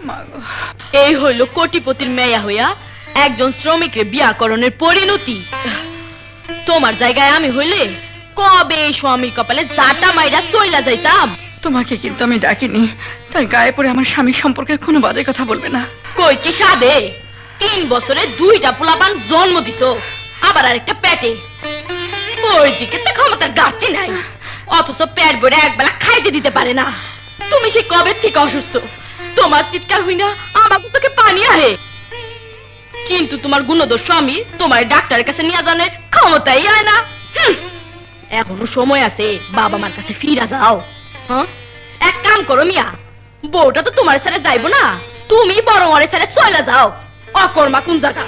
এই হইল কোটিপতির মেয়া হইয়া একজন শ্রমিকের বিয়াকরণের পরিণতি। তোমার জায়গায় আমি হইলে কবে এই স্বামীর কপালে জাটা মাইরা চইলা যাইতাম। তোমাকে কিন্তু আমি ডাকিনি, তাই গায়ে পড়ে আমার স্বামীর সম্পর্কে কোনো বাজে কথা বলবে না। কই কি সাদে 3 বছরে 2টা পোলাপান জন্ম দিছো, আবার আরেকটা পেটে। ওইদিকে তো ক্ষমতার ঘাটতি নাই, অথচ পেট ভরে একবেলা খাইতে দিতে পারে না। তুমি সেই কবে থেকে অসুস্থ, তোমার চিৎকার হই না আমার তোকে পানি আহে। কিন্তু তোমার গুণদোষ স্বামী তোমার ডাক্তারের কাছে নিয়ে জানে ক্ষমতাই হয় না। এখনো সময় আছে, বাবা মার কাছে ফিরা যাও। হ্যাঁ, এক কাম করো মিয়া, বউটা তো তোমার ছেড়ে যাইবো না, তুমি বড় মরে ছেড়ে চলে যাও। অকর্মা কোন জায়গা।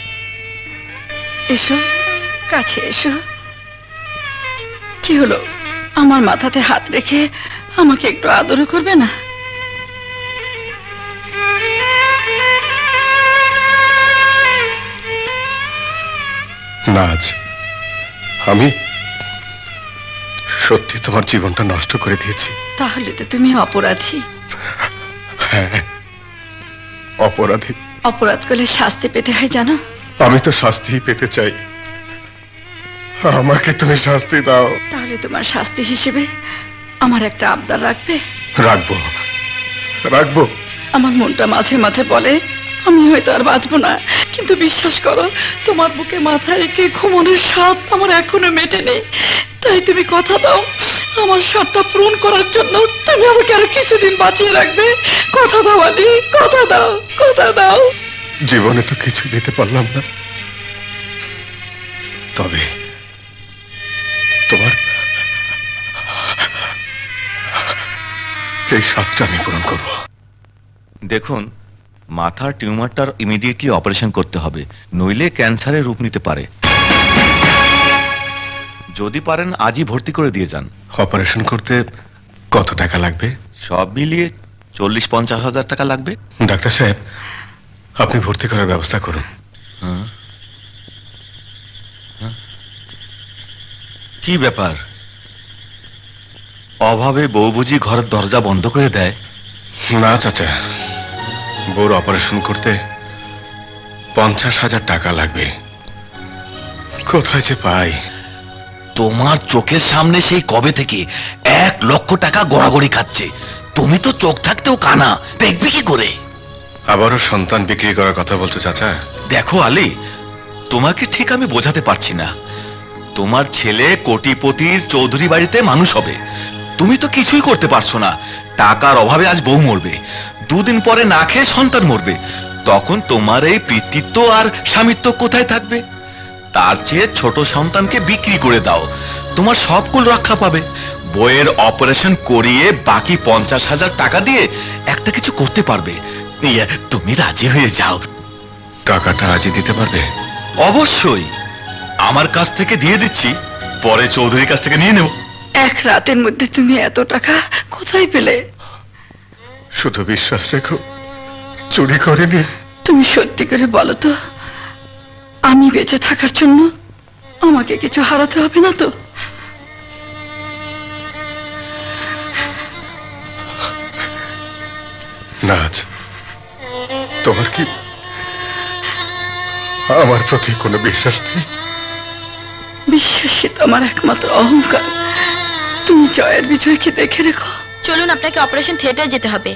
এসো কাছে এসো। কি হলো, আমার মাথাতে হাত রেখে আমাকে একটু আদর করবে না? নাজ, আমি সত্যি তোমার জীবনটা নষ্ট করে দিয়েছি। তাহলে তো তুমি অপরাধী। হ্যাঁ, অপরাধী। অপরাধ করলে শাস্তি পেতে হয় জানো? আমি তো শাস্তি পেতে চাই, আমাকে তুমি শাস্তি দাও। তাহলে তোমার শাস্তি হিসেবে আমার একটা আবদার রাখবে? রাখবো রাখবো। আমার মনটা মাঝে মাঝে বলে আমি হয়তো আর বাঁচবো না, কিন্তু বিশ্বাস করো তোমার বুকে মাথা রেখে ঘুমনের স্বাদ আমার এখনো মেটেনি। তাই তুমি কথা দাও আমার স্বাদটা পূরণ করার জন্য তুমি আমাকে আর কিছুদিন বাঁচিয়ে রাখবে। কথা দাও আলী, কথা দাও, কথা দাও। জীবনে তো কিছু দিতে পারলাম না, তবে তোমার এই স্বাদটা আমি পূরণ করব। দেখুন, মাথার টিউমারটার ইমিডিয়েটলি অপারেশন করতে হবে, নইলে ক্যান্সারের রূপ নিতে পারে। যদি পারেন আজই ভর্তি করে দিয়ে যান। অপারেশন করতে কত টাকা লাগবে? সব মিলিয়ে 40-50 হাজার টাকা লাগবে। ডাক্তার সাহেব, আপনি ভর্তি করার ব্যবস্থা করুন। কি ব্যাপার, অভাবে বউ বুঝি ঘরের দরজা বন্ধ করে দেয়? না চাচা, বউর অপারেশন করতে 50,000 টাকা লাগবে, কোথায় যে পাই? তোমার চোখের সামনে সেই কবে থেকে 1 লক্ষ টাকা গড়াগড়ি খাচ্ছে, তুমি তো চোখ থাকতেও কানা, দেখবি কি করে? আবারও সন্তান বিক্রি করার কথা বলছো চাচা? দেখো আলী, তোমাকে ঠিক আমি বোঝাতে পারছি না। তোমার ছেলে কোটিপতির চৌধুরী বাড়িতে মানুষ হবে, তুমি তো কিছুই করতে পারছো না। টাকার অভাবে আজ বউ মরবে, 2 দিন পরে না খেয়ে সন্তান মরবে, তখন তোমার এই পিতৃত্ব আর স্বামিত্ব কোথায় থাকবে? তার চেয়ে ছোট সন্তানকে বিক্রি করে দাও, তোমার সব কুল রক্ষা পাবে। বইয়ের অপারেশন করিয়ে বাকি 50,000 টাকা দিয়ে একটা কিছু করতে পারবে। তুমি রাজি হয়ে যাও। টাকাটা আজই দিতে পারবে? অবশ্যই, আমার কাছ থেকে দিয়ে দিচ্ছি, পরে চৌধুরীর কাছ থেকে নিয়ে নেব। 1 রাতের মধ্যে তুমি এত টাকা কোথায় পেলে? শুধু বিশ্বাস রেখো, চুরি করিনি। তুমি সত্যি করে বলো তো, আমি বেঁচে থাকার জন্য আমাকে কিছু হারাতে হবে না তো? নাজ, তোমার কি আমার প্রতি কোনো বিশ্বাস নেই? বিশ্বাসই তো আমার একমাত্র অহংকার। তুমি জয়ের বিজয়কে দেখে রেখো। চলুন, আপনাকে অপারেশন থিয়েটারে যেতে হবে।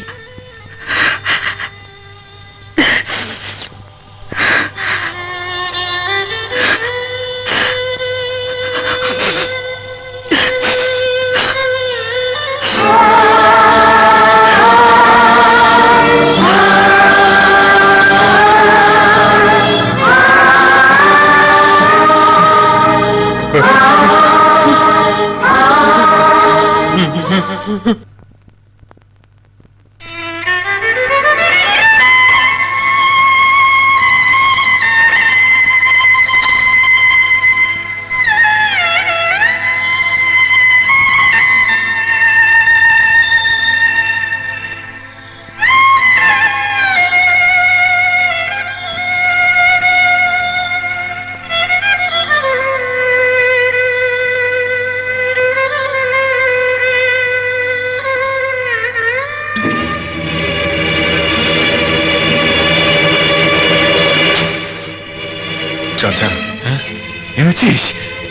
চাচা, হ্যাঁ এনেছিস?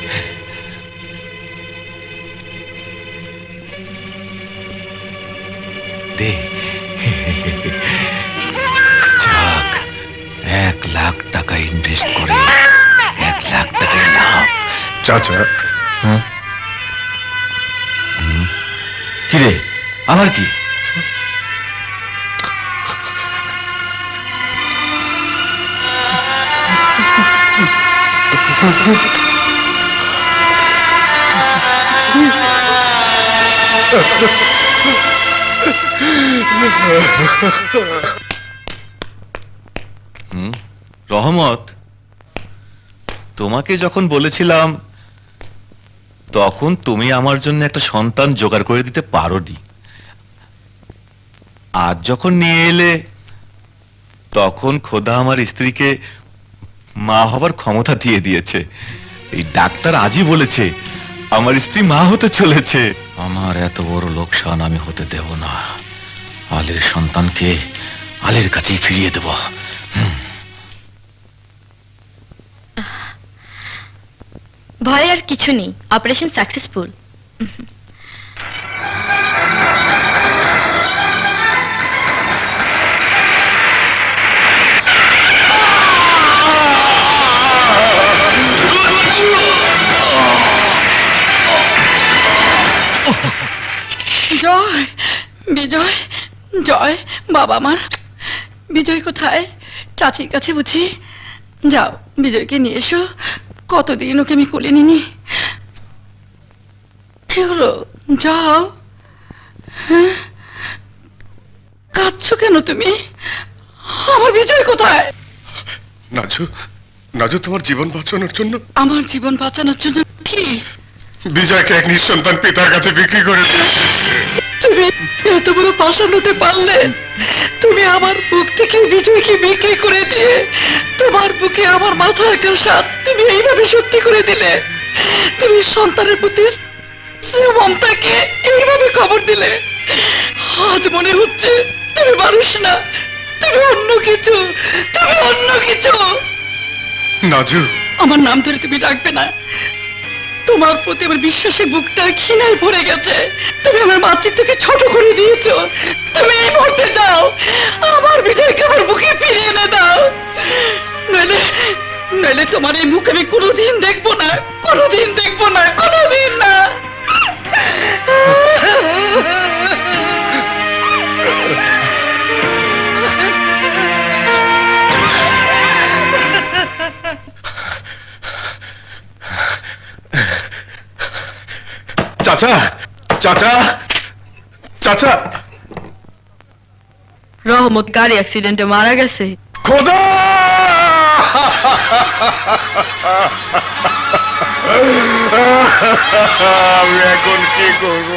দে। যাক, 1,00,000 টাকা ইনভেস্ট করে 1,00,000 টাকায় লাভ। চাচা, হ্যাঁ কি রে, আমার কি? রহমত, তোমাকে যখন বলেছিলাম তখন তুমি আমার জন্য একটা সন্তান জোগাড় করে দিতে পারোনি। আজ যখন নিয়ে এলে তখন খোদা আমার স্ত্রীকে মা হবার ক্ষমতা দিয়ে দিয়েছে। এই ডাক্তার আজই বলেছে আমার স্ত্রী মা হতে চলেছে। আমার এত বড় লোকসান আমি হতে দেব না। আলীর সন্তানকে আলীর কাছেই ফিরিয়ে দেব। ভয়ের আর কিছু নেই, অপারেশন সাকসেসফুল। জয়, বিজয়, জয়। বাবা আমার বিজয় কোথায়? চাচির কাছে বুঝি? যাও বিজয়কে নিয়ে এসো। কতদিন ওকে আমি কোলে নিনি। কি হলো? যাও। হ্যাঁ, কাঁদছো কেন তুমি? আমার বিজয় কোথায়? নাজু, নাজু তোমার জীবন বাঁচানোর জন্য। আমার জীবন বাঁচানোর জন্য কি? বিজয়কে এক নিঃসন্তান পিতার কাছে বিক্রি করে দিয়েছে। তুমি এত বড় পাষাণ হতে পারলে? তুমি আমার বুক থেকে বিজয়কে বিক্রি করে দিয়ে তোমার বুকে আমার মাথা রাখার সাথ তুমি এইভাবে সত্যি করে দিলে। তুমি সন্তানের প্রতি মমতাকে এইভাবে খবর দিলে। আজ মনে হচ্ছে তুমি মানুষ না, তুমি অন্য কিছু, তুমি অন্য কিছু। নাজু, আমার নাম ধরে তুমি ডাকবে না। তোমার প্রতি আমার বিশ্বাসের বুকটা ঘৃণায় ভরে গেছে। তুমি আমার মাতৃত্বকে ছোট করে দিয়েছো। তুমি এই মুহূর্তে যাও, আমার বিজয়কে আমার বুকে ফিরিয়ে এনে দাও। নইলে নইলে তোমার এই মুখ আমি কোনোদিন দেখবো না, কোনোদিন দেখবো না, কোনোদিন না। চাচা, চাচা, চাচা। রহমত গাড়ি অ্যাক্সিডেন্টে মারা গেছে। খোদা! আমি এখন কি করব?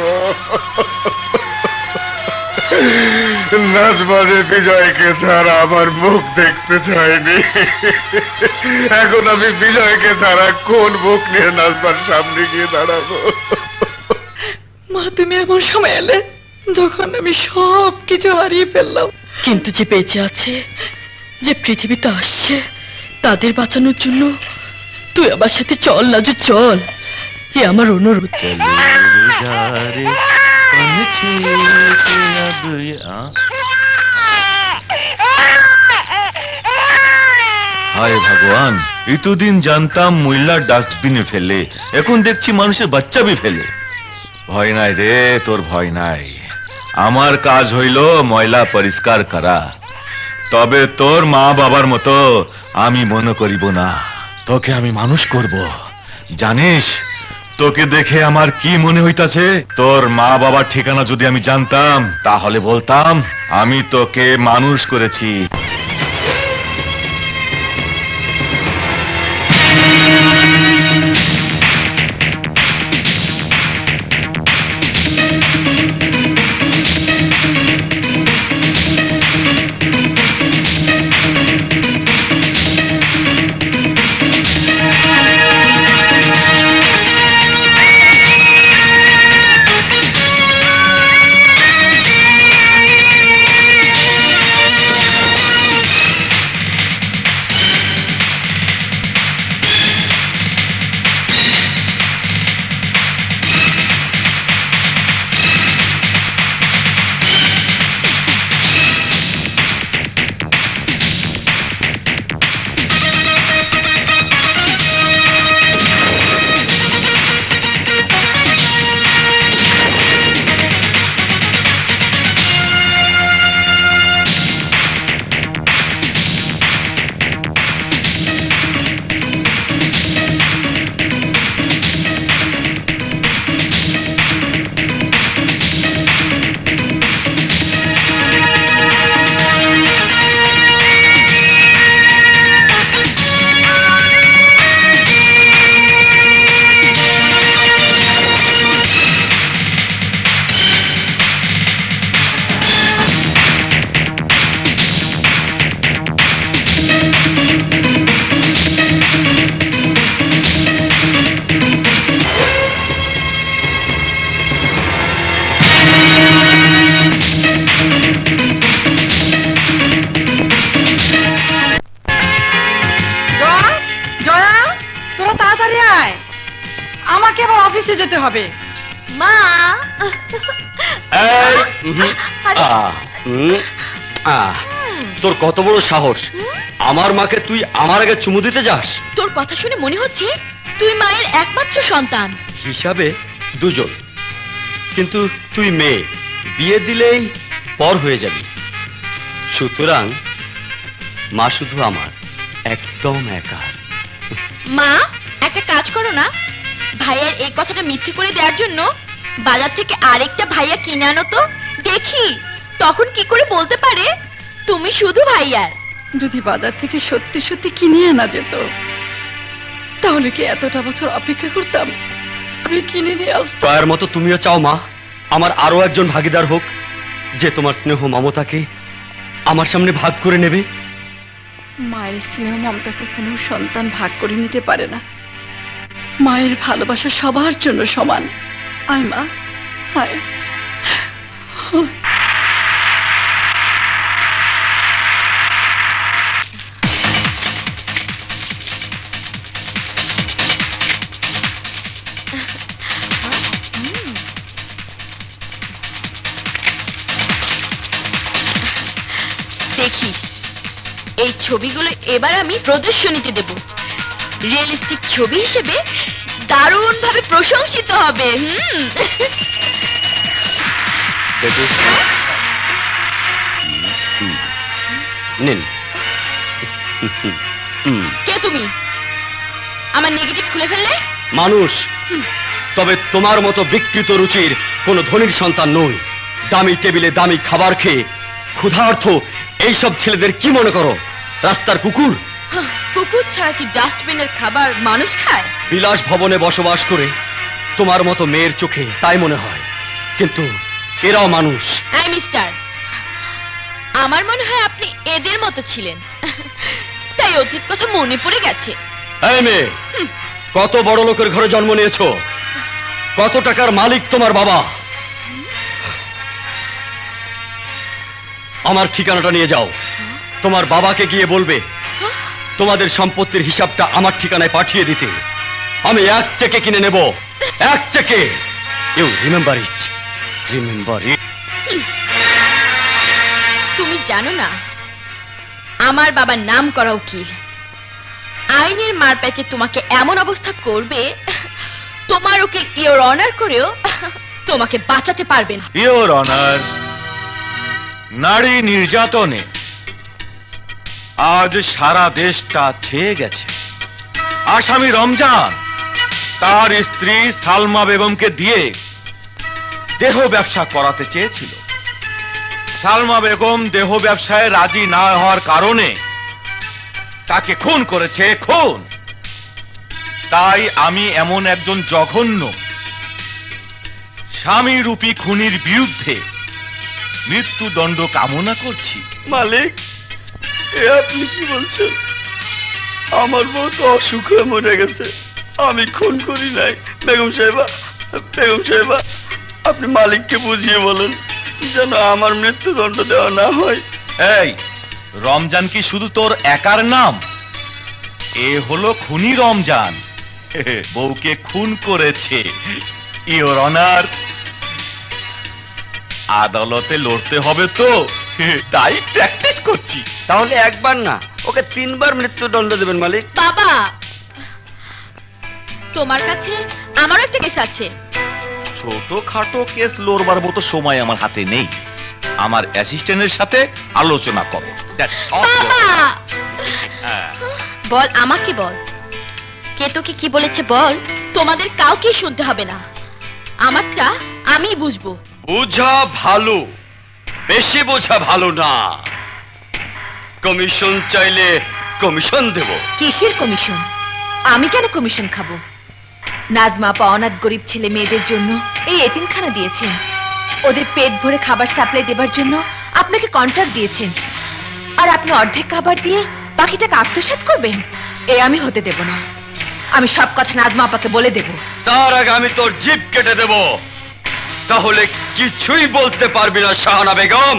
নাজবাজে বিজয়কে ছাড়া আমার মুখ দেখতে চাইনি। এখন আমি বিজয়কে ছাড়া কোন মুখ নিয়ে নাজবার সামনে গিয়ে দাঁড়াবো? মা, তুমি এমন সময় এলে যখন আমি সব কিছু হারিয়ে ফেললাম। কিন্তু যে বেঁচে আছে, যে পৃথিবীতে আসছে, তাদের বাঁচানোর জন্য তুই আমার সাথে চল নাজু, চল। এ আমার অনুরোধ। হায় ভগবান, এতদিন জানতাম মহিলা ডাস্টবিনে ফেলে, এখন দেখছি মানুষের বাচ্চা বি ফেলে। ভয় নাই রে, তোর ভয় নাই। আমার কাজ হইল ময়লা পরিষ্কার করা। তবে তোর মা বাবার মতো আমি মনে করিব না। তোকে আমি মানুষ করব। জানিস তোকে দেখে আমার কি মনে হইতাছে? তোর মা বাবার ঠিকানা যদি আমি জানতাম তাহলে বলতাম আমি তোকে মানুষ করেছি। কাছে যেতে হবে। মা তোর কত বড় সাহস, আমার মাকে তুই আমার আগে চুমু দিতে যাস? তোর কথা শুনে মনে হচ্ছে তুই মায়ের একমাত্র সন্তান। হিসাবে দুজন, কিন্তু তুই মেয়ে, বিয়ে দিলেই পর হয়ে যাবি। সুতরাং মা শুধু আমার, একদম একা। মা একটা কাজ করো না, ভাইয়ার এই কথাটা মিথ্যে করে দেওয়ার জন্য বাজার থেকে আরেকটা ভাইয়া কিনে আনো তো, দেখি তখন কি করে বলতে পারে তুমি শুধু ভাইয়ার। যদি বাজার থেকে সত্যি সত্যি কিনে আনা যেত তাহলে কি এতটা বছর অপেক্ষা করতাম? আমি কিনে নিয়ে আসতাম। তার মতো তুমিও চাও মা আমার আরো একজন ভাগিদার হোক, যে তোমার স্নেহ মমতাকে আমার সামনে ভাগ করে নেবে? মায়ের স্নেহ মমতাকে কোনো সন্তান ভাগ করে নিতে পারে না। মায়ের ভালোবাসা সবার জন্য সমান। আয় মা, আয়। দেখি এই ছবিগুলো এবার আমি প্রদর্শনীতে দেব, রিয়েলিস্টিক ছবি হিসেবে দারুণ ভাবে প্রশংসিত হবে। নিন। কে তুমি? আমার নেগেটিভ খুলে ফেললে? মানুষ, তবে তোমার মতো বিকৃত রুচির কোন ধনীর সন্তান নই। দামি টেবিলে দামি খাবার খেয়ে ক্ষুধার্ত এইসব ছেলেদের কি মনে করো? রাস্তার কুকুর? কুকুর ছাড়া কি ডাস্টবিনের খাবার মানুষ খায়? বিলাস ভবনে বসবাস করে তোমার মতো মেয়ের চোখে তাই মনে হয়, কিন্তু এরাও মানুষ। এই মিস্টার, আমার মনে হয় আপনি এদের মতো ছিলেন, তাই অতীত কথা মনে পড়ে গেছে। এই মেয়ে, কত বড় লোকের ঘরে জন্ম নিয়েছো? কত টাকার মালিক তোমার বাবা? আমার ঠিকানাটা নিয়ে যাও, তোমার বাবাকে গিয়ে বলবে তোমাদের সম্পত্তির হিসাবটা আমার ঠিকানায় পাঠিয়ে দিতে। আমি এক চেকে কিনে নেব, এক চেকে। You remember it, remember it. তুমি জানো না আমার বাবার নাম করা উকিল, আইনের মারপ্যাচে তোমাকে এমন অবস্থা করবে তোমার উকিল ইওর অনার করেও তোমাকে বাঁচাতে পারবে না। ইওর অনার, নারী নির্যাতনে আজ সারা দেশটা ছেয়ে গেছে। আসামি রমজান তার স্ত্রী সালমা বেগমকে দিয়ে দেহ ব্যবসা করাতে চেয়েছিল। সালমা বেগম দেহ ব্যবসায় রাজি না হওয়ার কারণে তাকে খুন করেছে, খুন। তাই আমি এমন একজন জঘন্য স্বামী রূপী খুনির বিরুদ্ধে মৃত্যুদণ্ড কামনা করছি। মালিক, আপনি কি বলছেন? আমার বউ তো অসুখে মরে গেছে, আমি খুন করি নাই। বেগম সাহেবা, বেগম সাহেবা, আপনি মালিককে বুঝিয়ে বলেন যেন আমার মৃত্যুদণ্ড দেওয়া না হয়। এই রমজান কি শুধু তোর একার নাম? এ হলো খুনি রমজান, বউকে খুন করেছে। ইওর অনার, আদালতে লড়তে হবে তো, তাই প্র্যাকটিস করছি। তাহলে একবার না, ওকে 3 বার মৃত্যুদণ্ড দেবেন মালিক। বাবা, তোমার কাছে আমারও একটা কেস আছে। ছোটখাটো কেস লড়বার মতো সময় আমার হাতে নেই। আমার অ্যাসিস্ট্যান্টের সাথে আলোচনা করো। বাবা, বল, আমাকে বল, কে তোকে কি বলেছে বল। তোমাদের কাউকে শুনতে হবে না, আমারটা আমি বুঝবো। বোঝা ভালো, বেশি বোঝা ভালো না। কমিশন চাইলে কমিশন দেব। কিসের কমিশন? আমি কেন কমিশন খাবো? নাজমা আপা অনাথ গরিব ছেলে মেয়েদের জন্য এই এতিমখানা দিয়েছেন, ওদের পেট ভরে খাবার সাপ্লাই দেবার জন্য আপনাকে কন্ট্রাক্ট দিয়েছেন, আর আপনি অর্ধেক খাবার দিয়ে বাকিটাকে আত্মসাৎ করবেন? এ আমি হতে দেব না। আমি সব কথা নাজমা আপাকে বলে দেব। তার আগে আমি তোর জিভ কেটে দেব, তাহলে কিছুই বলতে পারবি না শাহানা বেগম।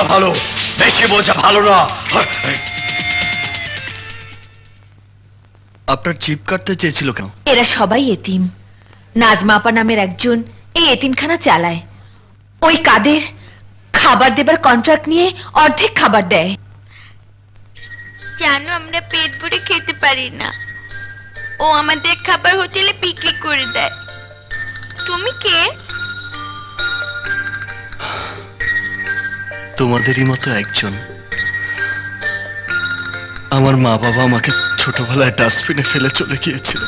ভালো, বেশি বোঝা ভালো না। আপনার জিপ কাটতে চেয়েছিল কেন? এরা সবাই এতিম। নাজমা আপা নামের একজন এই এতিমখানা চালায়। ওই কাদের খাবার দেবার কন্ট্রাক্ট নিয়ে অর্ধেক খাবার দেয়। জানো আমরা পেট ভরে খেতে পারি না, ও আমাদের খাবার হোটেলে বিক্রি করে দেয়। তুমি কে? তোমাদেরই মতো একজন। আমার মা বাবা আমাকে ছোটবেলায় ডাস্টবিনে ফেলে চলে গিয়েছিল।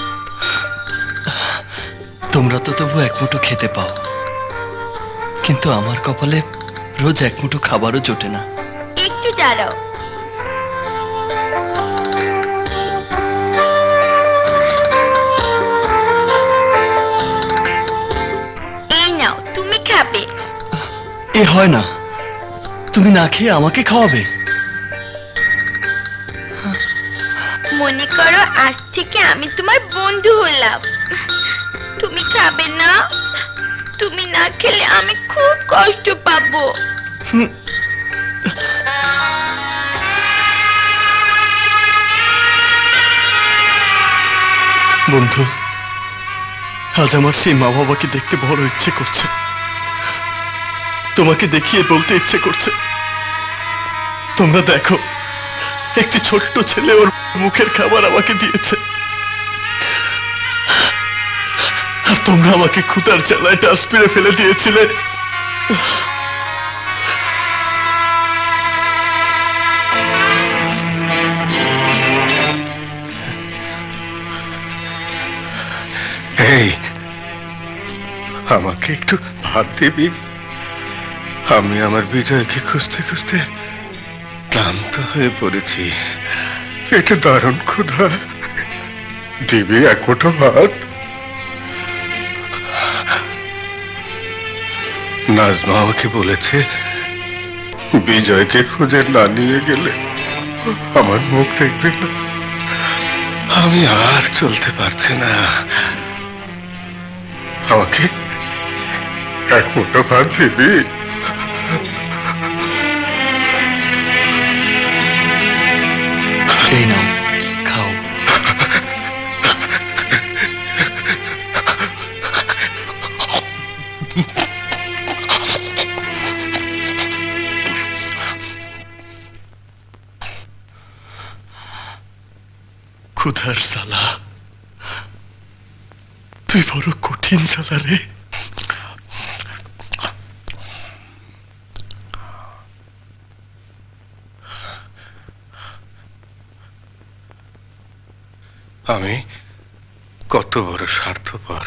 তোমরা তো তবু এক মুঠো খেতে পাও, কিন্তু আমার কপালে রোজ এক মুঠো খাবারও জোটে না। একটু দাঁড়াও, এই নাও তুমি খাবে। এ হয় না, তুমি না খেয়ে আমাকে খাওয়াবে? মনে করো আজ থেকে আমি তোমার বন্ধু হলাম, তুমি খাবে না? তুমি না খেলে আমি খুব কষ্ট পাবো। বন্ধু, আজ আমার সেই মা বাবাকে দেখতে বড় ইচ্ছে করছে। তোমাকে দেখিয়ে বলতে ইচ্ছে করছে, তোমরা দেখো, একটি ছোট্ট ছেলে ওর মুখের খাবার আমাকে দিয়েছে, আর তোমরা আমাকে ক্ষুধার জ্বালায় ডাস্টবিনে ফেলে দিয়েছিলে। এই, আমাকে একটু ভাত দিবি? আমি আমার বিজয়কে খুঁজতে খুঁজতে ক্লান্ত হয়ে পড়েছি, পেটে দারুণ ক্ষুধা। দিবি এক মুঠো ভাত? নাজমা আমাকে বলেছে বিজয়কে খুঁজে না নিয়ে গেলে আমার মুখ দেখবে না। আমি আর চলতে পারছি না, আমাকে এক মুঠো ভাত দিবি? এই নাও, খাও। ক্ষুধার জ্বালা, তুই বড় কঠিন জ্বালা রে। আমি কত বড় স্বার্থপর,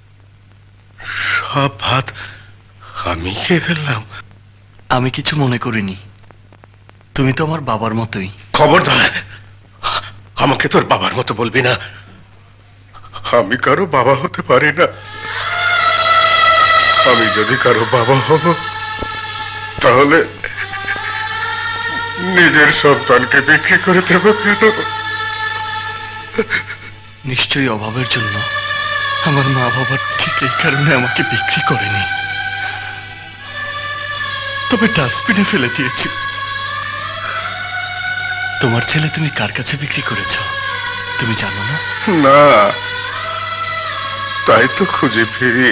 সব ভাত আমি খেয়ে ফেললাম। আমি কিছু মনে করিনি, তুমি তো আমার বাবার মতোই। খবরদার, আমাকে তোর বাবার মতো বলবি না। আমি কারো বাবা হতে পারি না। আমি যদি কারো বাবা হব, তাহলে নিজের সন্তানকে বিক্রি করে দেব কেন? নিশ্চয়ই অভাবের জন্য আমার মা বাবা ঠিক এই কারণে আমাকে বিক্রি করেনি, তবে ডাস্টবিনে ফেলে দিয়েছি। তোমার ছেলে তুমি কার কাছে বিক্রি করেছ তুমি জানো না? না, তাই তো খুঁজে ফিরি।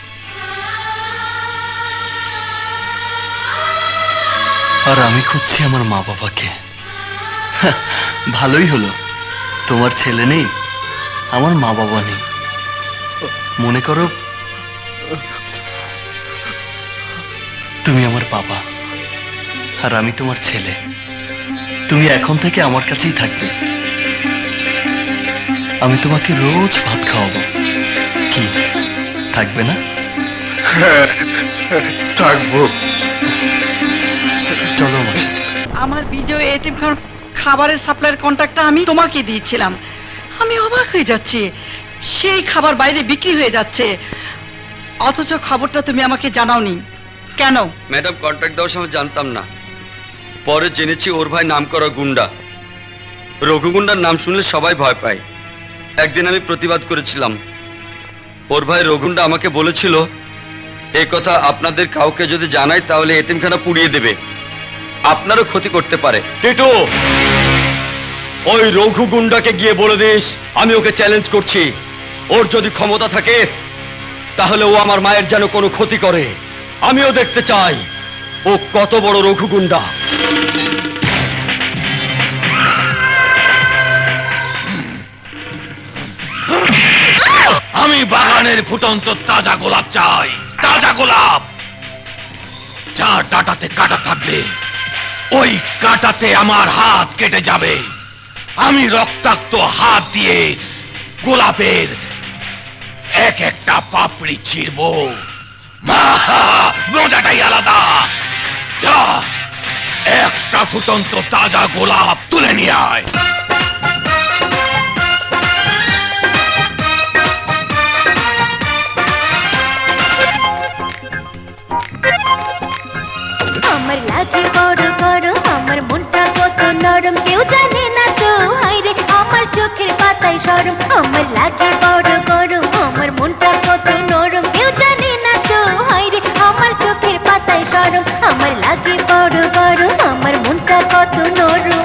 আর আমি খুঁজছি আমার মা বাবাকে। ভালোই হলো, তোমার ছেলে নেই, আমার মা বাবা নেই। মনে করো তুমি আমার বাবা আর আমি তোমার ছেলে। তুমি এখন থেকে আমার কাছেই থাকবে। আমি তোমাকে রোজ ভাত খাওয়াবো, কি থাকবে না? থাকবো। চলো আমার। আমার বিজয় এতিমখানার খাবারের সাপ্লাইয়ের কন্ট্রাক্টটা আমি তোমাকে দিয়েছিলাম। আমি অবাক হয়ে যাচ্ছি, সেই খাবার বাইরে বিক্রি হয়ে যাচ্ছে, অথচ খবরটা তুমি আমাকে জানাওনি কেন? ম্যাডাম, কন্ট্রাক্ট দেওয়ার সময় জানতাম না, পরে জেনেছি ওর ভাই নাম করা গুন্ডা। রঘু গুন্ডার নাম শুনলে সবাই ভয় পায়। একদিন আমি প্রতিবাদ করেছিলাম। ওর ভাই রঘুন্ডা আমাকে বলেছিল এই কথা আপনাদের কাউকে যদি জানাই তাহলে এতিমখানা পুড়িয়ে দেবে। আপনারও ক্ষতি করতে পারে। টিটু, ওই রঘু গুন্ডাকে গিয়ে বলে দিস আমি ওকে চ্যালেঞ্জ করছি। ওর যদি ক্ষমতা থাকে তাহলে ও আমার মায়ের যেন কোনো ক্ষতি করে। আমিও দেখতে চাই ও কত বড় রঘু গুন্ডা। আমি বাগানের ফুটন্ত তাজা গোলাপ চাই, তাজা গোলাপ। যার ডাটাতে কাটা থাকবে ওই কাটাতে আমার হাত কেটে যাবে। আমি রক্তাক্ত হাত দিয়ে গোলাপের এক একটা পাপড়ি ছিঁড়ব। মজাটাই আলাদা। যা, একটা ফুটন্ত তাজা গোলাপ তুলে নিয়ে আয়। আমার লাঠি বড় বড়, আমার মনটা কত নরম, কেউ জানে না তো হায়রে আমার চোখের পাতায় শরম। আমার লাঠি বড় বড়, আমার মনটা কত নরম, কেউ জানে না তো হায়রে আমার চোখের পাতায় শরম। আমার লাঠি বড় বড়, আমার মনটা কত নরম।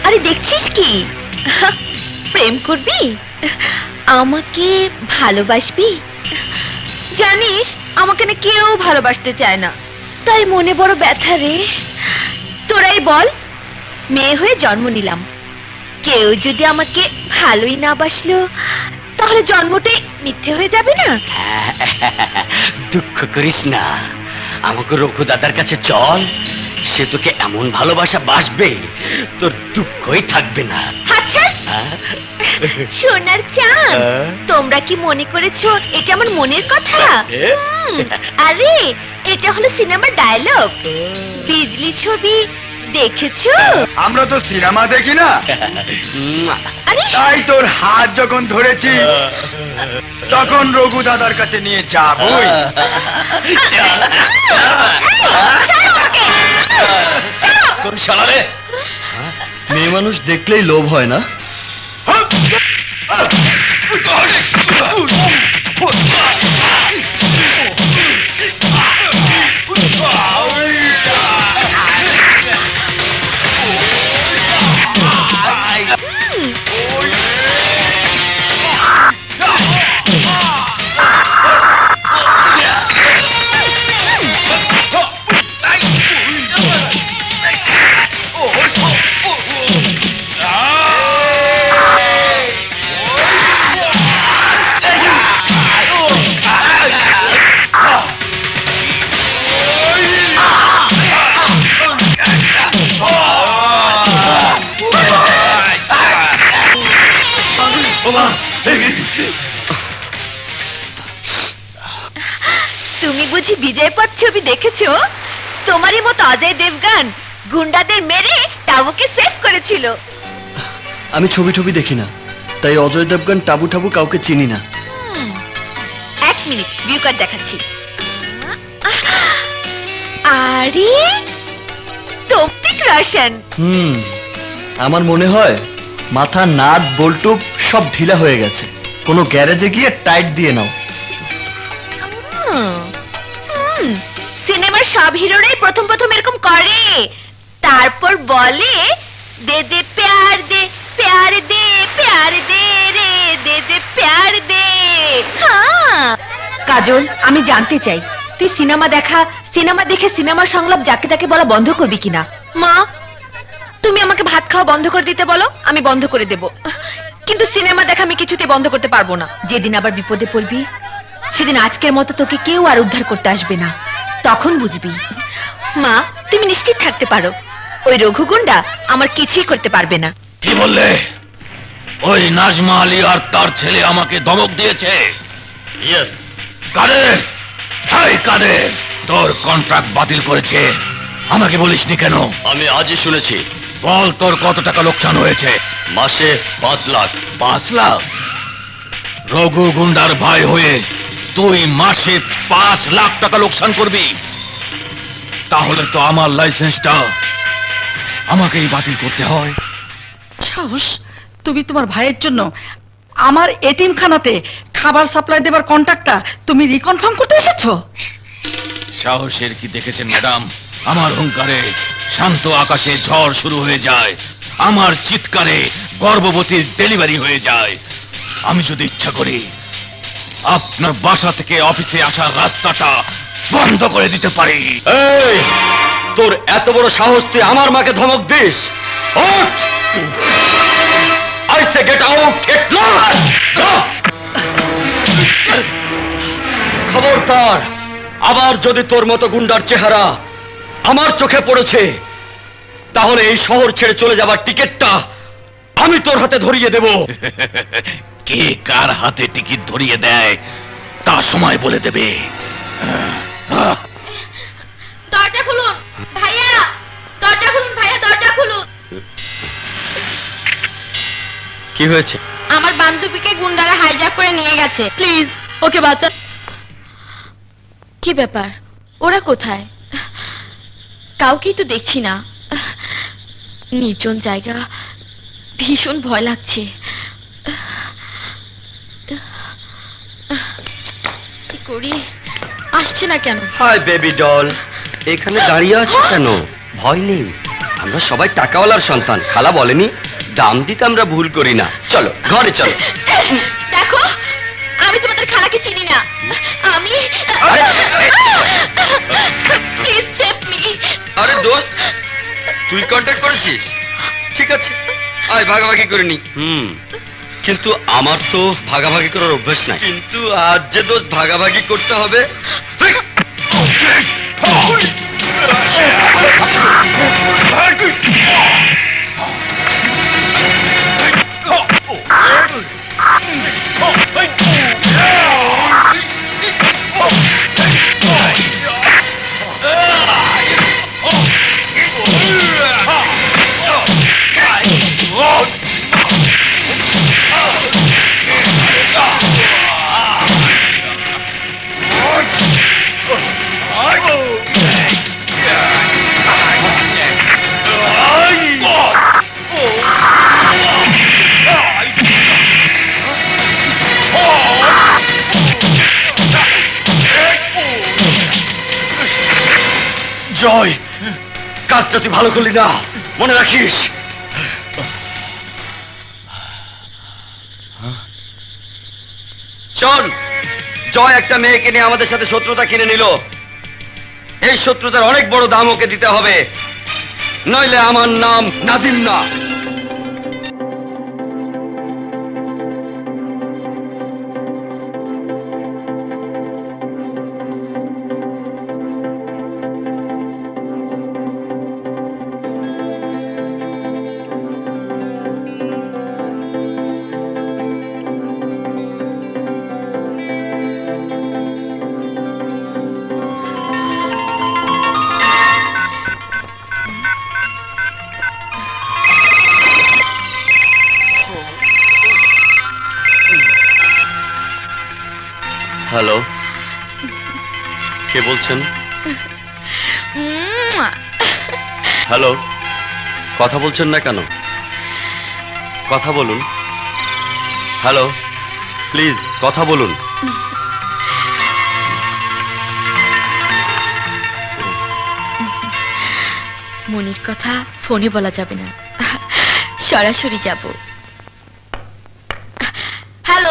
আরে দেখছিস কি, প্রেম করবি, আমাকে ভালোবাসবি? জানিস আমাকে না কেউ ভালোবাসতে চায় না, তাই মনে বড় ব্যথা রে। তোরাই বল, মেয়ে হয়ে জন্ম নিলাম, কেউ যদি আমাকে ভালোই না বাসলো তাহলে জন্মটাই মিথ্যে হয়ে যাবে না? দুঃখ করিস না, আমাকে রঘু দাদার কাছে চল, সে তোকে এমন ভালোবাসা বাসবে তোর দুঃখই থাকবে না। আচ্ছা সোনার চাঁদ, তোমরা কি মনে করেছো এটা আমার মনের কথা? আরে এটা হলো সিনেমার ডায়লগ। বিজলি ছবি দেখেছো? আমরা তো সিনেমা দেখি না, তাই তোর হাত যখন ধরেছি তখন রঘু দাদার কাছে নিয়ে যাবই। কোন শালারে? মেয়ে মানুষ দেখলেই লোভ হয় না? তুমি বুঝি বিজয় পথ ছবি দেখেছো? তোমারই মতো অজয় দেবগান গুন্ডাদের মেরে টাবুকে সেভ করেছিল। আমি ছবি টবি দেখি না, তাই অজয় দেবগান টাবু টাবু কাউকে চিনি না। এক মিনিট, ভিউ কার্ড দেখাচ্ছি। আরে তৌফিক রোশন। আমার মনে হয় মাথা নাট বল্টুপ সব ঢিলা হয়ে গেছে, কোনো গ্যারেজে গিয়ে টাইট দিয়ে নাও। সিনেমার সব হিরোরাই প্রথম প্রথম এরকম করে, তারপর বলে দে দে প্যার দে প্যার দে প্যার দে রে দে দে প্যার দে। কাজল, আমি জানতে চাই তুই সিনেমা দেখে সিনেমার সংলাপ যাকে তাকে বলা বন্ধ করবি কিনা? মা, তুমি আমাকে ভাত খাওয়া বন্ধ করে দিতে বলো, আমি বন্ধ করে দেব, কিন্তু সিনেমা দেখা আমি কিছুতে বন্ধ করতে পারবো না। যেদিন আবার বিপদে পড়বি সেদিন আজকের মতো তোকে কেউ আর উদ্ধার করতে আসবে না, তখন বুঝবি। মা, তুমি নিশ্চিত থাকতে পারো, ওই রঘু গুন্ডা আমার কিছুই করতে পারবে না। কি বললে? ওই নাজমা আলী আর তার ছেলে আমাকে ধমক দিয়েছে? ইয়েস। কাদের? হাই কাদের, তোর কন্ট্রাক্ট বাতিল করেছে, আমাকে বলিসনি কেন? আমি আজই শুনেছি। বল তোর কত টাকা লোকসান হয়েছে? মাসে 5 লাখ। 5 লাখ? রঘু গুন্ডার ভাই হয়ে তুই মাসে 5 লাখ টাকা লোকসান করবি? তাহলে তো আমার লাইসেন্সটা আমাকেই বাতিল করতে হয়। সাহস, তুমি তোমার ভাইয়ের জন্য আমার এতিমখানাতে খাবার সাপ্লাই দেবার কন্ট্রাক্টটা তুমি রিকনফার্ম করতে এসেছো? সাহসের কি দেখেছেন ম্যাডাম? আমার হুঙ্কারে শান্ত আকাশে ঝড় শুরু হয়ে যায়, আমার চিৎকারে গর্ভবতীর ডেলিভারি হয়ে যায়। আমি যদি ইচ্ছা করি আপনার বাসা থেকে অফিসে আসার রাস্তাটা বন্ধ করে দিতে পারি। এই, তোর এত বড় সাহস, তুই আমার মাকে ধমক দিস? ওঠ! I say get out, get lost! খবরদার, আবার যদি তোর মতো গুন্ডার চেহারা আমার চোখে পড়েছে তাহলে এই শহর ছেড়ে চলে যাবার টিকিটটা আমি তোর হাতে ধরিয়ে দেব। কে কার হাতে টিকিট ধরিয়ে দেয় তা সময় বলে দেবে। দরজা খুলুন ভাইয়া, দরজা খুলুন ভাইয়া, দরজা খুলুন। কি হয়েছে? আমার বান্ধবীকে গুন্ডারা হাইজ্যাক করে নিয়ে গেছে, প্লিজ ওকে বাঁচা। কি ব্যাপার, ওরা কোথায়? কাউকেই তো দেখছি না, নির্জন জায়গা, ভীষণ ভয় লাগছে। কি করি, আসছে না কেন? হাই বেবি ডল, এখানে দাঁড়িয়ে আছো কেন? ভয় নেই, আমরা সবাই টাকাওয়ালার সন্তান, খালা বলেনি দাম দিতে আমরা ভুল করি না। চলো ঘরে চলো। দেখো আমি তোমাদের খালাকে চিনি না, আমি প্লিজ সেভ মি। আরে দোস্ত তুই কন্ট্যাক্ট করেছিস, ঠিক আছে আয় ভাগাভাগি করে নি। কিন্তু আমার তো ভাগাভাগি করার অভ্যাস নাই, কিন্তু আজ যে দোস্ত ভাগাভাগি করতে হবে। জয়, কাজটা তুই ভালো করলি না, মনে রাখিস। শোন, জয় একটা মেয়েকে নিয়ে আমাদের সাথে শত্রুতা কিনে নিল। এই শত্রুতার অনেক বড় দাম ওকে দিতে হবে, নইলে আমার নাম নাদিম না। হ্যালো, কে বলছেন? হ্যালো, কথা বলছেন না কেন? কথা বলুন। হ্যালো, প্লিজ কথা বলুন। মনির কথা ফোনে বলা যাবে না, সরাসরি যাব। Hello,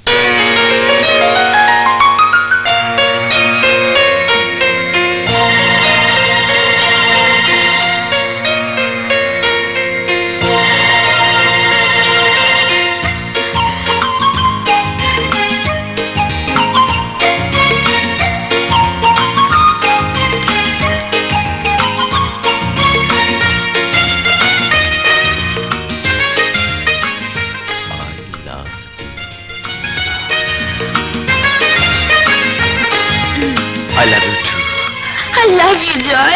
I love you too. I love you, Joy.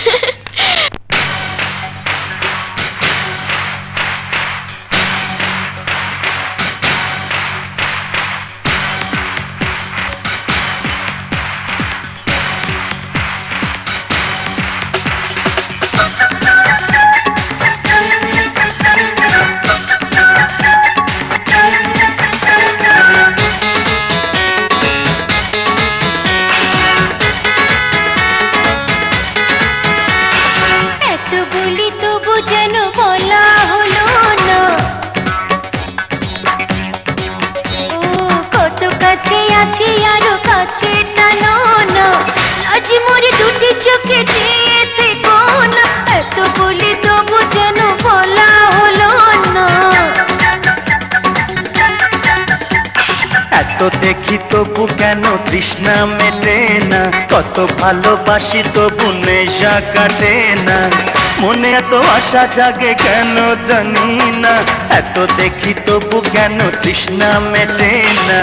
দেখি তবু কেন তৃষ্ণা মেটে না, কত ভালোবাসি তবু নেশা কাটে না, মনে এত আশা জাগে কেন জানি না, এত দেখি তবু কেন তৃষ্ণা মেটে না।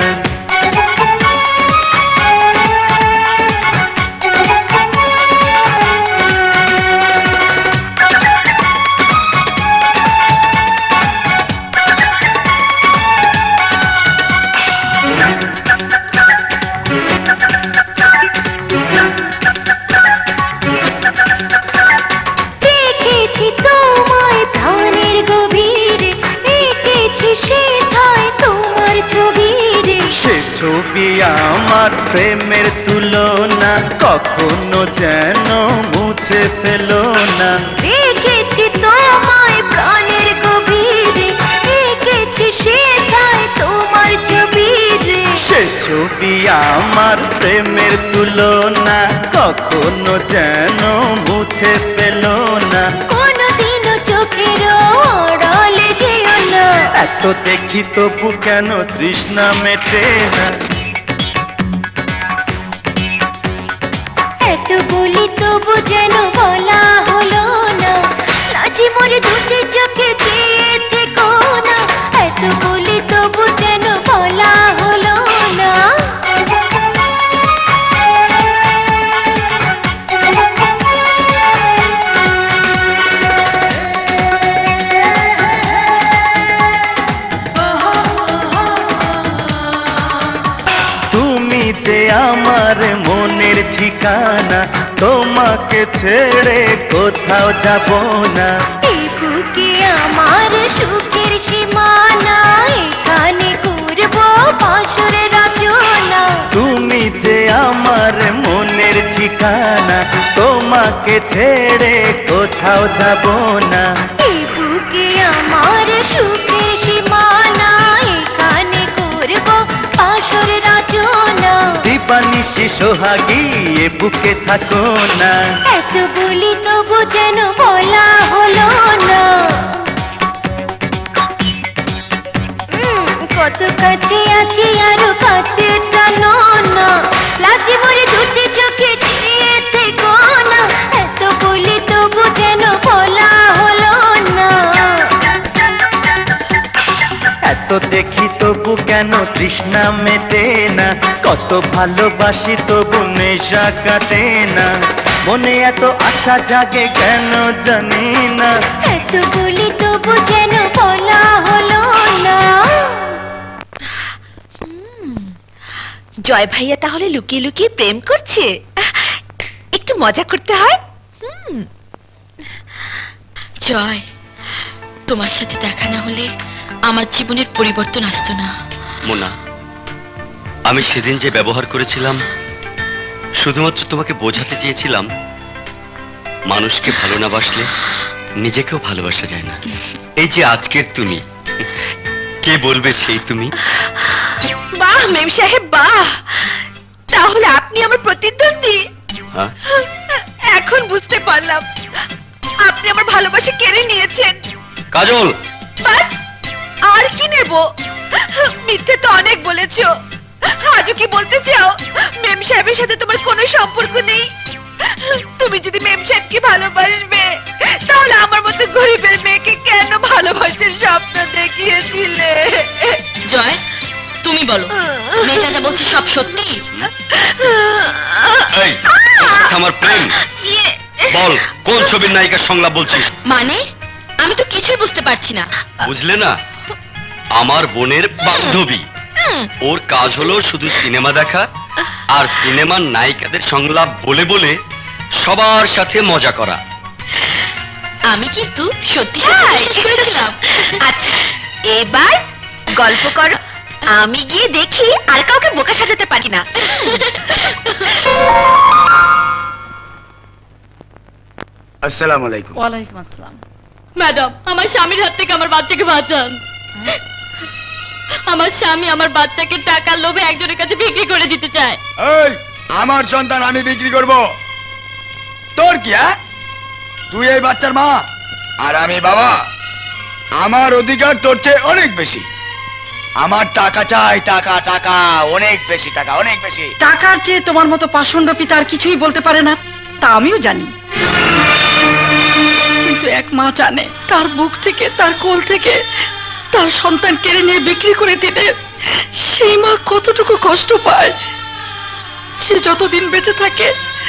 ছবি আমার প্রেমের তুলনা কখনো যেন মুছে ফেলো না, দেখেছি সে ছবি আমার প্রেমের তুলনা কখনো যেন মুছে পেল না। কোনদিনও চোখের আড়ালে যেও না। এত দেখি তবু কেন তৃষ্ণা মেটে না। এত বলি তবু যেন বলা হলো না। লাজে মরে দুটি চোখে চেয়ে থেকো না। এত বলি তবু যেন বলা হলো না। তুমি যে আমার মনের ঠিকানা, তোমাকে ছেড়ে কোথাও যাব না। এই বুকে আমার সুখের সীমানা, এখানে করব বাসরের রচনা। তুমি যে আমার মনের ঠিকানা, তোমাকে ছেড়ে কোথাও যাব না। এই বুকে আমার সুখের সীমানা, এখানে করব বাসরের রচনা। দিবানিশি সোহাগী এ বুকে থাকো না। এত বলি তবু যেন বলা হলো না। কত কাছে আছি আরো কাছে টানো না। লাজে মরে দুটি চোখে চেয়ে থেকো না। এত বলি তবু যেন বলা হলো না। এত দেখি তবু কেন তৃষ্ণা মেটে না। কত ভালোবাসি তবু নেশা কাটে না। মনে এত আশা জাগে কেন জানি না। এত বলি তবু যেন বলা হলো না। জয় ভাইয়া তাহলে লুকিয়ে লুকিয়ে প্রেম করছে। একটু মজা করতে হয়। জয়, তোমার সাথে দেখা না হলে আমার জীবনের পরিবর্তন আসতো না। মোনা, আমি সেদিন যে ব্যবহার করেছিলাম শুধুমাত্র তোমাকে বোঝাতে চেয়েছিলাম মানুষকে ভালো না বাসলে নিজেকেও ভালোবাসা যায় না। এই যে আজকের তুমি, কে বলবে সেই তুমি? বাহ মেম সাহেব বাহ, তাহলে আপনি আমার প্রতিদ্বন্দ্বী। হ্যাঁ, এখন বুঝতে পারলাম আপনি আমার ভালোবাসা কেড়ে নিয়েছেন। কাজল, বাস আর কি নেব? মিথ্যে তো অনেক বলেছো, আজও কি বলতে চাও মেম সাহেবের সাথে তোমার কোনো সম্পর্ক নেই? তুমি যদি মেম সাহেবকে ভালোবাসবে তাহলে আমার মতো গরিবের মেয়েকে কেন ভালোবাসার স্বপ্ন দেখিয়েছিলে? জয়, তুমি বলো মেয়েটা যা বলছে সব সত্যি? এই আমার প্রেম, বল কোন ছবির নায়িকার সংলাপ বলছিস? মানে আমি তো কিছুই বুঝতে পারছি না। বুঝলে না, আমার বোনের বান্ধবী, ওর কাজ হলো শুধু সিনেমা দেখা আর সিনেমার নায়িকাদের সংলাপ বলে বলে সবার সাথে মজা করা। আমি কিন্তু সত্যি সত্যি বিশ্বাস করেছিলাম। আচ্ছা এবার গল্প করো, আমি গিয়ে দেখি আর কাউকে বোকা সাজাতে পারি না। আসসালামু আলাইকুম। ওয়ালাইকুম আসসালাম। ম্যাডাম, আমার স্বামীর হাত থেকে আমার বাচ্চাকে বাঁচান। আমার স্বামী আমার বাচ্চাকে টাকার লোভে একজনের কাছে বিক্রি করে দিতে চায়। এই আমার সন্তান আমি বিক্রি করব? তোর কি? তুই এই বাচ্চার মা আর আমি বাবা। আমার অধিকার তোর চেয়ে অনেক বেশি। আমার টাকা চাই, টাকা টাকা, অনেক বেশি টাকা, অনেক বেশি। টাকার চেয়ে তোমার মতো পাষণ্ড পিতা আর কিছুই বলতে পারে না, তা আমিও জানি। কিন্তু এক মা জানে তার বুক থেকে, তার কোল থেকে তার সন্তান কেড়ে নিয়ে বিক্রি করে দিলে সেই মা কতটুকু কষ্ট পায়। সে যতদিন বেঁচে থাকে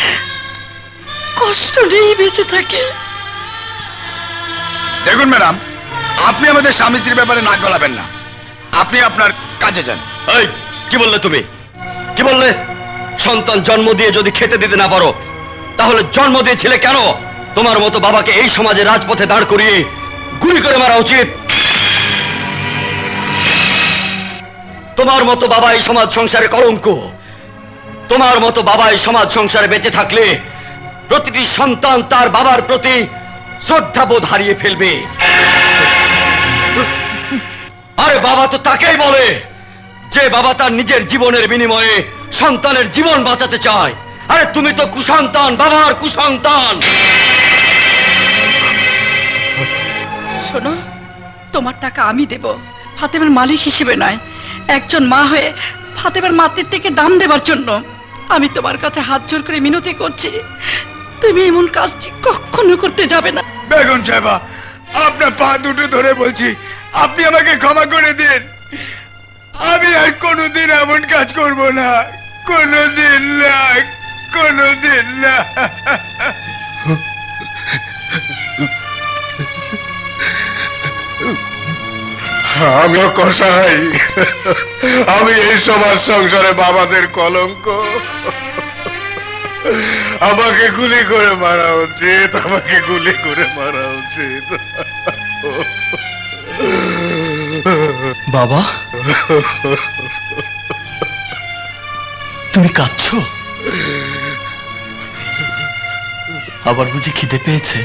কষ্ট নেই বেঁচে থাকে। দেখুন ম্যাডাম, আপনি আমাদের স্বামী স্ত্রীর ব্যাপারে নাক গলাবেন না। আপনি আপনার কাজে যান। এই কি বললে তুমি? কি বললে? সন্তান জন্ম দিয়ে যদি খেতে দিতে না পারো তাহলে জন্ম দিয়েছিলে কেন? তোমার মতো বাবাকে এই সমাজে রাজপথে দাঁড় করিয়ে গুলি করে মারা উচিত। তোমার মতো বাবা এই সমাজ সংসারে কলঙ্ক। তোমার মতো বাবা এই সমাজ সংসারে বেঁচে থাকলে প্রতিটি সন্তান তার বাবার প্রতি শ্রদ্ধাবোধ হারিয়ে ফেলবে। আরে বাবা তো তাকেই বলে যে বাবা তার নিজের জীবনের বিনিময়ে সন্তানের জীবন বাঁচাতে চায়। আরে তুমি তো কুসন্তান, বাবার কুসন্তান। শোনো, তোমার টাকা আমি দেব, ফাতেমার মালিক হিসেবে নয়, একজন মা হয়ে ফাতেমার মাতৃত্বকে দাম দেবার জন্য। আমি তোমার কাছে হাত জোর করে মিনতি করছি, তুমি এমন কাজটি কখনো করতে যাবে না। বেগম সাহেবা, আপনার পা দুটো ধরে বলছি, আপনি আমাকে ক্ষমা করে দিন। আমি আর কোনোদিন এমন কাজ করব না, কোনোদিন না, কোনোদিন না। আমিও কসাই, আমি এই সমাজ সংসারে বাবাদের কলঙ্ক। আমাকে গুলি করে মারা উচিত, আমাকে গুলি করে মারা উচিত। বাবা, তুমি কাঁদছো? আবার বুঝি খিদে পেয়েছে?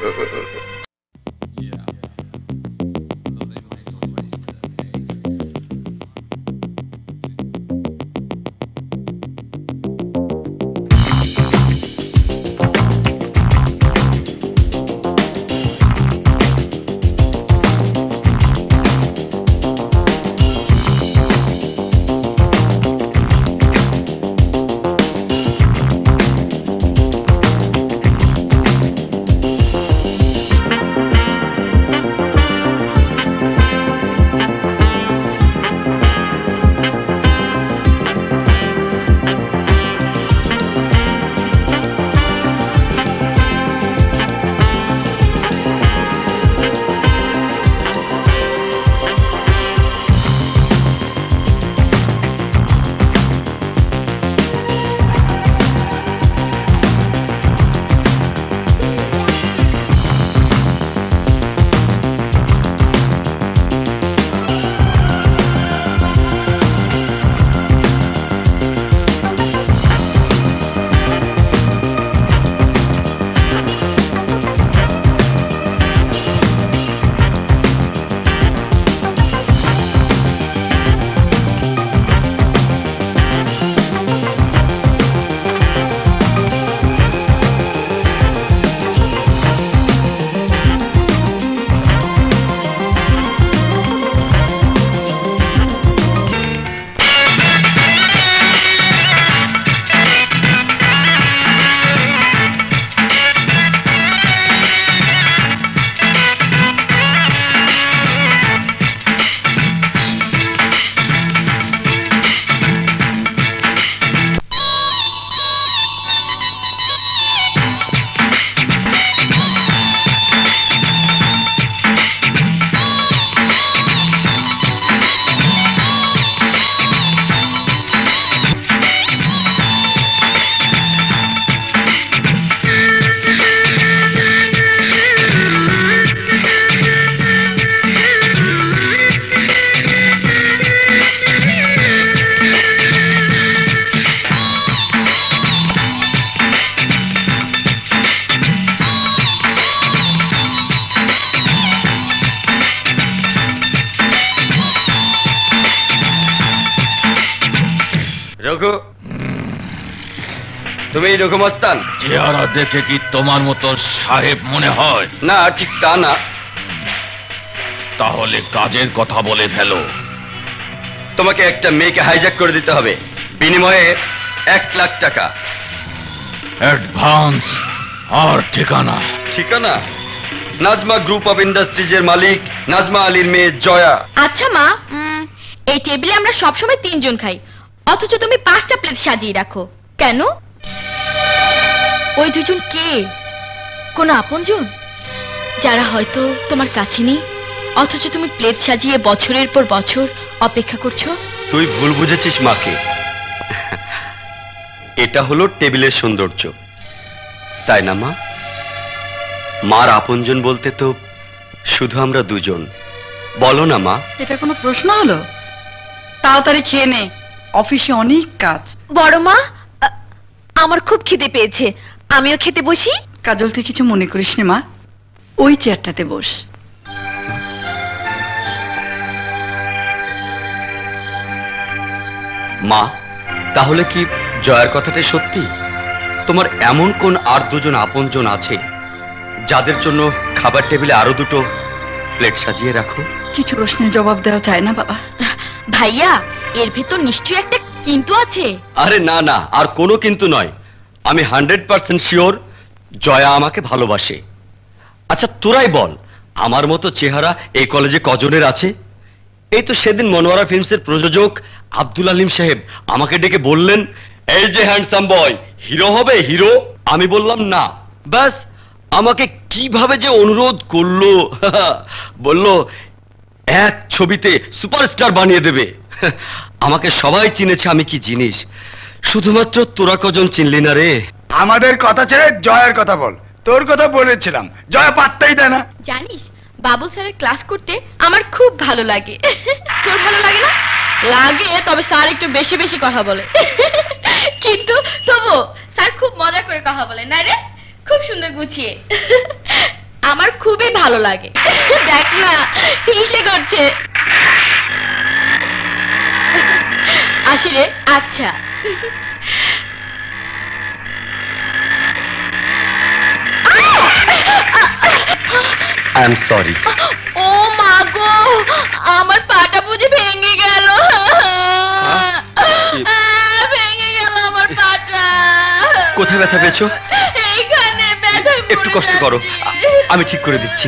রঘু, তুমি রঘু মস্তান? চেহারা দেখে কি তোমার মতো সাহেব মনে হয়? না, ঠিক তা না। তাহলে কাজের কথা বলে ফেলো। তোমাকে একটা মেয়েকে হাইজ্যাক করে দিতে হবে, বিনিময়ে 1 লাখ টাকা অ্যাডভান্স আর ঠিকানা? ঠিকানা নাজমা গ্রুপ অফ ইন্ডাস্ট্রিজের মালিক নাজমা আলীর মেয়ে জয়া। আচ্ছা মা, এই টেবিলে আমরা সবসময় 3 জন খাই, অথচ তুমি 5টা প্লেট সাজিয়ে রাখো কেন? ওই 2 জন কে? কোনো আপনজন যারা হয়তো তোমার কাছে নেই, অথচ তুমি প্লেট সাজিয়ে বছরের পর বছর অপেক্ষা করছো? তুই ভুল বুঝেছিস মাকে। এটা হলো টেবিলের সৌন্দর্য, তাই না মা? মার আপনজন বলতে তো শুধু আমরা 2 জন, বলো না মা? এটা কোনো প্রশ্ন হলো? তাড়াতাড়ি খেয়ে নে, অফিসে অনেক কাজ। বড় মা, আমার খুব খিদে পেয়েছে, আমিও খেতে বসি। কাজল, তুই কিছু মনে করিস নে মা, ওই চেয়ারটাতে বস। মা, তাহলে কি জয়ার কথাটাই সত্যি? তোমার এমন কোন আর দুজন আপনজন আছে যাদের জন্য খাবার টেবিলে আরো দুটো প্লেট সাজিয়ে রাখো? কিছু প্রশ্নের জবাব দেওয়া চায় না বাবা। ভাইয়া, এর ভেতর নিশ্চয়ই একটা কিন্তু আছে। আরে না না, আর কোনো কিন্তু নয়। আমি 100% শিওর জয়া আমাকে ভালোবাসে। আচ্ছা তোরাই বল, আমার মতো চেহারা এই কলেজে কজনের আছে? এই তো সেদিন মনোয়ারা ফিল্মসের প্রযোজক আব্দুল আলিম সাহেব আমাকে ডেকে বললেন, এই যে হ্যান্ডসাম বয়, হিরো হবে হিরো। আমি বললাম না। ব্যাস, আমাকে কিভাবে যে অনুরোধ করলো, বলল এক ছবিতে সুপারস্টার বানিয়ে দেবে। আমাকে সবাই চিনেছে আমি কি জিনিস, শুধুমাত্র তোরা কজন চিনলি না রে। আমাদের কথা ছেড়ে জয়ের কথা বল। তোর কথা বলেছিলাম, জয়া পাত্তাই দেয় না। জানিস, বাবুল স্যারের ক্লাস করতে আমার খুব ভালো লাগে। তোর ভালো লাগে না? লাগে, তবে স্যার একটু বেশি বেশি কথা বলে। কিন্তু তবু স্যার খুব মজা করে কথা বলে না রে, খুব সুন্দর গুছিয়ে। আমার খুবই ভালো লাগে। দেখ না, হিংসে করছে। আসি রে। আচ্ছা, আই এম সরি। ও মা গো, আমার পাটা বুঝি ভেঙে গেল। ভেঙে গেল আমার পাটা। কোথায় ব্যথা পেয়েছো? এইখানে ব্যথা। একটু কষ্ট করো, আমি ঠিক করে দিচ্ছি।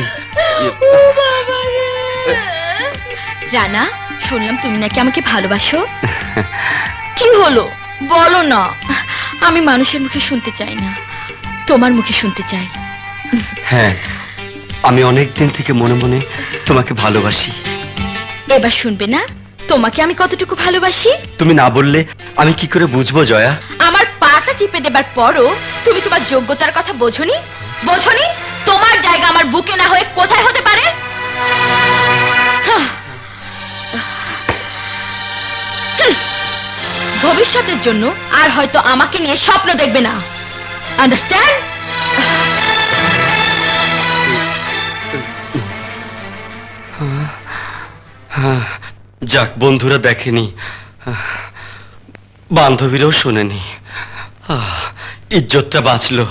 রানা, শুনলাম তুমি নাকি আমাকে ভালোবাসো। কি হলো বলো না। আমি মানুষের মুখে শুনতে চাই না, তোমার মুখে শুনতে চাই। হ্যাঁ, আমি অনেক দিন থেকে মনে মনে তোমাকে ভালোবাসি। এবার শুনবে না তোমাকে আমি কতটুকু ভালোবাসি? তুমি না বললে আমি কি করে বুঝবো জয়া? আমার পাটা টিপে দেবার পরও তুমি তোমার যোগ্যতার কথা বোঝনি? বোঝনি? তোমার জায়গা আমার বুকে না হয়ে কোথায় হতে পারে? ভবিষ্যতের জন্য আর হয়তো আমাকে নিয়ে স্বপ্ন দেখবে না। আন্ডারস্ট্যান্ড? যাক, বন্ধুরা দেখেনি, বান্ধবীরাও শোনেনি, ইজ্জতটা বাঁচলো।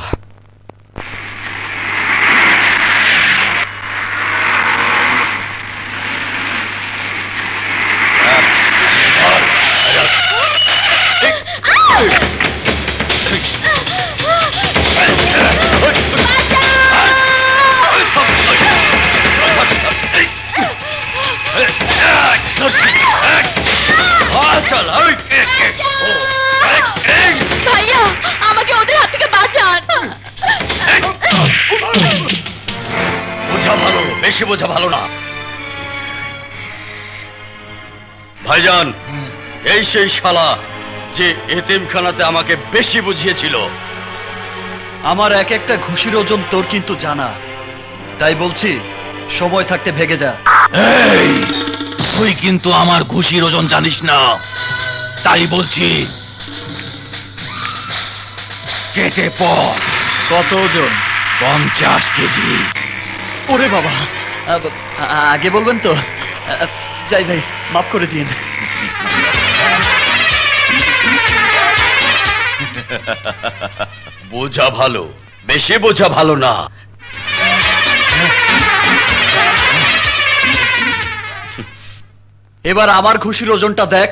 ভাইয়া, আমাকে ওদের হাত থেকে বাঁচান। বোঝা ভালো, বেশি বোঝা ভালো না। ভাইজান, এই সেই শালা যে এতিমখানাতে আমাকে বেশি বুঝিয়েছিল। আমার এক একটা ঘুষির ওজন তোর কিন্তু জানা, তাই বলছি সময় থাকতে ভেগে যা। এই, তুই কিন্তু আমার ঘুষির ওজন জানিস না, তাই বলছি কেটে পড়। কত ওজন? 50 কেজি। ওরে বাবা, আগে বলবেন তো। যাই ভাই, মাফ করে দিন। বোঝা ভালো, বেশি বোঝা ভালো না। এবার আমার ঘুষির ওজনটা দেখ।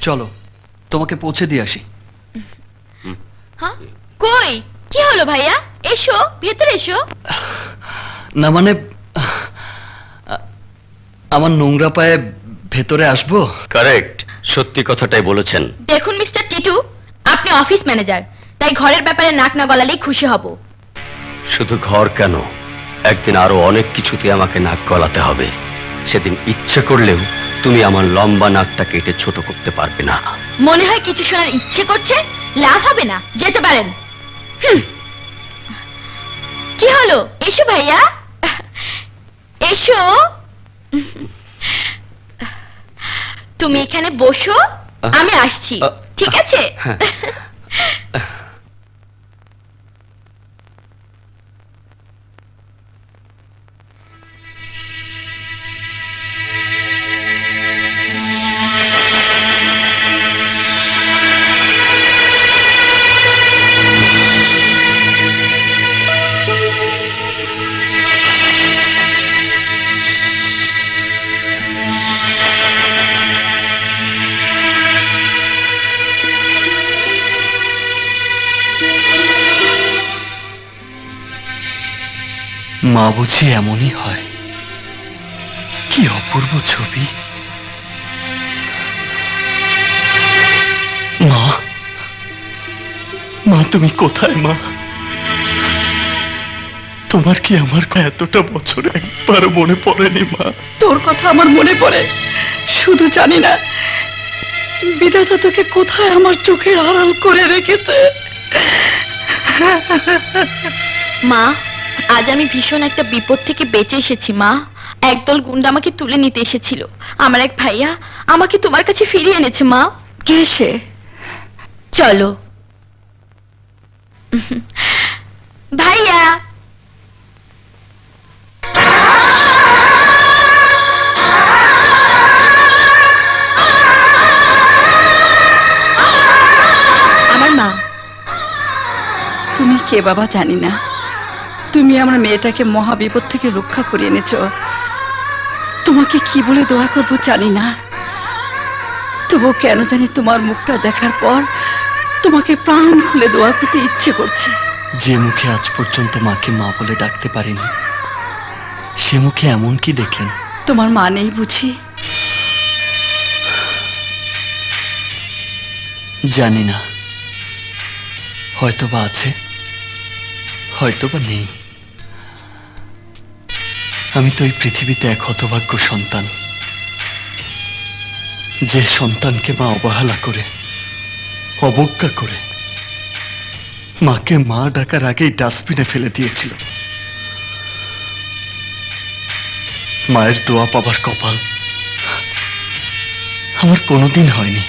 চলো তোমাকে পৌঁছে দিয়ে আসি। হ্যাঁ কই কি হলো ভাইয়া? এসো ভেতরে এসো। না মানে আমার নোংরা পায়ে ভেতরে আসবো? কারেক্ট, সত্যি কথাটাই বলেছেন। দেখুন মিস্টার টিটু, আপনি অফিস ম্যানেজার, তাই ঘরের ব্যাপারে নাক না গলালেই খুশি হব। শুধু ঘর কেন, একদিন আরো অনেক কিছুতে আমাকে নাক গলাতে হবে। সেদিন ইচ্ছে করলেও তুমি আমার লম্বা নাকটা কেটে ছোট করতে পারবে না। মনে হয় কিছু শোনার ইচ্ছে করছে, লাভ হবে না, যেতে পারেন। কি হলো? এসো ভাইয়া এসো। তুমি এখানে বসো, আমি আসছি, ঠিক আছে? মা বুঝি এমনই হয়? কি অপূর্ব ছবি। মা, মা তুমি কোথায় মা? তোমার কি আমার এতটা বছর একবার মনে পড়েনি মা? তোর কথা আমার মনে পড়ে, শুধু জানি না বিধাতা তোকে কোথায় আমার চোখে আড়াল করে রেখেছে। মা, আজ আমি ভীষণ একটা বিপদ থেকে বেঁচে এসেছি মা। একদল গুন্ডা আমাকে তুলে নিতে এসেছিল। আমার এক ভাইয়া আমাকে তোমার কাছে ফিরিয়ে এনেছে মা। কে সে? চলো। ভাইয়া, আমার মা। তুমি কে বাবা জানি না, তুমি আমার মেয়েটাকে মহা বিপদ থেকে রক্ষা করে এনেছো। তোমাকে কি বলে দোয়া করবো জানি না, তবু কেন জানি তোমার মুখটা দেখার পর তোমাকে প্রাণ খুলে দোয়া করতে ইচ্ছে করছে। যে মুখে আজ পর্যন্ত মাকে মা বলে ডাকতে পারিনি, সে মুখে এমন কি দেখলেন? তোমার মা নেই বুঝি? জানি না, হয়তোবা আছে, হয়তোবা নেই। আমি তো এই পৃথিবীতে এক হতভাগ্য সন্তান, যে সন্তানকে মা অবহেলা করে, অবজ্ঞা করে মাকে মা ডাকার আগেই ডাস্টবিনে ফেলে দিয়েছিল। মায়ের দোয়া পাবার কপাল আমার কোনোদিন হয়নি,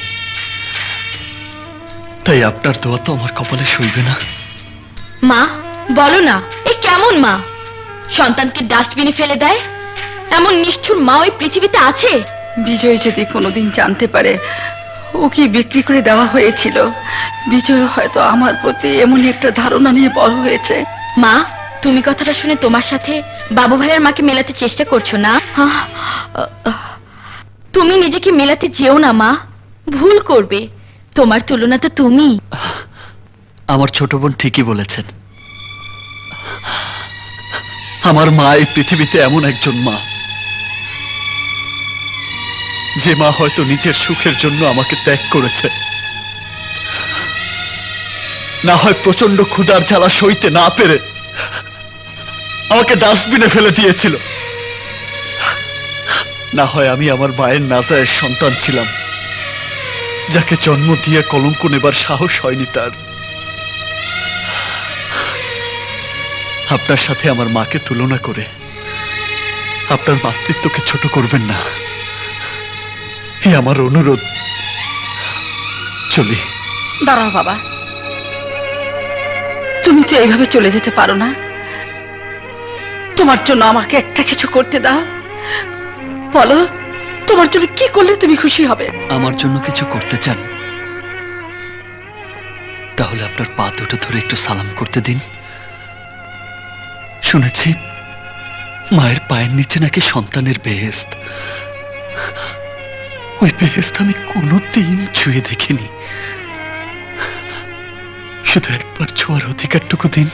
তাই আপনার দোয়া তো আমার কপালে সইবে না। মা বলো না, এ কেমন মা? সন্তানকে ডাস্টবিনে ফেলে দেয়? এমন নিষ্ঠুর মা ওই পৃথিবীতে আছে? বিজয় যদি কোনোদিন জানতে পারে ও কি বিক্রি করে দেওয়া হয়েছিল, বিজয় হয়তো আমার প্রতি এমনই একটা ধারণা নিয়ে বড় হয়েছে। মা, তুমি কথাটা শুনে তোমার সাথে বাবু ভাইয়ের মাকে মেলাতে চেষ্টা করছো না? তুমি নিজেকে মেলাতে যেও না মা, ভুল করবে। তোমার তুলনা তো তুমি। আমার ছোট বোন ঠিকই বলেছেন, আমার মা এই পৃথিবীতে এমন একজন মা, যে মা হয়তো নিজের সুখের জন্য আমাকে ত্যাগ করেছে, না হয় প্রচন্ড ক্ষুধার জ্বালা সইতে না পেরে আমাকে ডাস্টবিনে ফেলে দিয়েছিল, না হয় আমি আমার মায়ের নাজায়ের সন্তান ছিলাম, যাকে জন্ম দিয়ে কলঙ্ক নেবার সাহস হয়নি তার। আপনার সাথে আমার মাকে তুলনা করে আপনার মাতৃত্বকে ছোট করবেন না, এই আমার অনুরোধ। চলি। দাঁড়াও বাবা, তুমি তো এইভাবে চলে যেতে পারো না। তোমার জন্য আমাকে একটা কিছু করতে দাও। বলো, তোমার জন্য কি করলে তুমি খুশি হবে? আমার জন্য কিছু করতে চান? তাহলে আপনার পা দুটো ধরে একটু সালাম করতে দিন। শুনেছি মায়ের পায়ের নিচে নাকি সন্তানের বেহেশত। ওই বেহেশত আমি কোনোদিন ছুঁয়ে দেখিনি। শুধু একবার ছোঁয়ার অধিকারটুকু দিন।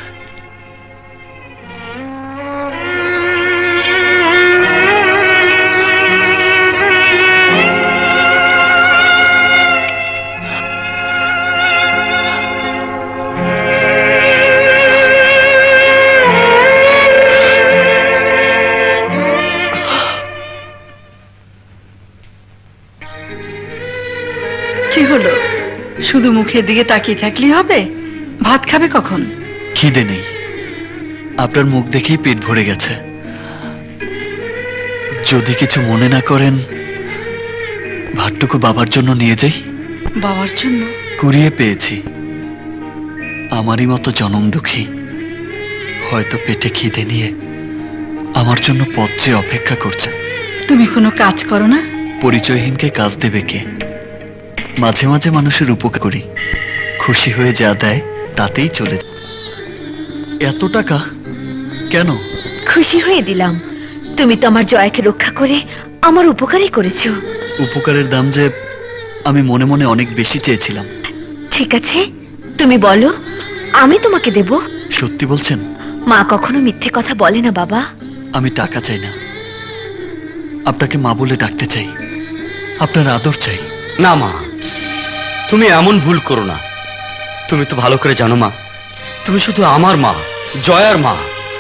কি হলো? শুধু মুখের দিকে তাকিয়ে থাকলেই হবে? ভাত খাবে কখন? খিদে নেই, আপনার মুখ দেখেই পেট ভরে গেছে। যদি কিছু মনে না করেন, ভাতটুকু বাবার জন্য নিয়ে যাই। বাবার জন্য? কুড়িয়ে পেয়েছি। আমারই মতো জনম দুঃখী, হয়তো পেটে খিদে নিয়ে আমার জন্য পথ চেয়ে অপেক্ষা করছে। তুমি কোনো কাজ করো না? পরিচয়হীনকে কাজ দেবে কে? মাঝে মাঝে মানুষের উপকার করি, খুশি হয়ে যা দেয় তাতেই চলে যায়। এত টাকা কেন? খুশি হয়ে দিলাম। তুমি তো আমার জয়াকে রক্ষা করে আমার উপকারই করেছো। উপকারের দাম যে আমি মনে মনে অনেক বেশি চেয়েছিলাম। ঠিক আছে, তুমি বলো, আমি তোমাকে দেব। সত্যি বলছেন? মা কখনো মিথ্যে কথা বলে না বাবা। আমি টাকা চাই না, আপনাকে মা বলে ডাকতে চাই, আপনার আদর চাই। না মা, তুমি এমন ভুল করো না। তুমি তো ভালো করে জানো মা, তুমি শুধু আমার মা, জয়ার মা।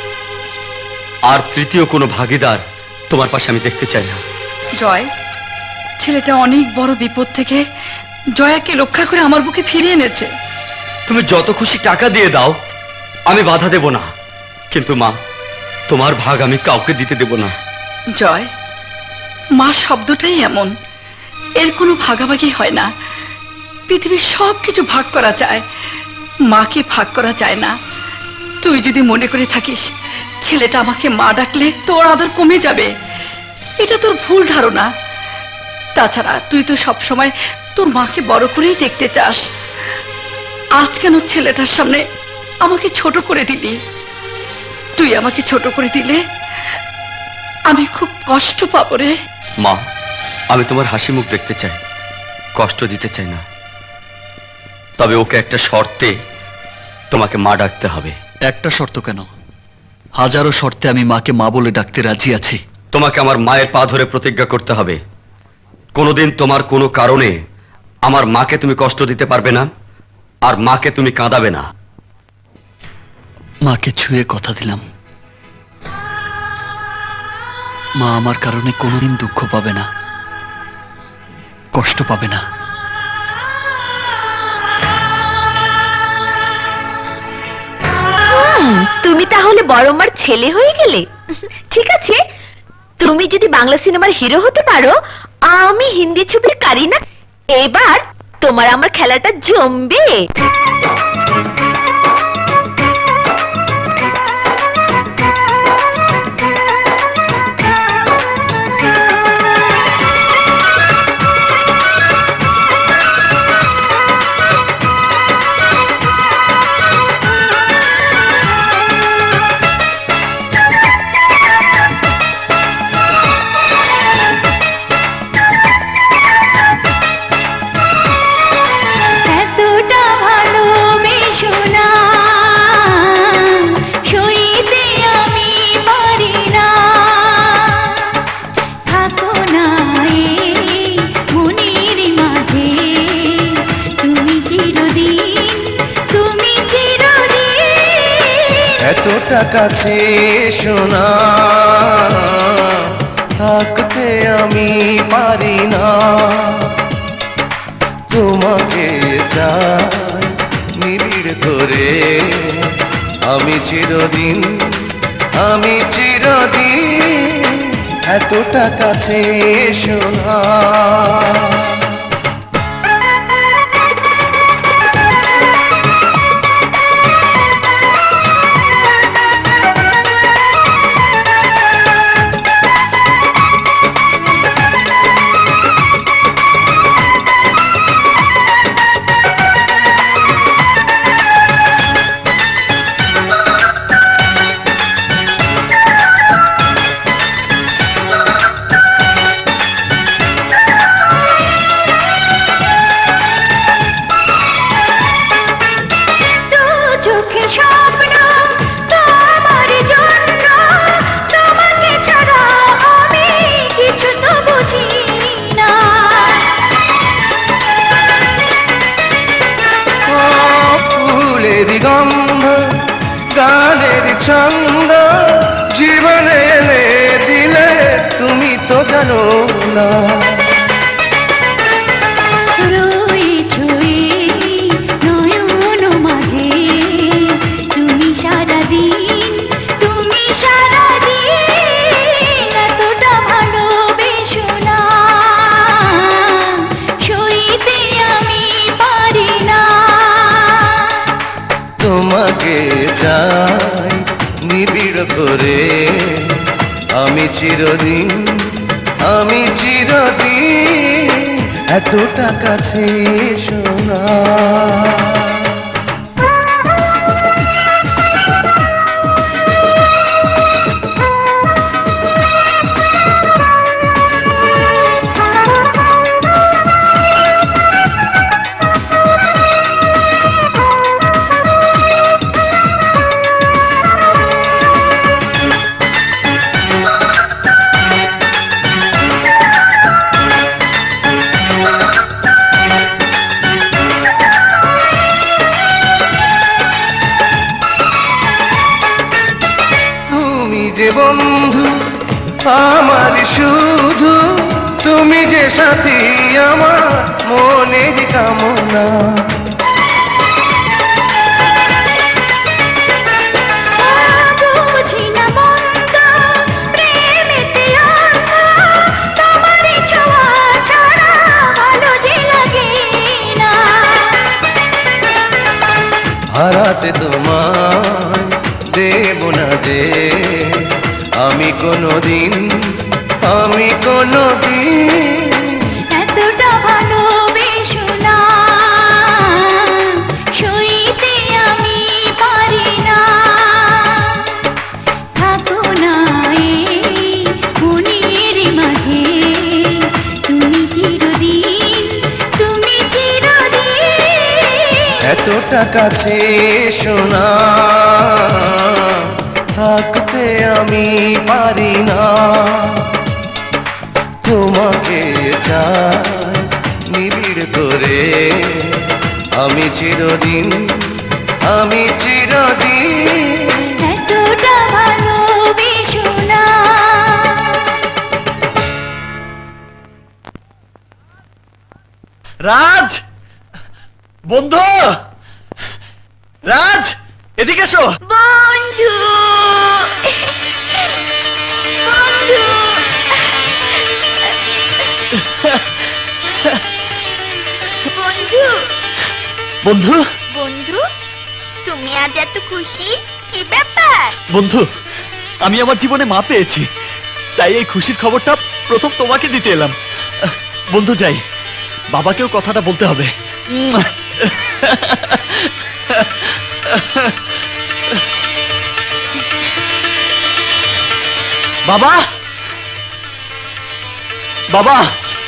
আর তৃতীয় কোনো ভাগিদার তোমার পাশে আমি দেখতে চাই না। জয়, ছেলেটা অনেক বড় বিপদ থেকে জয়াকে রক্ষা করে আমার বুকে ফিরিয়ে এনেছে। তুমি যত খুশি টাকা দিয়ে দাও, আমি বাধা দেব না। কিন্তু মা, তোমার ভাগ আমি কাউকে দিতে দেব না। জয়, মা শব্দটাই এমন, এর কোনো ভাগাভাগি হয় না। পৃথিবীর সব কিছু ভাগ করা যায়, মাকে ভাগ করা যায় না। তুই যদি মনে করে থাকিস ছেলেটা আমাকে মা ডাকলে তোর আদর কমে যাবে, এটা তোর ভুল ধারণা। তাছাড়া তুই তো সবসময় তোর মাকে বড় করেই দেখতে চাস। আজ কেন ছেলেটার সামনে আমাকে ছোট করে দিলি? তুই আমাকে ছোট করে দিলে আমি খুব কষ্ট পাবো রে। মা, আমি তোমার হাসি মুখ দেখতে চাই, কষ্ট দিতে চাই না। তবে ওকে একটা শর্তে তোমাকে মা ডাকতে হবে। একটা শর্ত কেন? হাজারো শর্তে আমি মাকে মা বলে ডাকতে রাজি আছি। তোমাকে আমার মায়ের পা ধরে প্রতিজ্ঞা করতে হবে, কোনোদিন তোমার কোনো কারণে আমার মাকে তুমি কষ্ট দিতে পারবে না, আর মাকে তুমি কাঁদাবে না। মাকে ছুঁয়ে কথা দিলাম, মা আমার কারণে কোনোদিন দুঃখ পাবে না, কষ্ট পাবে না। তুমি তাহলে বড় মার ছেলে হয়ে গেলে। ঠিক আছে, তুমি যদি বাংলা সিনেমার হিরো হতে পারো, আমি হিন্দি ছবির কারিনা। এবার তোমার আমার খেলাটা জমবে। এতটা কাছে শোনা থাকতে আমি পারি না, তোমাকে চাই নিবিড় করে আমি চিরদিন, আমি চিরদিন। এতটা কাছে শোনা। জানো না। তোমাকে চাই নিবিড় করে আমি চিরদিন এতটা কাছে শোনা। বন্ধু আমার শুধু তুমি যে সাথী আমার মনের কামনা। হারাতে তোমায় দেব না যে আমি কোনদিন এতটা ভালোবেসো না, সইতে আমি পারি না। থাকো না এই মনের মাঝে তুমি চিরদিন এতটা কাছে শোনা থাকতে আমি পারি না। তোমাকে চাই নিবিড় করে আমি চিরদিন এতটা ভালোবেসো না। রাজ, বন্ধু, রাজ এদিকে এসো। বন্ধু, বন্ধু, বন্ধু, বন্ধু, বন্ধু, তুমি আজ এত খুশি, কি ব্যাপার? বন্ধু, আমি আমার জীবনে মা পেয়েছি, তাই এই খুশির খবরটা প্রথম তোমাকে দিতে এলাম। বন্ধু যাই, বাবাকেও কথাটা বলতে হবে। বাবা, বাবা,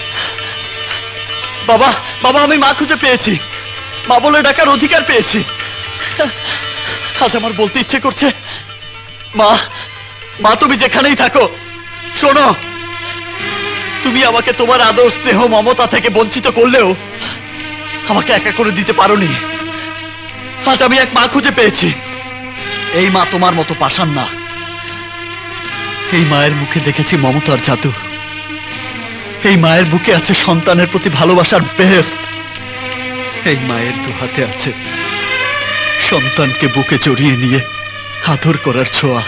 বাবা, বাবা, আমি মা খুঁজে পেয়েছি, মা বলে ডাকার অধিকার পেয়েছি। আজ আমার বলতে ইচ্ছে করছে, মা, মা তুমি যেখানেই থাকো, শোনো, তুমি আমাকে তোমার আদর স্নেহ মমতা থেকে বঞ্চিত করলেও আমাকে একা করে দিতে পারোনি। আজ আমি এক মা খুঁজে পেয়েছি। এই মা তোমার মতো পাষাণ না। এই মায়ের মুখে দেখেছি মমতার জাদু। এই মায়ের বুকে আছে সন্তানের প্রতি ভালোবাসার বেহেশত। এই মায়ের দুহাতে আছে সন্তানকে বুকে জড়িয়ে নিয়ে আদর করার ছোঁয়া।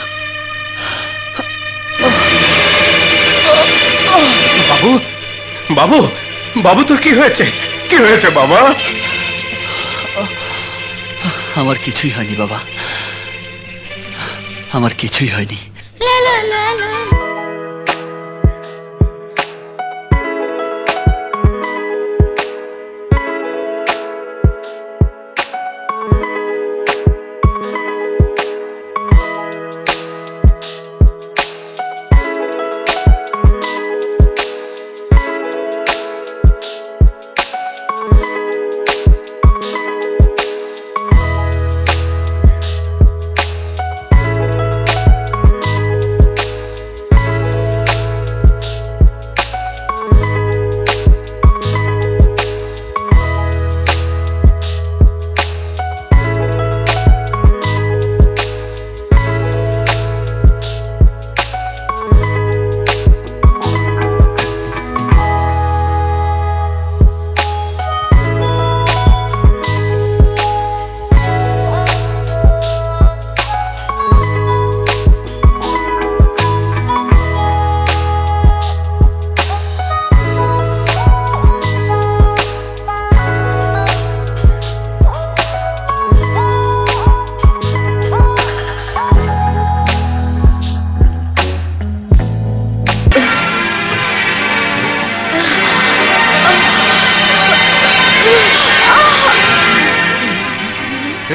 বাবু, বাবু, বাবু, তোর কি হয়েছে? কি হয়েছে বাবা? আমার কিছুই হয়নি বাবা, আমার কিছুই হয়নি। লা লা লা লা।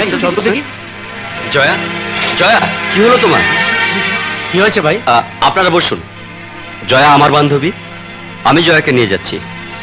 চল তো দেখি। জয়া, জয়া, কি হলো তোমার? কি হয়েছে ভাই? আপনারা বসুন। জয়া আমার বান্ধবী, আমি জয়াকে নিয়ে যাচ্ছি।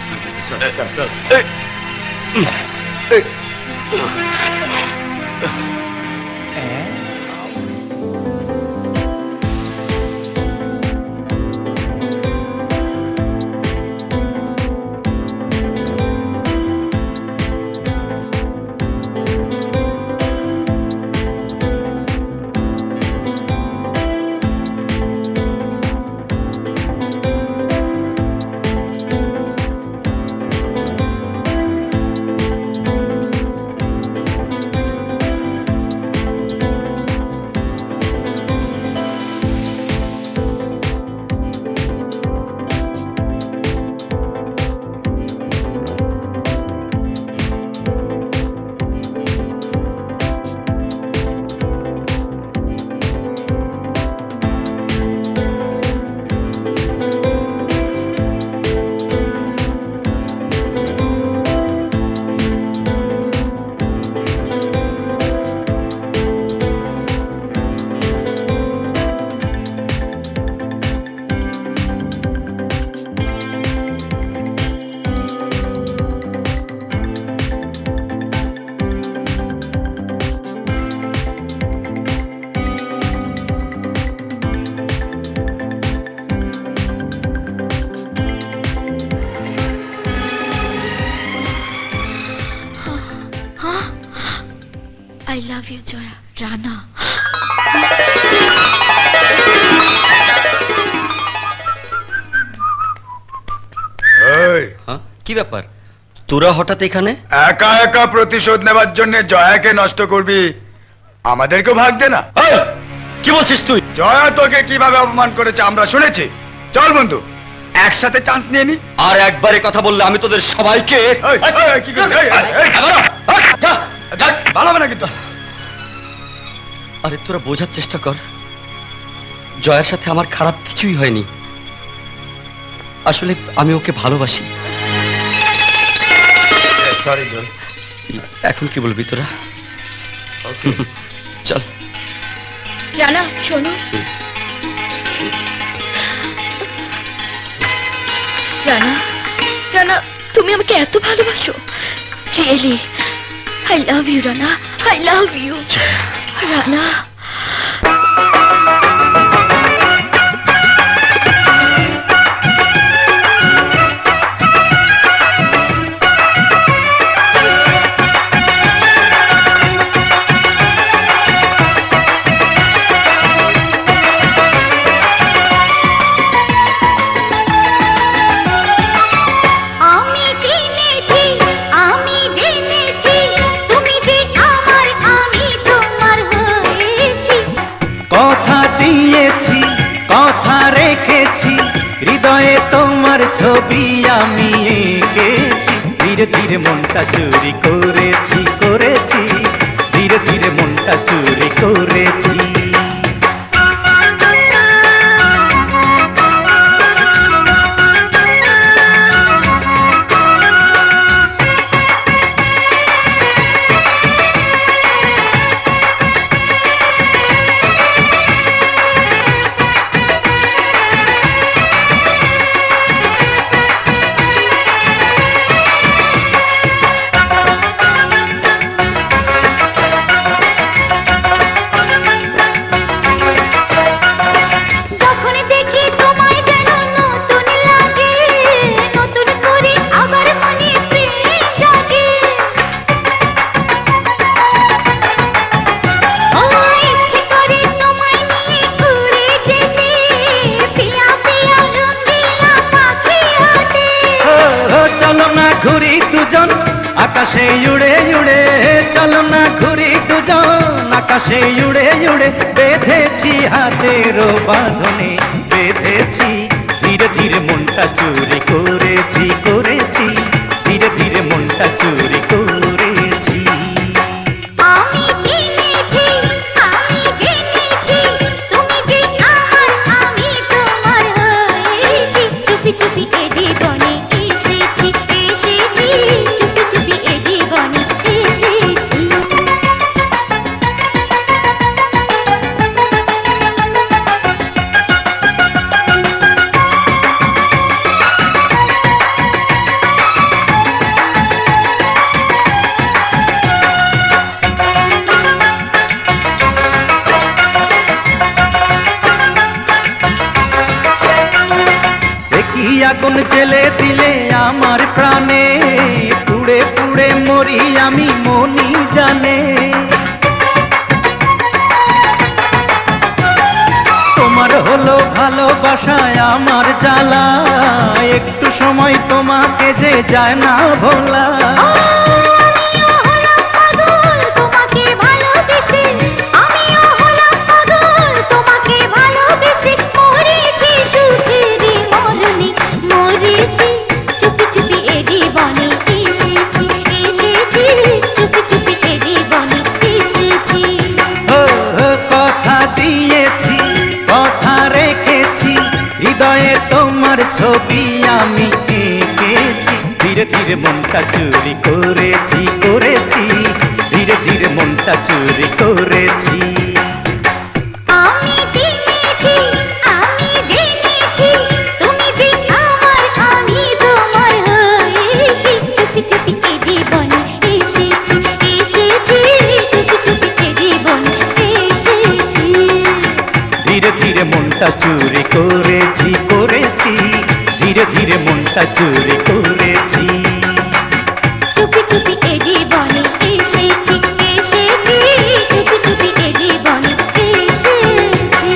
I love you, Joya. Rana. কি ব্যাপার, তোরা হঠাৎ এখানে? একা একা প্রতিশোধ নেবার জন্য জয়াকে নষ্ট করবি, আমাদেরকেও ভাগ দে না। কি বলছিস তুই? জয়া তোকে কিভাবে অপমান করেছে আমরা শুনেছি। চল বন্ধু, একসাথে চান্স নিয়ে নি। আর একবারে কথা বললে আমি তোদের সবাইকে কি করবি? ভালো হবে না কিন্তু। আরে তোরা বোঝার চেষ্টা কর, জয়ার সাথে আমার খারাপ কিছুই হয়নি। আসলে আমি ওকে ভালোবাসি। সরি। এখন কি বলবি তোরা? চল। রানা শোনো। রানা, রানা তুমি আমাকে এত ভালোবাসো? Really I love you Rana, I love you Rana. হৃদয়ে তোমার ছবি আমি এঁকেছি, ধীরে ধীরে মনটা চুরি করেছি করেছি, ধীরে ধীরে মনটা চুরি করেছি। ঘুরি দুজন আকাশে উড়ে উড়ে, চলো না ঘুরি দুজন আকাশে উড়ে উড়ে, বেঁধেছি হাতের বাঁধনে বেঁধেছি, ধীরে ধীরে মনটা চুরি করেছি করেছি, ধীরে ধীরে মনটা চুরি করেছি। আমি জেনেছি তুমি যে আমার, আমি তোমার হয়েছি, চুপি চুপি এ জীবনে এসেছি, চুপি চুপি এ জীবনে এসেছি। আগুন জেলে দিলে আমার প্রাণে, পুড়ে পুড়ে মরি আমি মনি জানে। তোমার হলো ভালোবাসায় আমার জ্বালা, একটু সময় তোমাকে যে যায় না ভোলা। তোমার ছবি আমি এঁকেছি, ধীরে ধীরে মনটা চুরি করেছি করেছি, ধীরে ধীরে মনটা চুরি করেছি। আমি জেনেছি তুমি যে আমার, আমি তোমার হয়েছি। চুপি চুপি এ জীবনে এসেছি এসেছি, চুপি চুপি এ জীবনে এসেছি। ধীরে ধীরে মনটা চুরি করেছি করেছি, ধীরে ধীরে মনটা চুরি করেছি। চুপি চুপি এ জীবনে এসেছি এসেছি, চুপি চুপি এ জীবনে এসেছি।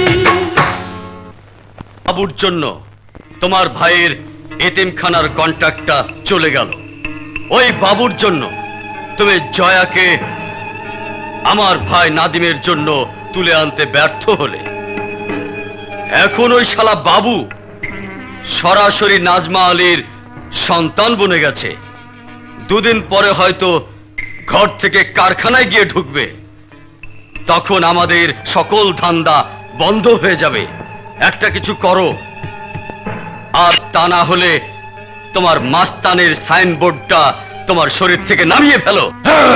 বাবুর জন্য তোমার ভাইয়ের এতিমখানার কন্ট্রাক্টটা চলে গেল। ওই বাবুর জন্য তুমি জয়াকে আমার ভাই নাদিমের জন্য তুলে আনতে ব্যর্থ হলে। এখন ওই শালা বাবু সরাসরি নাজমা আলীর সন্তান বনে গেছে। দুদিন পরে হয়তো ঘর থেকে কারখানায় গিয়ে ঢুকবে। তখন আমাদের সকল ধান্দা বন্ধ হয়ে যাবে। একটা কিছু করো, আর তা না হলে তোমার মাস্তানের সাইনবোর্ডটা তোমার শরীর থেকে নামিয়ে ফেলো।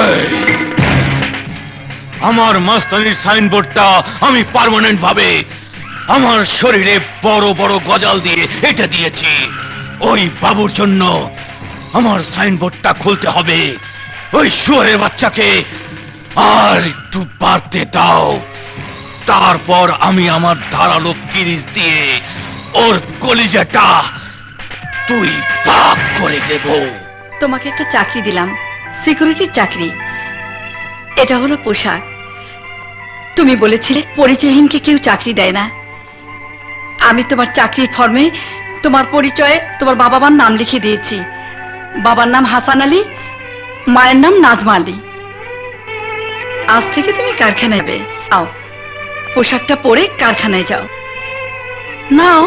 আমার মাস্তানির সাইনবোর্ডটা আমি পার্মানেন্ট ভাবে আমার শরীরে বড় বড় গজাল দিয়ে এটা দিয়েছি। ওই বাবুর জন্য আমার সাইনবোর্ডটা খুলতে হবে। ওই শুয়োরের বাচ্চাকে আর একটু বাড়তে দাও, তারপর আমি আমার ধারালো কিরিচ দিয়ে ওর কলিজাটা তুই ভাগ করে দেব। তোমাকে একটা চাকরি দিলাম, সিকিউরিটির চাকরি। এটা হলো পোশাক। তুমি বলেছিলে পরিচয়হীনকে কেউ চাকরি দেয় না। আমি তোমার চাকরির ফর্মে তোমার পরিচয়ে তোমার বাবা মার নাম লিখে দিয়েছি। বাবার নাম হাসান আলী, মায়ের নাম নাজমা আলী। আজ থেকে তুমি কারখানায় যাবে। আও, পোশাকটা পরে কারখানায় যাও। নাও।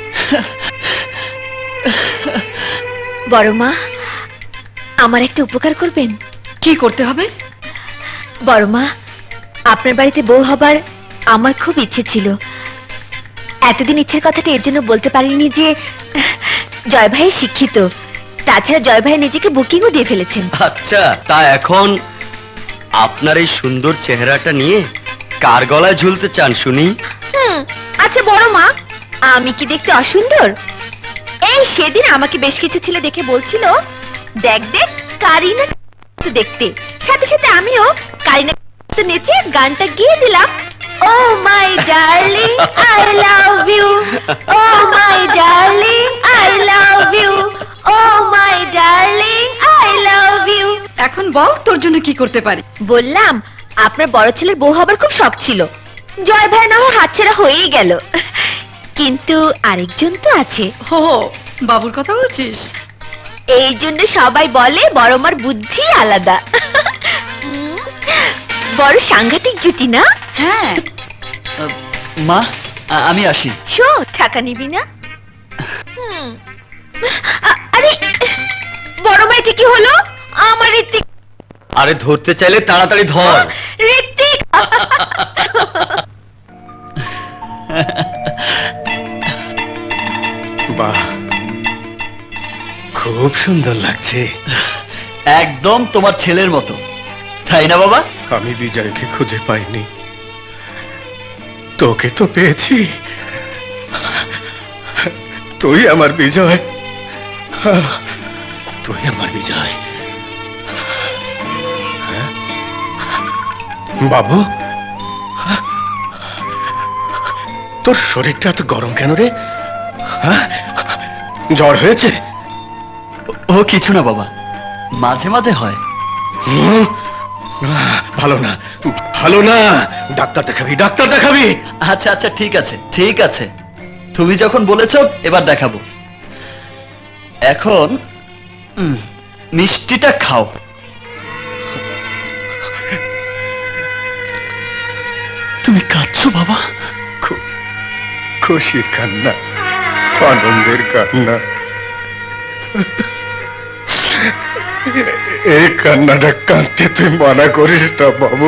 বড় মা, আমার একটা উপকার করবেন? কি করতে হবে? বড় মা, আপনার বাড়িতে বউ হবার আমার খুব ইচ্ছে ছিল। এতদিন ইচ্ছের কথাটা এর জন্য বলতে পারিনি যে জয় ভাই শিক্ষিত। তাছাড়া জয় ভাই নিজেকে বুকিংও দিয়ে ফেলেছেন। আচ্ছা, তা এখন আপনার এই সুন্দর চেহারাটা নিয়ে কার গলায় ঝুলতে চান শুনি? আচ্ছা বড় মা, আমি কি দেখতে অসুন্দর? এই সেদিন আমাকে বেশ কিছু ছেলে দেখে বলছিল, দেখ দেখ কারিনা দেখতে। সাথে সাথে আমিও কারিনা নেচে গানটা গিয়ে দিলাম। Oh my darling I love you, oh my darling I love you, oh my darling I love you. এখন বল তোর জন্য কি করতে পারি? বললাম আপনার বড় ছেলের বউ হবার খুব শখ ছিল। জয় ভাই না হয় হাতছাড়া হয়েই গেল, কিন্তু আরেকজন তো আছে। হো, বাবুর কথা বলছিস? এই জন্য সবাই বলে বড় মার বুদ্ধি আলাদা। বড় সাংঘাতিক জুটি না? হ্যাঁ। মা, আমি আসি। শো, টাকা নিবি না? আরে বড় মা, এটা কি হলো? আমার ঋত্বিক। আরে ধরতে চাইলে তাড়াতাড়ি ধর। ঋত্বিক। বাহ, খুব সুন্দর লাগছে। একদম তোমার ছেলের মতো, তাই না বাবা? আমি বিজয়কে খুঁজে পাইনি, তোকে তো পেয়েছি। তুই আমার বিজয়, তুই আমার বিজয়। বাবু, তোর শরীরটা এত গরম কেন রে? জ্বর হয়েছে? ও কিছু না বাবা, মাঝে মাঝে হয়। ভালো না, ভালো না, ডাক্তার দেখাবি, ডাক্তার দেখাবি। আচ্ছা আচ্ছা, ঠিক আছে ঠিক আছে, তুমি যখন বলেছ এবার দেখাবো। এখন মিষ্টিটা খাও। তুমি কাঁদছো বাবা? খুশির কান্না, আনন্দের কান্না। এই কান্নাটা কাঁদতে তুই মানা করিস না বাবু,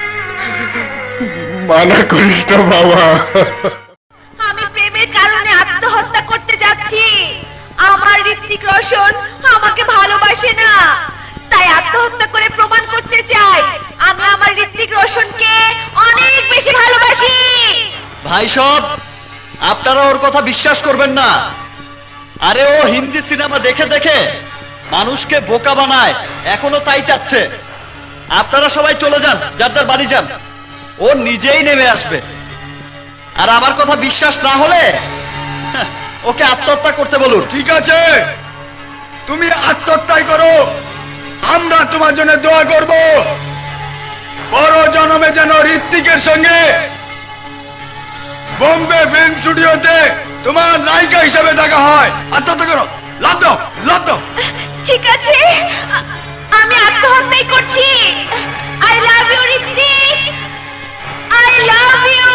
মানা করিস না বাবা। আমি প্রেমের কারণে আত্মহত্যা করতে যাচ্ছি। আমার ঋত্বিক রোশন আমাকে ভালোবাসে না, তাই আত্মহত্যা করে প্রমাণ করতে চাই আমি আমার ঋত্বিক রোশনকে অনেক বেশি ভালোবাসি। ভাই সব, আপনারা ওর কথা বিশ্বাস করবেন না। আরে ও হিন্দি সিনেমা দেখে দেখে মানুষকে বোকা বানায়, এখনো তাই চাচ্ছে। আপনারা সবাই চলে যান, যার যার বাড়ি যান, ও নিজেই নেমে আসবে। আর আমার কথা বিশ্বাস না হলে ওকে আত্মহত্যা করতে বলুন। ঠিক আছে, তুমি আত্মহত্যাই করো, আমরা তোমার জন্য দোয়া করব। বড় জন্মে যেন ঋত্বিকের সঙ্গে বোম্বে ফিল্ম স্টুডিওতে তোমার নায়িকা হিসেবে দেখা হয়। আত্মহত্যা করো, লাভ দাও, লাভ দাও। ঠিক আছে, আমি আত্মহত্যাই করছি। I love you Ritwik, I love you.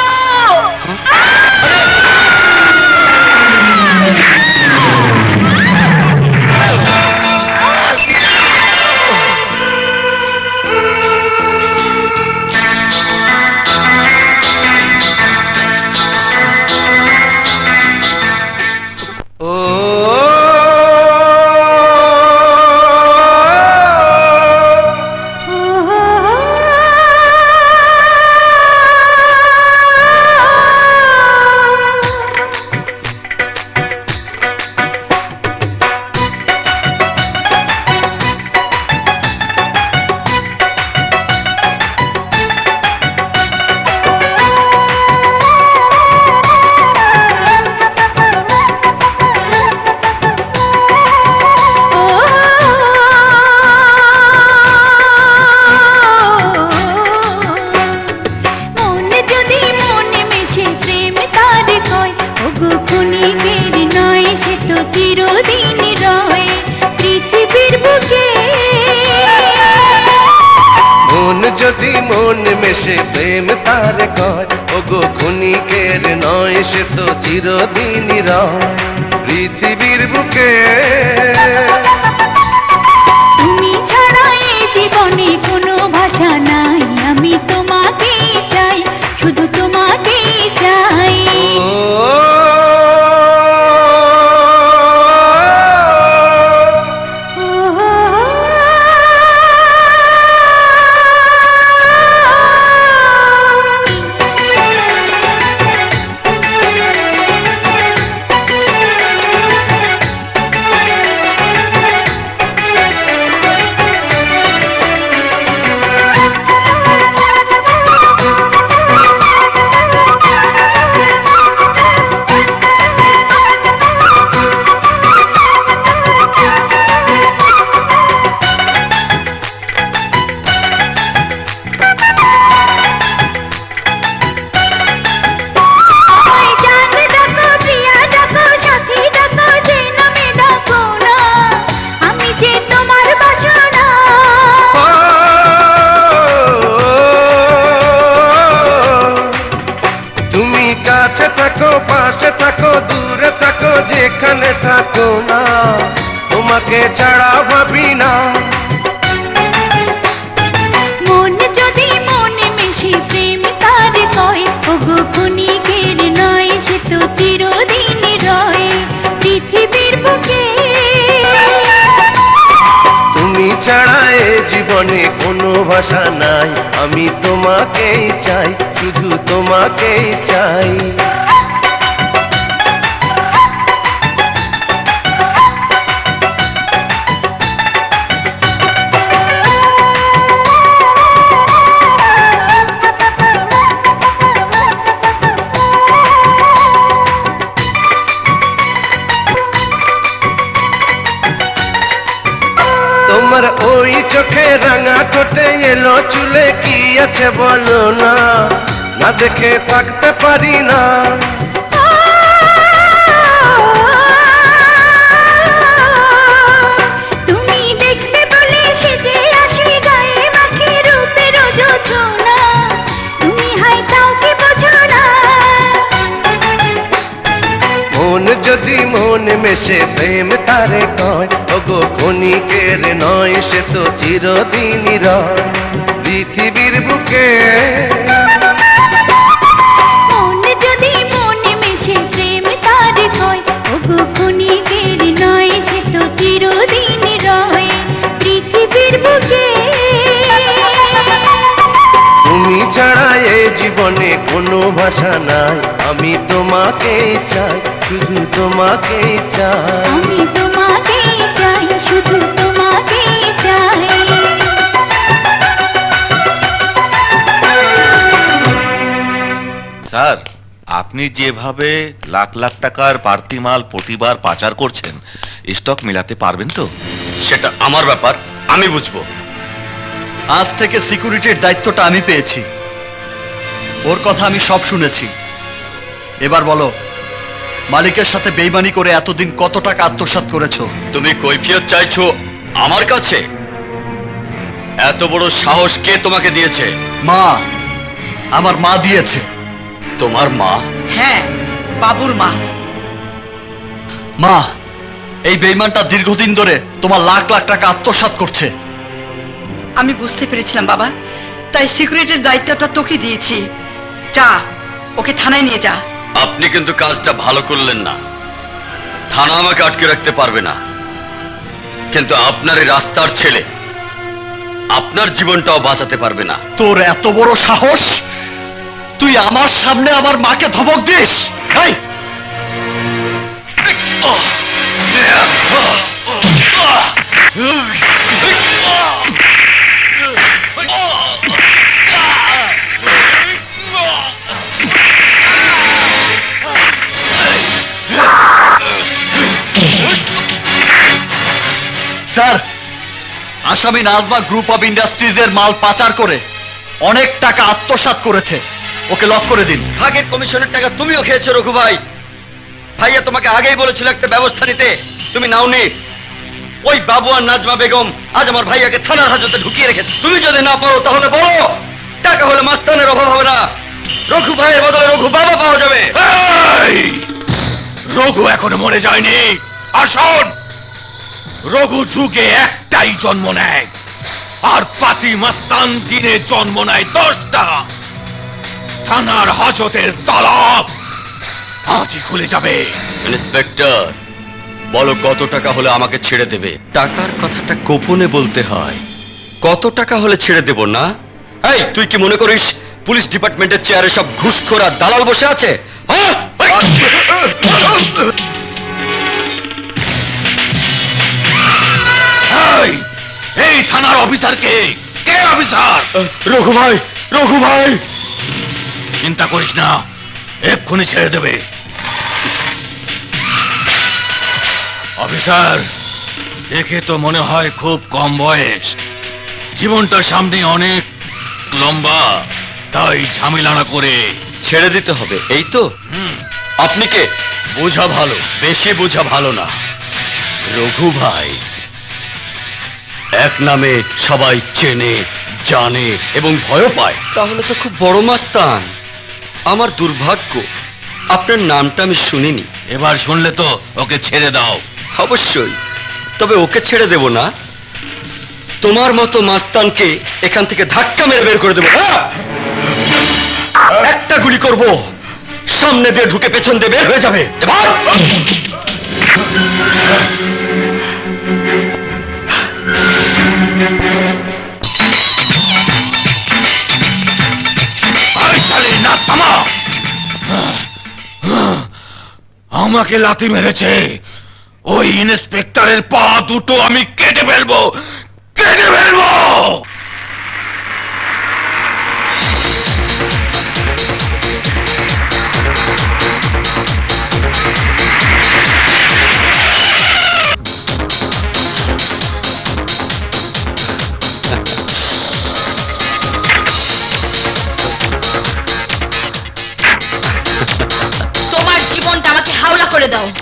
যদি মন মেশে প্রেম তার কয়, ওগো ক্ষণিকের নয় সে তো চিরদিনই রয় পৃথিবীর বুকে। তুমি ছাড়া এই জীবনে কোনো ভাষা নাই, আমি তোমাকেই চাই, শুধু তোমাকেই চাই। যেখানে থাকো না তোমাকে ছাড়া ভাবি না। মন যদি মনে মিশে প্রেম তার কয়, ওগো ক্ষণিকের নয় সে তো চিরদিন রয় পৃথিবীর বুকে। তুমি ছাড়া এ জীবনে কোনো ভাষা নাই, আমি তোমাকেই চাই, শুধু তোমাকেই চাই। ওই চোখে রাঙা ঠোঁটে এলো চুলে কি আছে বলো না, না দেখে থাকতে পারি না। তুমি দেখবে বলে সেজে আসি গায়ে মাখি রূপের যোজনা, তুমি হাই কাউকে বোঝো না। মন যদি মন মেশে প্রেম তারে কয়, ওগো ক্ষণিকের নয় সে তো চিরদিনই রয় পৃথিবীর বুকে। মন যদি মন মেশে প্রেম তারে কয়, ওগো ক্ষণিকের নয় সে তো চিরদিন রয় পৃথিবীর বুকে। তুমি ছাড়া এ জীবনে কোনো ভাষা নাই, আমি তোমাকেই চাই, শুধু তোমাকেই চাই। আমি তোমাকেই চাই, শুধু তোমাকেই চাই। স্যার, আপনি যেভাবে লাখ লাখ টাকার বাড়তি মাল প্রতিবার পাচার করছেন, স্টক মেলাতে পারবেন তো? সেটা আমার ব্যাপার, আমি বুঝবো। আজ থেকে সিকিউরিটির দায়িত্বটা আমি পেয়েছি, ওর কথা আমি সব শুনেছি। এবার বলো, মালিকের সাথে বেইমানি করে এতদিন কত টাকা আত্মসাৎ করেছো? তুমি কৈফিয়ত চাইছো আমার কাছে? এত বড় সাহস কে তোমাকে দিয়েছে? মা, আমার মা দিয়েছে। তোমার মা? হ্যাঁ, বাবুর মা। মা, এই বেইমানটা দীর্ঘদিন ধরে তোমার লাখ লাখ টাকা আত্মসাৎ করছে। আমি বুঝতে পেরেছিলাম বাবা, তাই সিকিউরিটির দায়িত্বটা তোকে দিয়েছি। যা, ওকে থানায় নিয়ে যা। আপনি কিন্তু কাজটা ভালো করলেন না। থানা আমাকে আটকে রাখতে পারবে না, কিন্তু আপনার এই রাস্তার ছেলে আপনার জীবনটাও বাঁচাতে পারবে না। তোর এত বড় সাহস, তুই আমার সামনে আমার মাকে ধমক দিস? এই! স্যার, আসামি নাজমা গ্রুপ অফ ইন্ডাস্ট্রিজের মাল পাচার করে অনেক টাকা আত্মসাৎ করেছে, ওকে লক করে দিন। ভাগের কমিশনের টাকা তুমিও খেয়েছো রঘু ভাই। ভাইয়া তোমাকে আগেই বলেছিল একটা ব্যবস্থা নিতে, তুমি নাওনি। ওই বাবু আর নাজমা বেগম আজ আমার ভাইয়াকে থানার হাজতে ঢুকিয়ে রেখেছে। তুমি যদি না পারো তাহলে বলো, টাকা হলে মাস্তানের অভাব হবে না, রঘু ভাইয়ের বদলে রঘু বাবা পাওয়া যাবে। রঘু এখনো মরে যায়নি। আর শোন, রঘু যুগে একটাই জন্ম নেয়, আর পাতি মাস্তান দিনে জন্ম নেয় 10টা। থানার হাজতের তালা আজই খুলে যাবে। ইন্সপেক্টর, বলো কত টাকা হলে আমাকে ছেড়ে দেবে? টাকার কথাটা গোপনে বলতে হয়। কত টাকা হলে ছেড়ে দেব না? এই, তুই কি মনে করিস পুলিশ ডিপার্টমেন্টের চেয়ারে সব ঘুষখোর আর দালাল বসে আছে? হ্যাঁ, এই থানার অফিসার কে? কে অফিসার? রঘু ভাই, রঘু ভাই। চিন্তা করিস না, এক্ষুনি ছেড়ে দেবে। অফিসার, দেখে তো মনে হয় খুব কম বয়স, জীবনটার সামনে অনেক লম্বা, তাই ঝামেলা না করে ছেড়ে দিতে হবে, এই তো? আপনি কে? বোঝা ভালো, বেশি বোঝা ভালো না। রঘু ভাই, এক নামে সবাই চেনে, জানে এবং ভয় পায়। তাহলে তো খুব বড় মাস্তান। আমার দুর্ভাগ্য আপনার নামটা আমি শুনিনি। এবার শুনলে তো ওকে ছেড়ে দাও। অবশ্যই, তবে ওকে ছেড়ে দেব না, তোমার মতো মাস্তানকে এখান থেকে ধাক্কা মেরে বের করে দেবো। একটা গুলি করব, সামনে দিয়ে ঢুকে পেছন দিয়ে বের হয়ে যাবে। এবার না, থামা। আমাকে লাথি মেরেছে, ওই ইন্সপেক্টরের পা দুটো আমি কেটে ফেলবো, কেটে ফেলবো।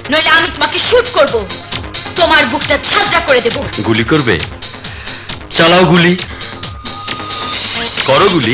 নইলে আমি তোমাকে শুট করব, তোমার বুকটা ঝাঁঝরা করে দেব। গুলি করবে? চালাও গুলি, করো গুলি।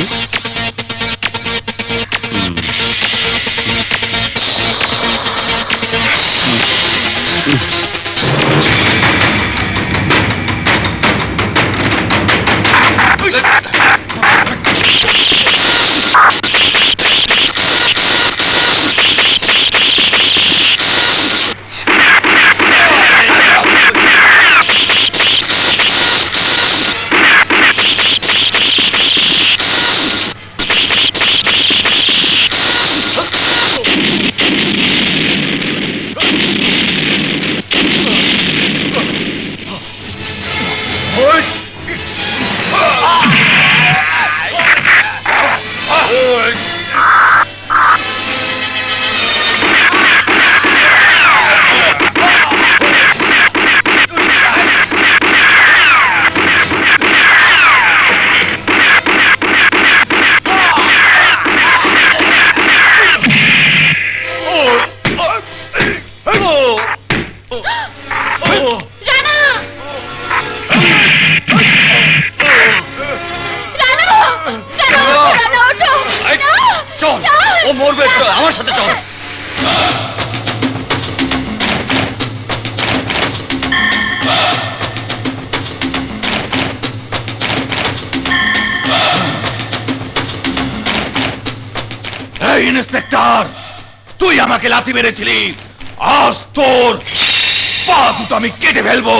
ইন্সপেক্টর, তুই আমাকে লাথি মেরেছিলি, আজ তোর পা দুটো আমি কেটে ফেলবো।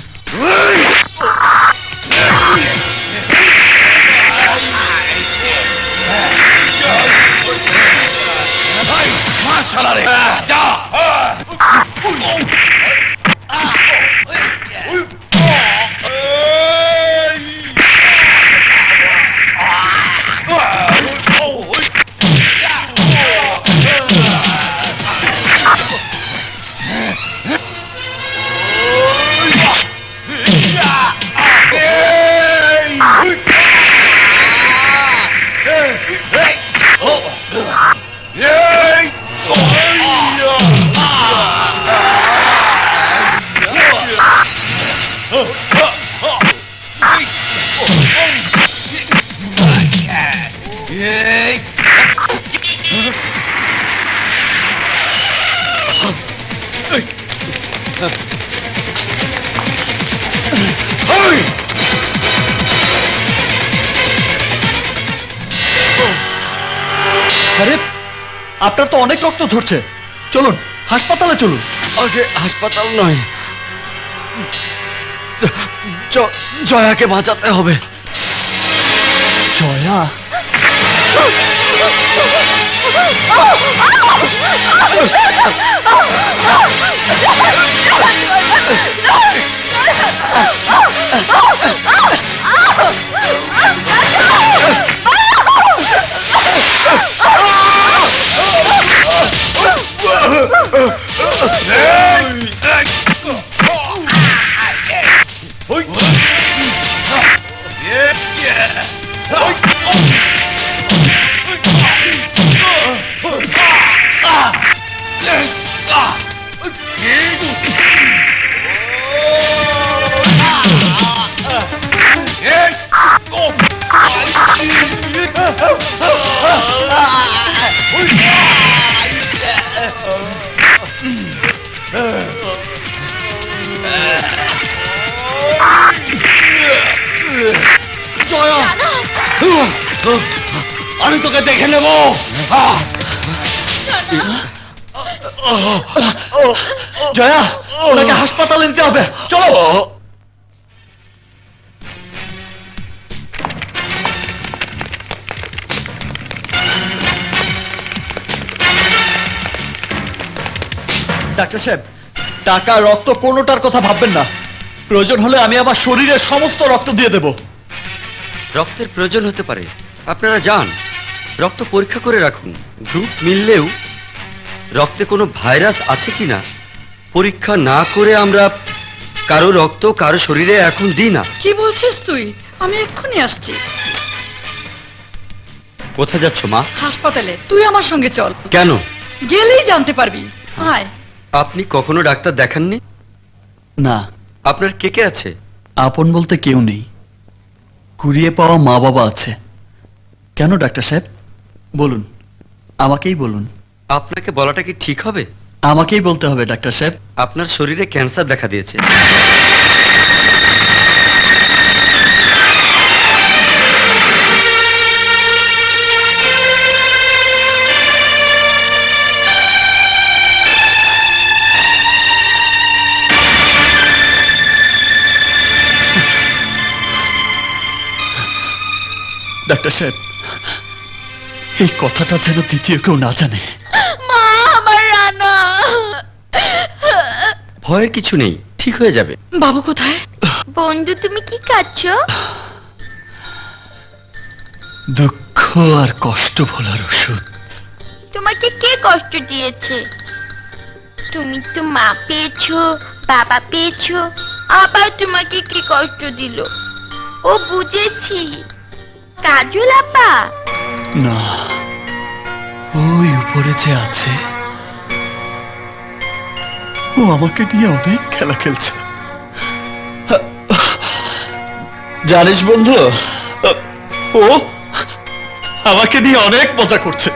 মাশাআল্লাহ, যা। আরে আপনার তো অনেক রক্ত ঝরছে, চলুন হাসপাতালে চলুন। আগে হাসপাতাল নয়, জয়াকে বাঁচাতে হবে। জয়া? আমি তোকে দেখে নেব। জয়া, ওনাকে হাসপাতালে নিতে হবে, চলো। ডাক্তার সাহেব, টাকা রক্ত কোনোটার কথা ভাববেন না, প্রয়োজন হলে আমি আমার শরীরের সমস্ত রক্ত দিয়ে দেব। রক্তের প্রয়োজন হতে পারে, আপনারা যান রক্ত পরীক্ষা করে রাখুন। গ্রুপ মিললেও রক্তে কোনো ভাইরাস আছে কিনা পরীক্ষা না করে আমরা কারো রক্ত কারো শরীরে এখন দিই না। কি বলছিস তুই? আমি এক্ষুনি আসছি। কোথায় যাচ্ছ মা? হাসপাতালে। তুই আমার সঙ্গে চল। কেন? গেলেই জানতে পারবি। আয়। আপনি কখনো ডাক্তার দেখাননি? না। আপনার কে কে আছে? আপন বলতে কেউ নেই, কুড়িয়ে পাওয়া মা বাবা আছে। কেন ডাক্তার সাহেব বলুন, আমাকেই বলুন। আপনাকে বলাটা কি ঠিক হবে? আমাকেই বলতে হবে ডাক্তার সাহেব। আপনার শরীরে ক্যান্সার দেখা দিয়েছে। ডাক্তার সাহেব, এই কথাটা যেন দ্বিতীয় কেউ না জানে। মা, আমার রানা। ভয়ের কিছু নেই, ঠিক হয়ে যাবে। বাবু কোথায়? বন্ধু, তুমি কি খাচ্ছো? দুঃখ আর কষ্ট ভোলার ওষুধ। তোমাকে কে কষ্ট দিয়েছে? তুমি তো মা পেয়েছো, বাবা পেয়েছো, আবার তোমাকে কি কষ্ট দিল? ও বুঝেছি, কাজল আপা। না, ওই উপরে যে আছে ও আমাকে নিয়ে অনেক খেলা খেলছে। জানিস বন্ধু, ও আমাকে নিয়ে অনেক মজা করছে,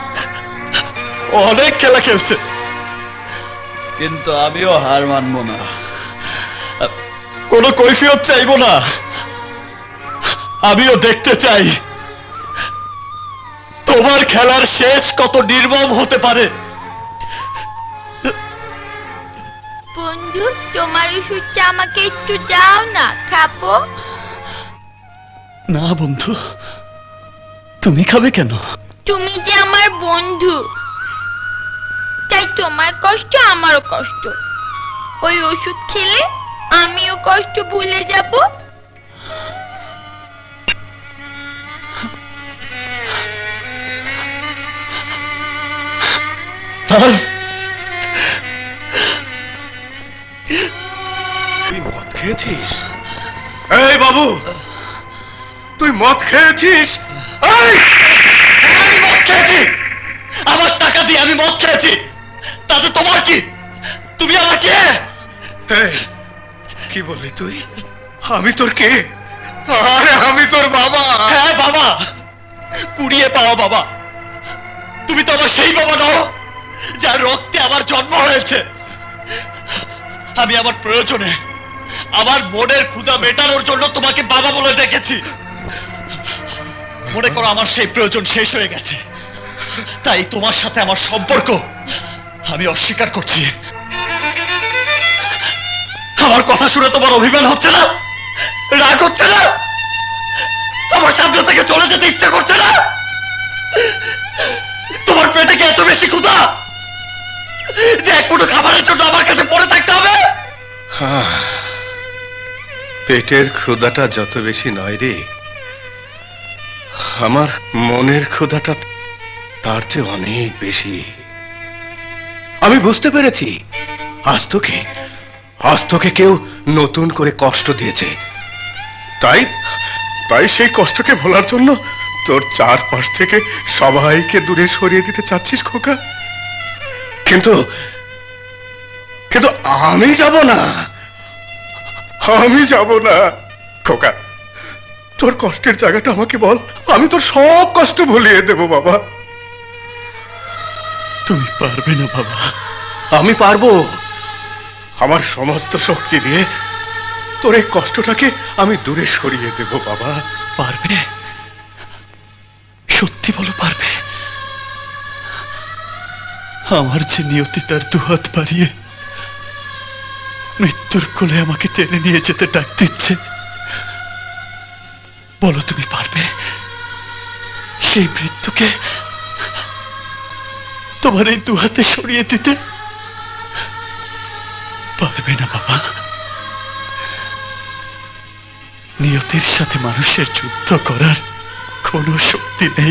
অনেক খেলা খেলছে, কিন্তু আমিও হার মানবো না, কোনো কৈফিয়ত চাইবো না। আমিও দেখতে চাই তোমার খেলার শেষ কত নির্মম হতে পারে। বন্ধু, তোমার ওষুধটা আমাকে একটু দাও না, খাবো। না বন্ধু, তুমি খাবে কেন? তুমি যে আমার বন্ধু, তাই তোমার কষ্ট আমারও কষ্ট। ওই ওষুধ খেলে আমিও কষ্ট ভুলে যাব। তুই মদ খেয়েছিস? এই বাবু, তুই মদ খেয়েছিস? আমি মদ খেয়েছি, আমার টাকা দিয়ে আমি মদ খেয়েছি, তাতে তোমার কি? তুমি আমার কে? কি বললি তুই? আমি তোর কে? আরে আমি তোর বাবা। হ্যাঁ বাবা, কুড়িয়ে পাওয়া বাবা। তুমি তো আমার সেই বাবা নও যার রক্তে আমার জন্ম হয়েছে। আমি আমার প্রয়োজনে, আমার মনের ক্ষুধা মেটানোর জন্য তোমাকে বাবা বলে ডেকেছি। মনে করো আমার সেই প্রয়োজন শেষ হয়ে গেছে, তাই তোমার সাথে আমার সম্পর্ক আমি অস্বীকার করছি। আমার কথা শুনে তোমার অভিমান হচ্ছে না? রাগ হচ্ছে না? আমার সামনে থেকে চলে যেতে ইচ্ছা করছে না? তোমার পেটে কি এত বেশি ক্ষুধা যে এক মুঠো খাবারের জন্য আমার কাছে পড়ে থাকতে হবে? পেটের ক্ষুধাটা যত বেশি নয় রে, আমার মনের ক্ষুধাটা তার চেয়ে অনেক বেশি। আমি বুঝতে পেরেছি, আজ তোকে কেউ নতুন করে কষ্ট দিয়েছে, তাই সেই কষ্টকে ভোলার জন্য তোর চারপাশ থেকে সবাইকে দূরে সরিয়ে দিতে চাচ্ছিস খোকা। কিন্তু আমি যাব না, খোকা। তোর কষ্টের জায়গাটা আমাকে বল, আমি তোর সব কষ্ট ভুলিয়ে দেব বাবা। তুমি পারবে না বাবা। আমি পারবো, আমার সমস্ত শক্তি দিয়ে তোর এই কষ্টটাকে আমি দূরে সরিয়ে দেব বাবা। পারবে? সত্যি বলো পারবে? আমার যে নিয়তি তার দুহাত বাড়িয়ে মৃত্যুর কোলে আমাকে টেনে নিয়ে যেতে ডাক দিচ্ছে, বলো তুমি পারবে সেই মৃত্যুকে তোমার এই দুহাতে সরিয়ে দিতে? পারবে না বাবা। নিয়তির সাথে মানুষের যুদ্ধ করার কোনো শক্তি নেই।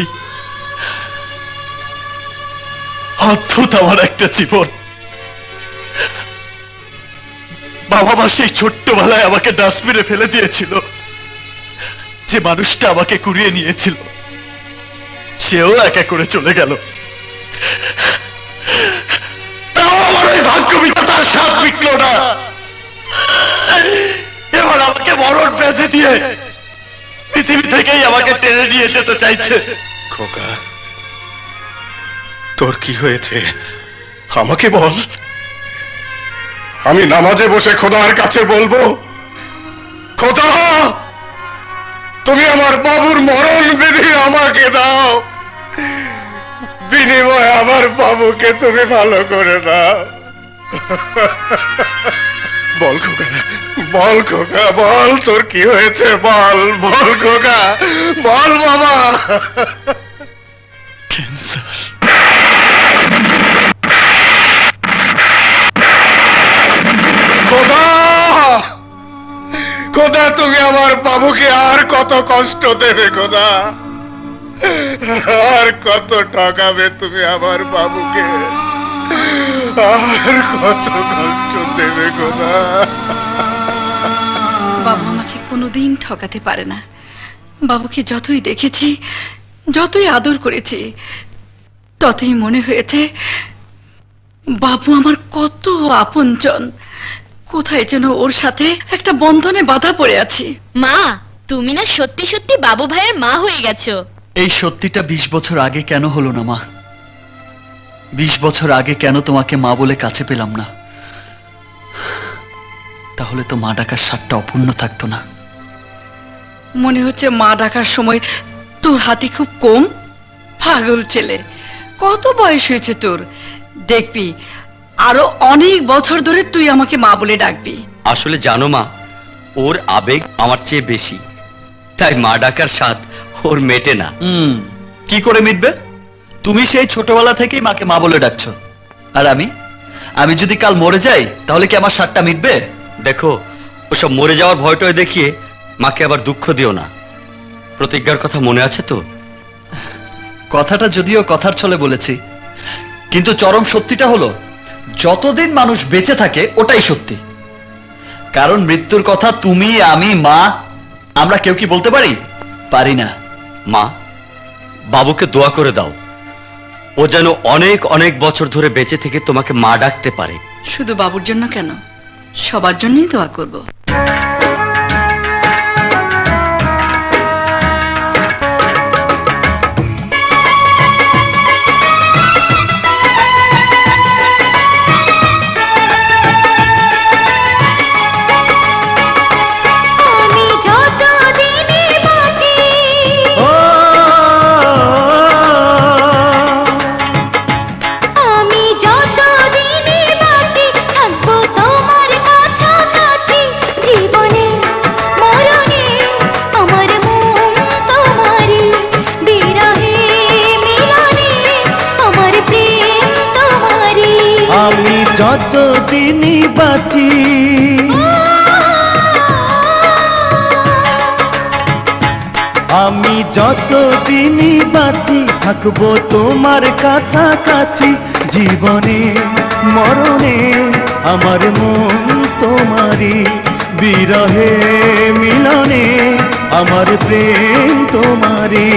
অদ্ভুত আমার একটা জীবন। বাবা মা সেই ছোট্টবেলায় আমাকে ডাস্টবিনে ফেলে দিয়েছিল, যে মানুষটা আমাকে কুড়িয়ে নিয়েছিল সেও একা করে চলে গেল। তাও আমার ওই ভাগ্য কবিতা তার স্বাদ মিটল না, এবার আমাকে মরণ ব্যাধি দিয়ে পৃথিবী থেকেই আমাকে টেনে নিয়ে যেতে চাইছে। খোকা, তোর কি হয়েছে আমাকে বল, আমি নামাজে বসে খোদার কাছে বলবো, খোদা তুমি আমার বাবুর মরণ বিধি আমাকে দাও, বিনিময়ে আমার বাবুকে তুমি ভালো করে দাও। বল খোকা, বল খোকা, বল তোর কি হয়েছে, বল বল খোকা, বল বাবা। ক্যান্সার। খোদা, খোদা তুমি আমার বাবুকে আর কত কষ্ট দেবে খোদা, আর কত ঠকাবে তুমি আমার বাবুকে, আর কত কষ্ট দেবে খোদা। বাবু আমাকে কোনোদিন ঠকাতে পারে না। বাবুকে যতই দেখেছি, যতই আদর করেছি, ততই মনে হয়েছে বাবু আমার কত আপনজন, কোথায় যেন ওর সাথে একটা বন্ধনে বাধা পড়ে আছি। মা, তুমি না সত্যি সত্যি বাবু ভাইয়ের মা হয়ে গেছো। এই সত্যিটা 20 বছর আগে কেন হলো না মা? 20 বছর আগে কেন তোমাকে মা বলে কাছে পেলাম না? তাহলে তো মা ডাকার স্বাদটা অপূর্ণ থাকতো না। মনে হচ্ছে মা ডাকার সময় তোর হাতে খুব কম। পাগল ছেলে, কত বয়স হয়েছে তোর, দেখবি আরো অনেক বছর ধরে তুই আমাকে মা বলে ডাকবি। আসলে জানো মা, ওর আবেগ আমার চেয়ে বেশি, তাই মা ডাকার স্বাদ ওর মেটে না। কি করে মিটবে? তুমি সেই ছোটবেলা থেকেই মাকে মা বলে ডাকছো, আর আমি যদি কাল মরে যাই তাহলে কি আমার স্বাদটা মিটবে? দেখো, ওসব মরে যাওয়ার ভয়টয় দেখিয়ে মাকে আবার দুঃখ দিও না। প্রতিজ্ঞার কথা মনে আছে তো? কথাটা যদিও কথার ছলে বলেছি, কিন্তু চরম সত্যিটা হলো যতদিন মানুষ বেঁচে থাকে ওটাই সত্যি। কারণ মৃত্যুর কথা তুমি, আমি, মা, আমরা কেউ কি বলতে পারি? পারি না। মা, বাবুকে দোয়া করে দাও, ও যেন অনেক অনেক বছর ধরে বেঁচে থেকে তোমাকে মা ডাকতে পারে। শুধু বাবুর জন্য কেন, সবার জন্যই দোয়া করব। যতদিনই বাঁচি, আমি যতদিনই বাঁচি থাকবো তোমার কাছাকাছি, জীবনে মরণে আমার মন তোমারই, বিরহে মিলনে আমার প্রেম তোমারই।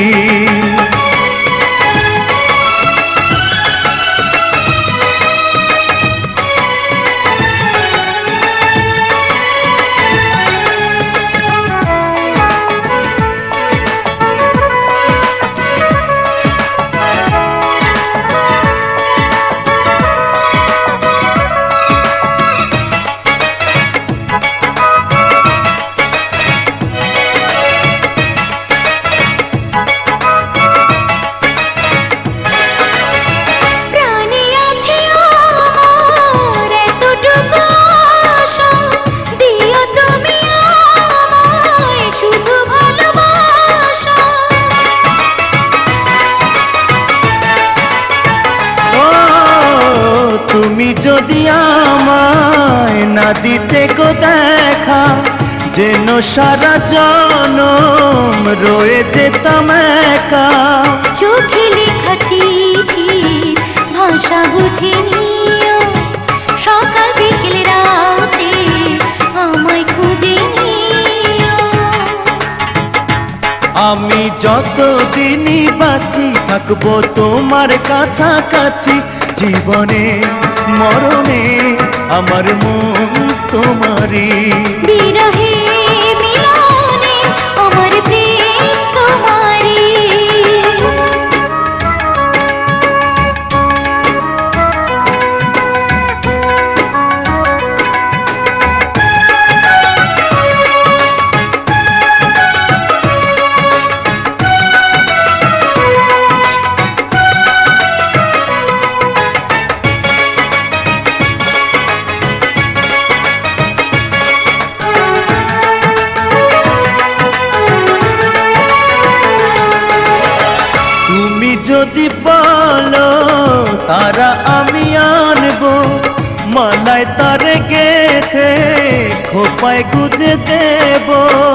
যদি আমায় না দিতে গো দেখা, যেন সারা জনম রয়ে যেতাম একা। চোখে লেখা চিঠি ভাষা বুঝে নিও, সকাল বিকেল রাতে আমায় খুঁজে নিও। আমি যতদিনই বাঁচি থাকবো তোমার কাছাকাছি, জীবনে মরণে আমার মন তোমারি বিরহে মিলনে আমার প্রেম তোমারি যদি বলো তারা আমি আনবো মালায় তারে গেথে খোপায় গুজে দেব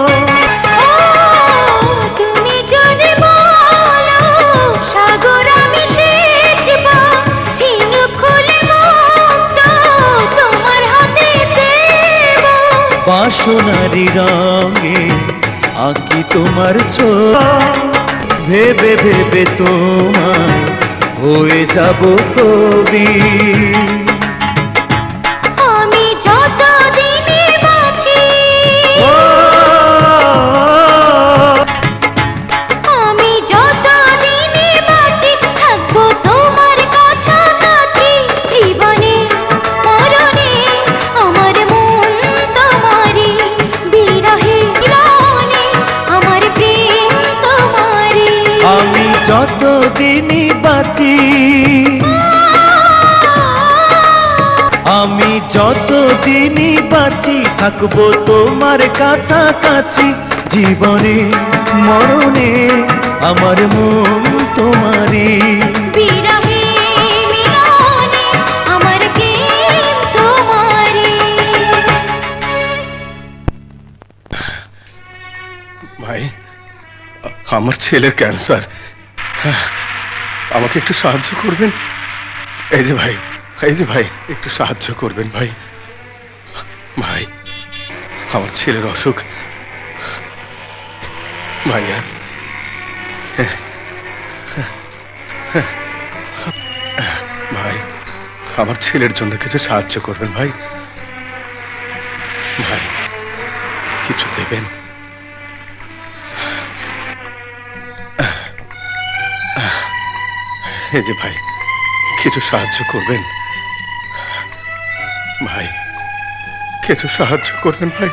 তুমি যদি বলো সাগর আমি সেচব ঝিনুক খুলে মুক্ত তোমার হাতে দেব বাসনারি রঙে আঁকি তোমার ছোঁয়া ভেবে ভেবে তোমায় হয়ে যাব কবি আমি যত দিনে বাঁচি আমি যত দিনে বাঁচি থাকবো তোমার কাছাকাছি জীবনে মরণে আমার মন তোমারি বিরহে মিলনে আমার প্রেম তোমারি আমি যতদিনই বাঁচি আমি যতদিনই বাঁচি থাকবো তোমার কাছাকাছি জীবনে মরণে আমার মন তোমারি বিরহে মিলনে আমার প্রেম তোমারি ভাই আমার ছেলের ক্যান্সার আমাকে একটু সাহায্য করবেন এই যে ভাই একটু সাহায্য করবেন ভাই ভাই আমার ছেলের অসুখ ভাইয়া ভাই আমার ছেলের জন্য কিছু সাহায্য করবেন ভাই ভাই কিছু দেবেন এই যে ভাই কিছু সাহায্য করবেন ভাই কিছু সাহায্য করবেন ভাই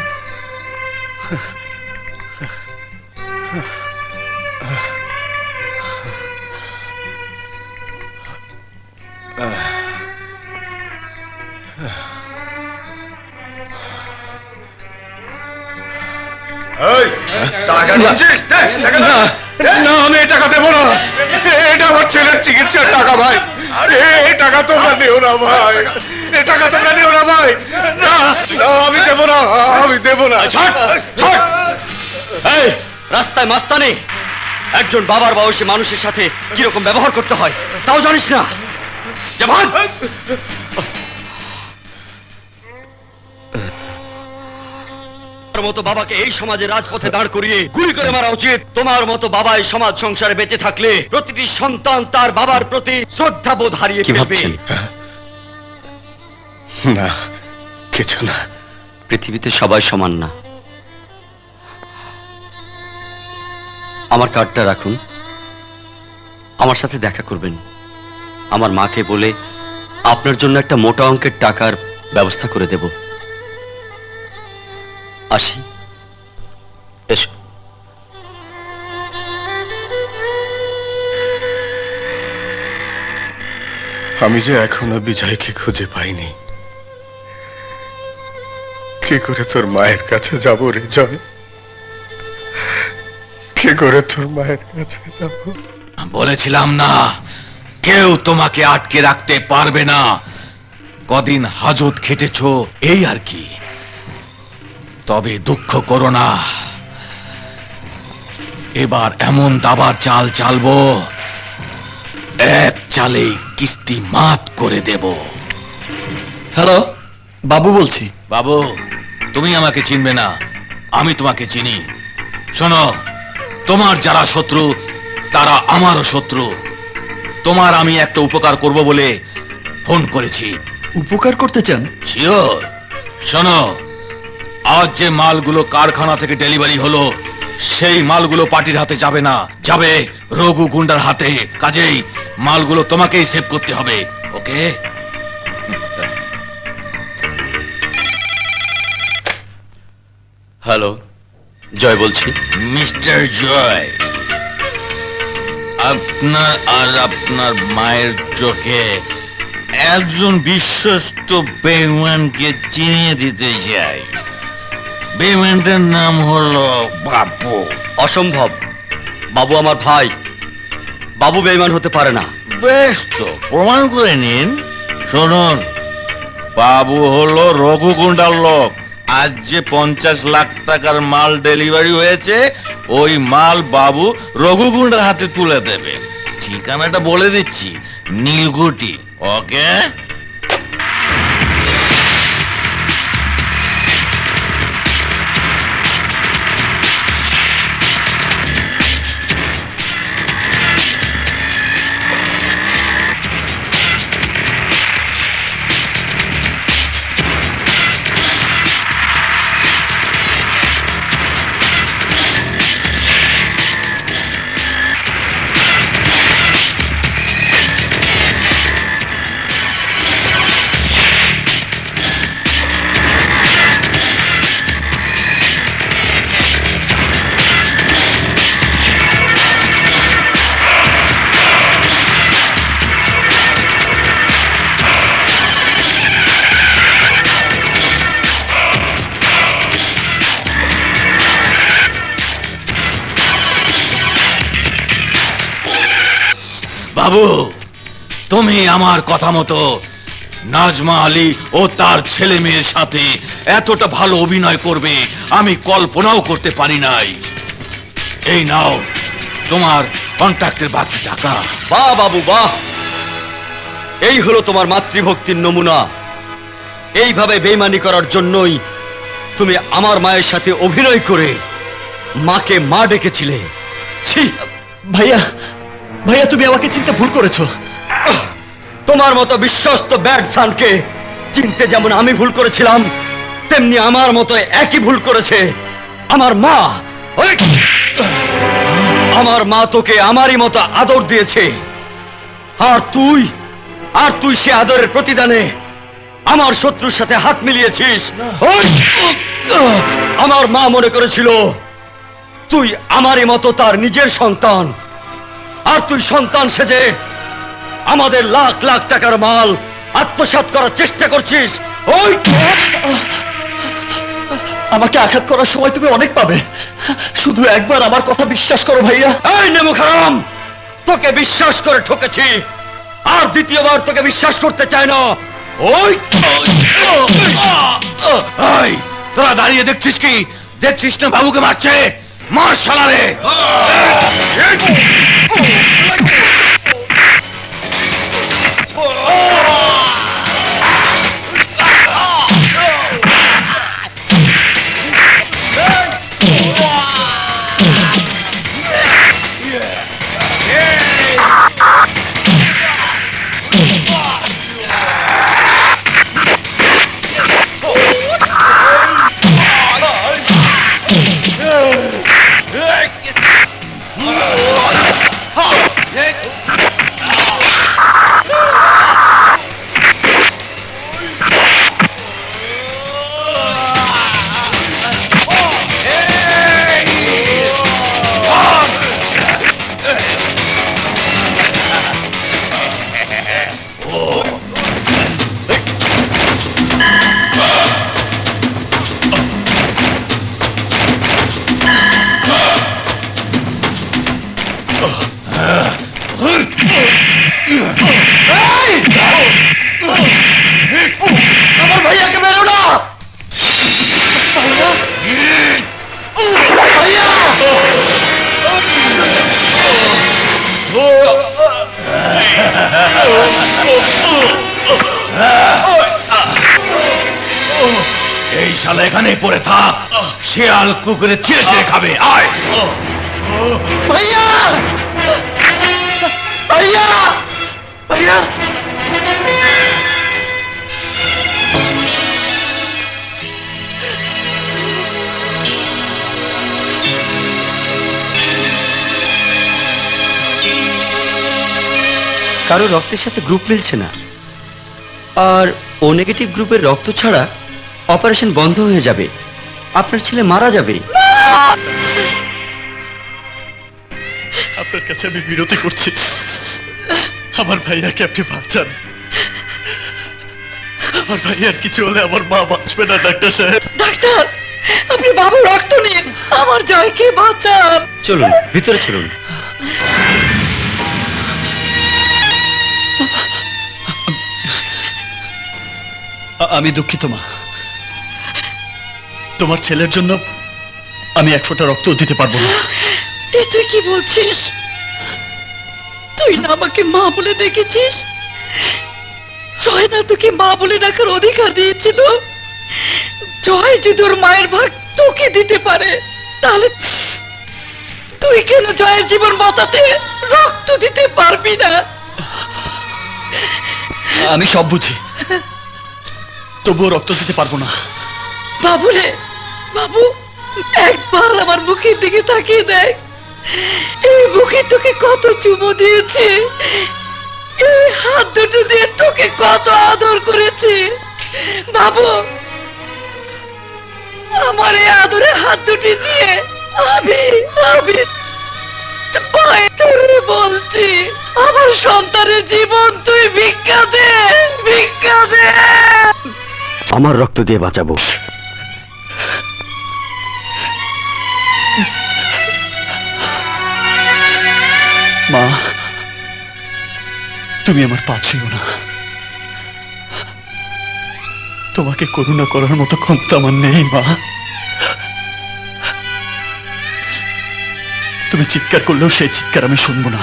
টাকা নিচ্ছিস? দে, টাকা দে। না আমি এই টাকা দেবো না এটা আমার ছেলের চিকিৎসার টাকা ভাই এই টাকা তোমরা নিও না ভাই এই টাকা তোমরা নিও না ভাই না না আমি দেবো না ছাড়, ছাড়। এই রাস্তায় মাস্তানে একজন বাবার বয়সী মানুষের সাথে কিরকম ব্যবহার করতে হয় তাও জানিস না যা ভাগ। তোমার মতো বাবাকে এই সমাজে রাজপথে দাঁড় করিয়ে গুলি করে মারা উচিত। তোমার মতো বাবা এই সমাজ সংসারে বেঁচে থাকলে প্রতিটি সন্তান তার বাবার প্রতি শ্রদ্ধাবোধ হারিয়ে ফেলবে। না কিছু না পৃথিবীতে সবাই সমান না। আমার কার্ডটা রাখুন, আমার সাথে দেখা করবেন। আমার মাকে বলে আপনার জন্য একটা মোটা অঙ্কের টাকার ব্যবস্থা করে দেব। আসি, এসো। আমি যে এখনো বিজয়কে খুঁজে পাইনি কি করে তোর মায়ের কাছে যাবো রে জয় কি করে তোর মায়ের কাছে যাব বলেছিলাম না কেউ তোমাকে আটকে রাখতে পারবে না। কদিন হাজত খেটেছো এই আর কি। তবে দুঃখ করো না, এবার এমন দাবার চাল চালবো এক চালেই কিস্তি মাত করে দেব। হ্যালো, বাবু বলছি। বাবু, তুমি আমাকে চিনবে না, আমি তোমাকে চিনি। শোনো, তোমার যারা শত্রু তারা আমারও শত্রু। তোমার আমি একটা উপকার করব বলে ফোন করেছি, উপকার করতে চান? শিওর। শোনো, আজ যে মালগুলো কারখানা থেকে ডেলিভারি হলো সেই মালগুলো পার্টির হাতে যাবে না, যাবে রঘু গুন্ডার হাতে। কাজেই মালগুলো তোমাকেই সেভ করতে হবে, ওকে? হ্যালো, জয় বলছি। মিস্টার জয়, আপনার আর আপনার মায়ের চোখে একজন বিশ্বস্ত বেঈমানকে চিনিয়ে দিতে চাই। বেঈমানটার নাম হলো বাবু। অসম্ভব, বাবু আমার ভাই, বাবু বেঈমান হতে পারে না। বেশ, তো প্রমাণ করে নিন। শুনুন, বাবু হলো রঘু গুন্ডার লোক। আজ যে 50 লাখ টাকার মাল ডেলিভারি হয়েছে, ওই মাল বাবু রঘু গুন্ডার হাতে তুলে দেবে। ঠিকানাটা বলে দিচ্ছি, নীলকুঠি, ওকে? বাবু, তুমি আমার কথা মতো নাজমা আলী ও তার ছেলে মেয়ের সাথে এতটা ভালো অভিনয় করবে আমি কল্পনাও করতে পারি নাই। এই নাও তোমার কন্ট্রাক্টের বাকি টাকা। বাহ বাবু বাহ, এই হলো তোমার মাতৃভক্তির নমুনা। এইভাবে বেঈমানি করার জন্যই তুমি আমার মায়ের সাথে অভিনয় করে মাকে মা ডেকেছিলে। ছি! ভাইয়া, ভাইয়া তুমি আমাকে চিনতে ভুল করেছো। তোমার মতো বিশ্বস্ত ব্যাড সানকে চিনতে যেমন আমি ভুল করেছিলাম, তেমনি আমার মতো একই ভুল করেছে আমার মা। আমার মা তোকে আমারই মতো আদর দিয়েছে, আর তুই সে আদরের প্রতিদানে আমার শত্রুর সাথে হাত মিলিয়েছিস। আমার মা মনে করেছিল তুই আমারই মতো তার নিজের সন্তান, আর তুই সন্তান সেজে আমাদের লাখ লাখ টাকার মাল আত্মসাৎ করার চেষ্টা করছিস। ওই আমাকে আঘাত করার সময় তুমি অনেক পাবে, শুধু একবার আমার কথা বিশ্বাস করো ভাইয়া। এই নেমু খারাম, তোকে বিশ্বাস করে ঠকেছি, আর দ্বিতীয়বার তোকে বিশ্বাস করতে চাই না। ওই তোরা দাঁড়িয়ে দেখছিস কি? দেখছিস না বাবুকে মারছে? মার শালারে! আমার ভাইয়াকে মেরো না ভাইয়া। এই শালা এখানে পড়ে থাক, শিয়াল কুকুরে ছিঁড়ে ছিঁড়ে খাবে। আয় ভাইয়া, ভাইয়া, ভাইয়া। কারো রক্তের সাথে গ্রুপ মিলছে না, আর ও নেগেটিভ গ্রুপের রক্ত ছাড়া অপারেশন বন্ধ হয়ে যাবে, আপনার ছেলে মারা যাবে। আপনার কাছে আমি বিরতি করছি, আমার ভাইয়াকে আপনি বাঁচান। আমার ভাইয়ার কিছু হলে আমার মা বাঁচবে না ডাক্তার সাহেব। ডাক্তার, আপনি বাবু রক্ত নিন, আমার জয়কে বাঁচান। চলুন ভিতরে চলুন। আমি দুঃখিত মা, তোমার ছেলের জন্য আমি এক ফোঁটা রক্ত দিতে পারবো না। এ তুই কি বলছিস? তুই না আমাকে মা বলে দেখেছিস? জয় না তোকে মা বলে ডাকার অধিকার দিয়েছিল? জয় যদি ওর মায়ের ভাগ তোকে দিতে পারে, তাহলে তুই কেন জয়ের জীবন বাঁচাতে রক্ত দিতে পারবি না? আমি সব বুঝি, তবুও রক্ত দিতে পারবো না। বাবু রে, বাবু একবার আমার মুখের দিকে তাকিয়ে দেখ। এই মুখে তোকে কত চুমো দিয়েছে, এই হাত দুটো দিয়ে তোকে কত আদর করেছে। বাবু, আমার এই আদরে হাত দুটি দিয়ে আমি পায়ে ধরে বলছি, আমার সন্তানের জীবন তুই ভিক্ষা দে, ভিক্ষা দে। আমার রক্ত দিয়ে বাঁচাবো। মা, তুমি আমার পা ছুঁয়ো না। তোমাকে করুণা করার মতো ক্ষমতা আমার নেই মা। তুমি চিৎকার করলেও সেই চিৎকার আমি শুনবো না।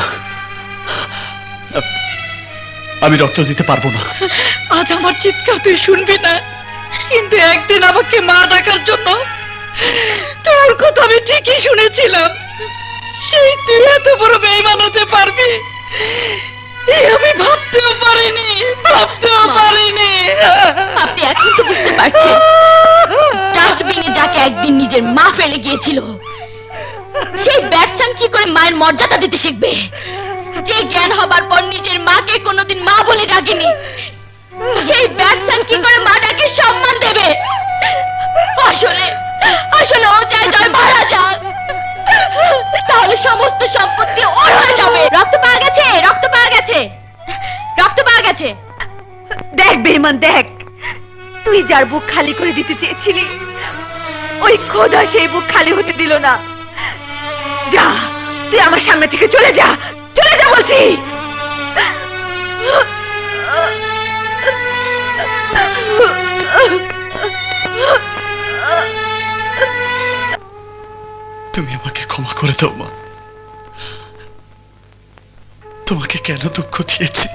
আমি রক্ত দিতে পারবো না। আজ আমার চিৎকার তুই শুনবি না, কিন্তু একদিন আমাকে মা ডাকার জন্য তোর কথা আমি ঠিকই শুনেছিলাম। সেই তুই এত বড় বেঈমান হতে পারবি আমি ভাবতেও পারিনি, ভাবতেও পারিনি। আপনি এখন তো বুঝতে পারছেন, ডাস্টবিনে যাকে একদিন নিজের মা ফেলে গিয়েছিল, সেই ব্যাটসান কি করে মায়ের মর্যাদা দিতে শিখবে? যে জ্ঞান হবার পর নিজের মাকে কোনোদিন মা বলে ডাকেনি, সেই ব্যাটসান কি করে মা ডাকে সম্মান দেবে? আসলে আসলে ও চায় জয় মারা যাক, তাহলে সমস্ত সম্পত্তি ওর হয়ে যাবে। রক্ত পাওয়া গেছে, রক্ত পাওয়া গেছে, রক্ত পাওয়া গেছে। দেখ বেঈমান দেখ, তুই যার বুক খালি করে দিতে চেয়েছিলি, ওই খোদা সেই বুক খালি হতে দিল না। যা, তুই আমার সামনে থেকে চলে যা, চলে যা বলছি। তুমি আমাকে ক্ষমা করে দাও মা। তোমাকে কেন দুঃখ দিয়েছি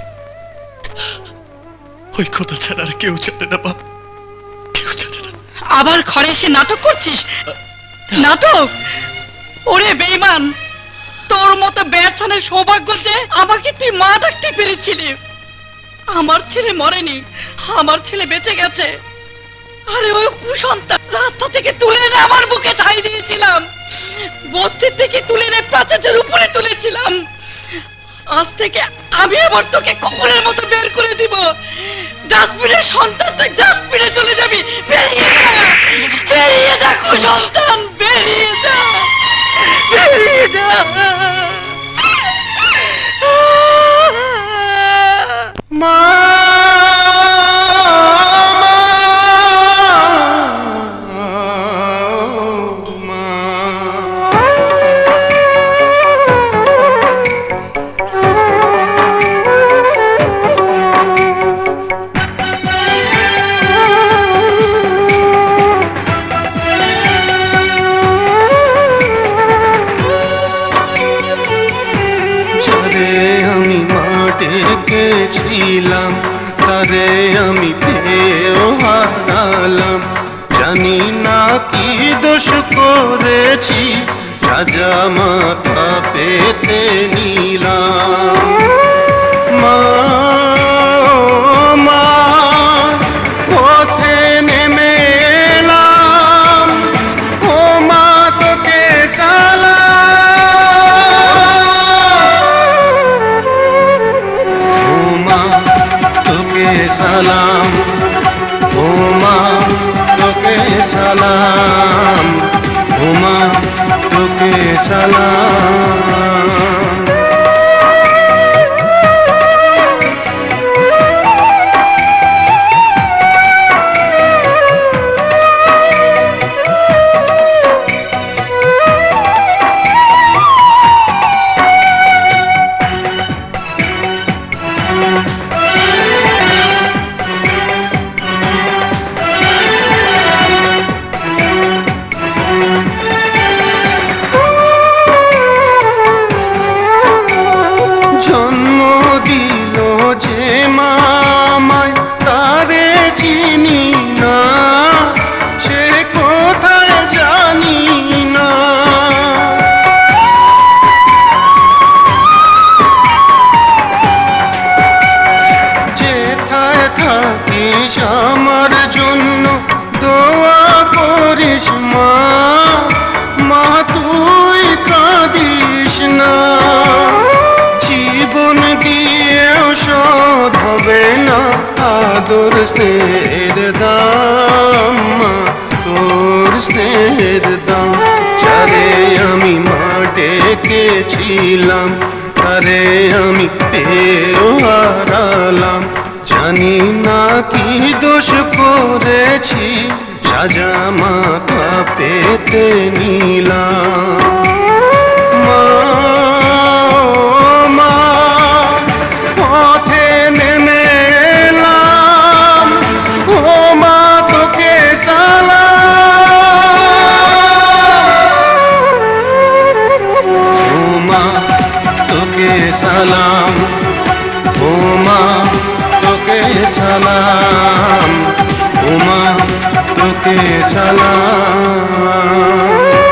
ওই খোদা ছাড়া আর কেউ জানে না মা, কেউ জানে না। আবার ঘরে এসে নাটক করছিস? নাটক? ওরে বেঈমান, তোর মতো ব্যাটসানের সৌভাগ্য যে আমাকে তুই মা ডাকতে পেরেছিলি। আমার ছেলে মরেনি, আমার ছেলে বেঁচে গেছে। আরে ওই কুসন্তান রাস্তা থেকে তুলে এনে আমার বুকে ঠাই দিয়েছিলাম, বস্তি থেকে তুলে এনে প্রাচীরের উপরে তুলেছিলাম। আজ থেকে আমি আবার তোকে কুকুরের মতো বের করে দিব। ডাস্টবিনের সন্তান, তুই ডাস্টবিনে চলে যাবি। বেরিয়ে যা, বেরিয়ে যা কুসন্তান, বেরিয়ে যা, বেরিয়ে যা। মা ছিলাম তারে আমি পেয়েও হারালাম, জানি না কি দোষ করেছি, সাজা মাথা পেতে নিলাম। মা মা পথে নেমে এলাম, ও মা তোকে সালাম। সালাম, ও মা তোকে সালাম। তোর স্নেহের দাম, তোর স্নেহের দাম, যারে আমি মাঠে ডেকেছিলাম তারে আমি পেয়েও হারালাম। জানি না কি দোষ করেছি, সাজা মাথা পেতে নিলাম। মা মা পথে নেমে এলাম, ও মা তোকে সালাম, ও মা তোকে সালাম, ও মা তোকে সালাম, ও মা তোকে সালাম।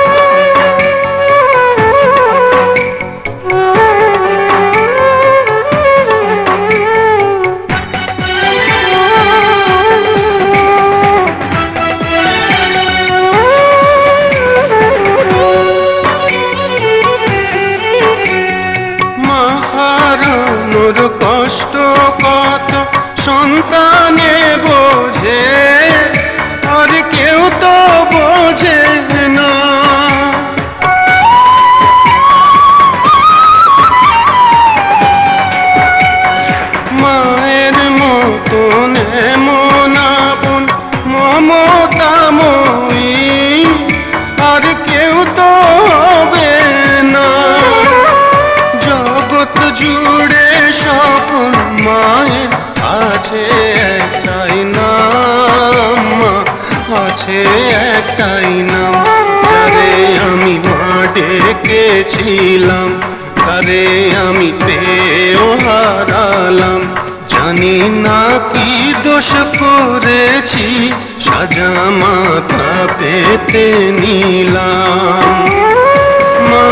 কষ্ট কত সন্তানে বোঝে, আর কেউ তো বোঝে না। মায়ের মতন এমন আপন মমতাময়ী আর কেউ তো হবে না। জগৎ জুড়ে সকল মায়ের আছে একটাই নাম, আছে একটাই নাম, যারে আমি মা ডেকেছিলাম তারে আমি পেয়েও হারালাম। জানি না কি দোষ করেছি, সাজা মাথা পেতে নিলাম। মা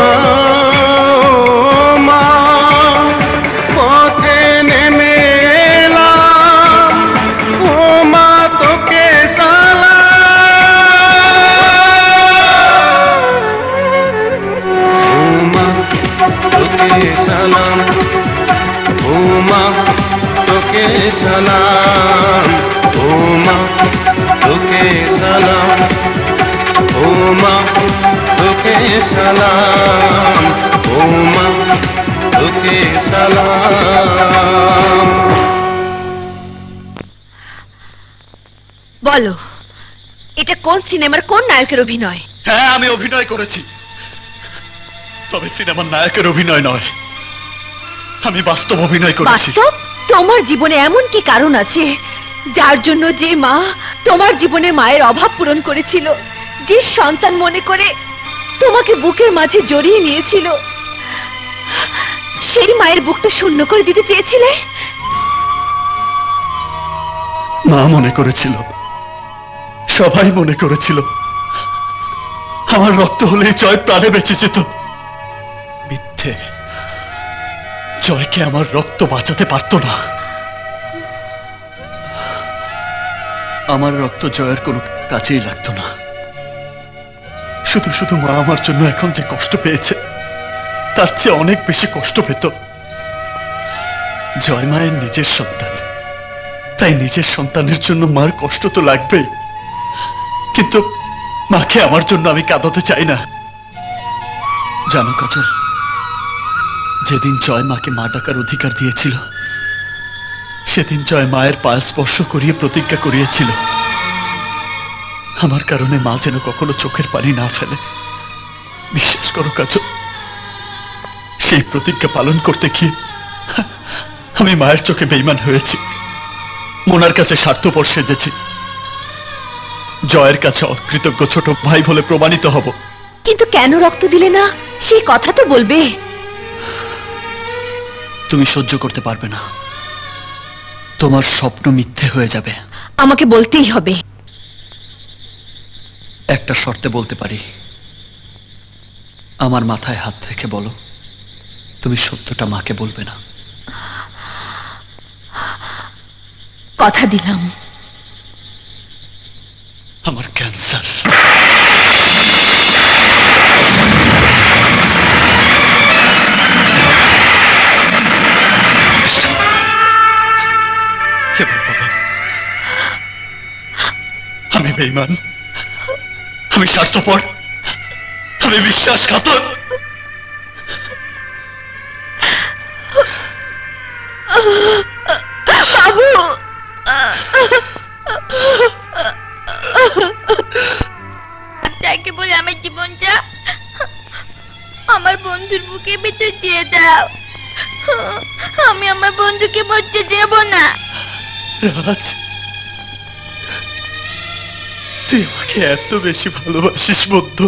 সালাম, ও মা তোকে সালাম, ও মা তোকে সালাম, ও মা তোকে সালাম, ও মা তোকে সালাম। বলো, এটা কোন সিনেমার কোন নায়কের অভিনয়? হ্যাঁ, আমি অভিনয় করেছি, তবে সিনেমার নায়কের অভিনয় নয়, আমি বাস্তব অভিনয় করেছি। বাস্তব? তোমার জীবনে এমন কি কারণ আছে যার জন্য যে মা তোমার জীবনে মায়ের অভাব পূরণ করেছিল, যে সন্তান মনে করে তোমাকে বুকের মাঝে জড়িয়ে নিয়েছিল, সেই মায়ের বুকটা শূন্য করে দিতে চেয়েছিলে? মা মনে করেছিল, সবাই মনে করেছিল আমার রক্ত হলে জয় প্রাণে বেঁচে যেত। মিথ্যে, জয়কে আমার রক্ত বাঁচাতে পারত না। আমার রক্ত জয়ের কোনো কাজেই লাগতো না। শুধু শুধু মা আমার জন্য এখন যে কষ্ট পেয়েছে তার চেয়ে অনেক বেশি কষ্ট পেত। জয় মায়ের নিজের সন্তান, তাই নিজের সন্তানের জন্য মার কষ্ট তো লাগবেই, কিন্তু মাকে আমার জন্য আমি কাঁদাতে চাই না। জানো কাজল, যেদিন জয় মাকে মা ডাকার অধিকার দিয়েছিল সেদিন জয় মায়ের পায়ে স্পর্শ করিয়ে প্রতিজ্ঞা করিয়েছিল আমার কারণে মা যেন কখনো চোখের পানি না ফেলে। বিশ্বাস করো কাজল, সেই প্রতিজ্ঞা পালন করতে গিয়ে আমি মায়ের চোখে বেঈমান হয়েছি, মোনার কাছে স্বার্থপর সেজেছি, জয়ের কাছে অকৃতজ্ঞ ছোট ভাই বলে প্রমাণিত হব। কিন্তু কেন রক্ত দিলে না সেই কথা তো বলবে। তুমি সহ্য করতে পারবে না, তোমার স্বপ্ন মিথ্যে হয়ে যাবে। আমাকে বলতেই হবে। একটা শর্তে বলতে পারি, আমার মাথায় হাত রেখে বলো তুমি সত্যটা মাকে বলবে না। কথা দিলাম। আমার ক্যান্সার। আমি বেঈমান, আমি স্বার্থপর, আমি বিশ্বাসঘাতক। বাবু, ডাকে বলে আমার জীবনটা আমার বন্ধুর বুকে ভিতর দিয়ে দাও। আমি আমার বন্ধুকে মরতে দেব না। রাজ, তুই আমাকে এত বেশি ভালোবাসিস বন্ধু,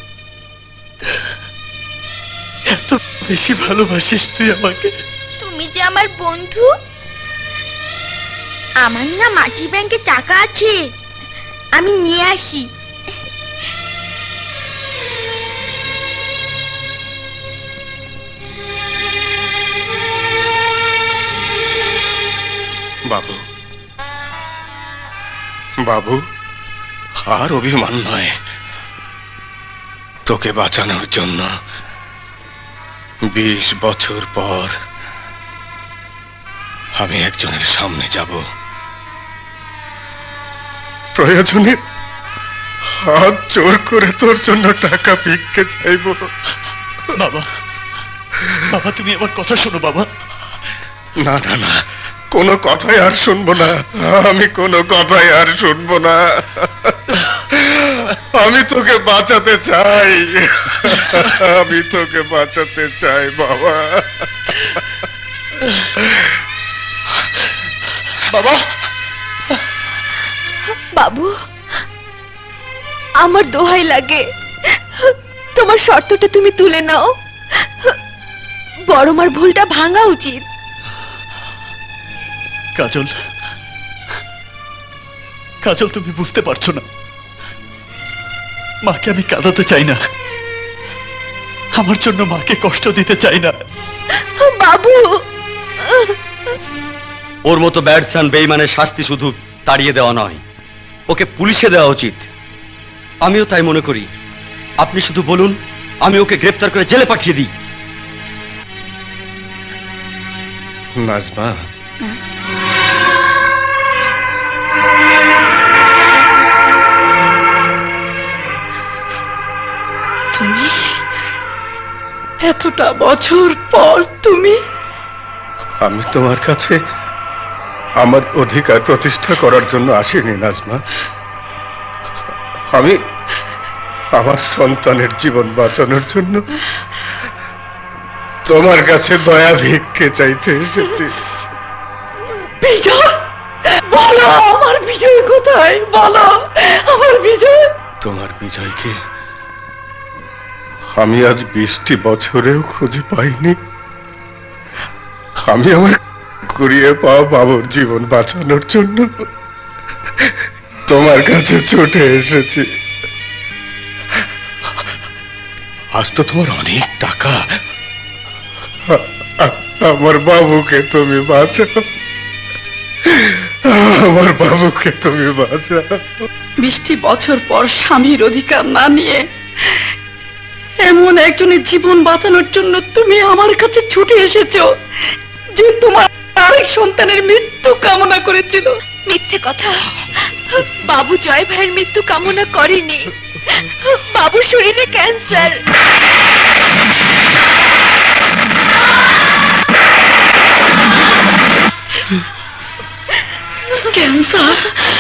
এত বেশি ভালোবাসিস তুই আমাকে। তুমি যে আমার বন্ধু। আমার না মাটির ব্যাংকে টাকা আছে, আমি নিয়ে আসি। বাবু, বাবু, আর অভিমান নয়। তোকে বাঁচানোর জন্য 20 বছর পর আমি একজনের সামনে যাব, প্রয়োজনে হাত জোর করে তোর জন্য টাকা ভিক্ষে চাইব। বাবা, বাবা তুমি আমার কথা শোনো বাবা। না না না, কোনো কথাই আর শুনবো না, আমি কোনো কথাই আর শুনবো না। আমি তোকে বাঁচাতে চাই, আমি তোকে বাঁচাতে চাই বাবা। বাবা, বাবু, আমার দোহাই লাগে, তোমার শর্তটা তুমি তুলে নাও। বড় মার ভুলটা ভাঙা উচিত। কাজল, কাজল তুমি বুঝতে পারছো না, মাকে আমি কাঁদাতে চাই না, আমার জন্য মাকে কষ্ট দিতে চাই না। বাবু, ওর মতো ব্যাটসম্যান বেঈমানের শাস্তি শুধু তাড়িয়ে দেওয়া নয়, ওকে পুলিশে দেওয়া উচিত। আমিও তাই মনে করি। আপনি শুধু বলুন, আমি ওকে গ্রেফতার করে জেলে পাঠিয়ে দিই। নাজমা, তুমি এতটা বছর পর তুমি? আমি তোমার কাছে আমার অধিকার প্রতিষ্ঠা করার জন্য আসিনি নাজমা, আমি আমার সন্তানের জীবন বাঁচানোর জন্য তোমার কাছে দয়া ভিক্ষে চাইতে এসেছি। বিজয়, বলো আমার বিজয় কোথায়? বলো আমার বিজয়। তোমার বিজয়কে আমি আজ 20টি বছরেও খুঁজে পাইনি। আমি আমার কুড়িয়ে পাওয়া বাবুর জীবন বাঁচানোর জন্য তোমার কাছে ছুটে এসেছি। আজ তো তোমার অনেক টাকা, আমার বাবুকে তুমি বাঁচাও, আমার বাবুকে তুমি বাঁচাও। 20টি বছর পর স্বামীর অধিকার না নিয়ে এমন একজনের জীবন বাঁচানোর জন্য তুমি আমার কাছে ছুটে এসেছো যে তোমার আরেক সন্তানের মৃত্যু কামনা করেছিল। মিথ্যে কথা। বাবু জয় ভাইয়ের মৃত্যু কামনা করেনি। বাবুর শরীরে ক্যান্সার। ক্যান্সার?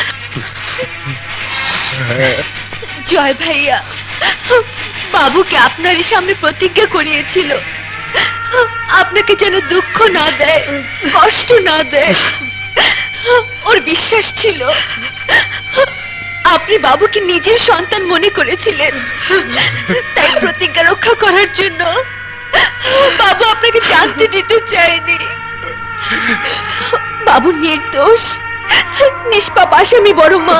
জয় ভাইয়া বাবুকে আপনারই সামনে প্রতিজ্ঞা করিয়েছিল আপনাকে যেন দুঃখ না দেয়, কষ্ট না দেয়। ওর বিশ্বাস ছিল আপনি বাবুকে নিজের সন্তান মনে করেছিলেন, তাই প্রতিজ্ঞা রক্ষা করার জন্য বাবু আপনাকে জানতে দিতে চায়নি। বাবু নির্দোষ, নিষ্পাপ আসামি বড় মা।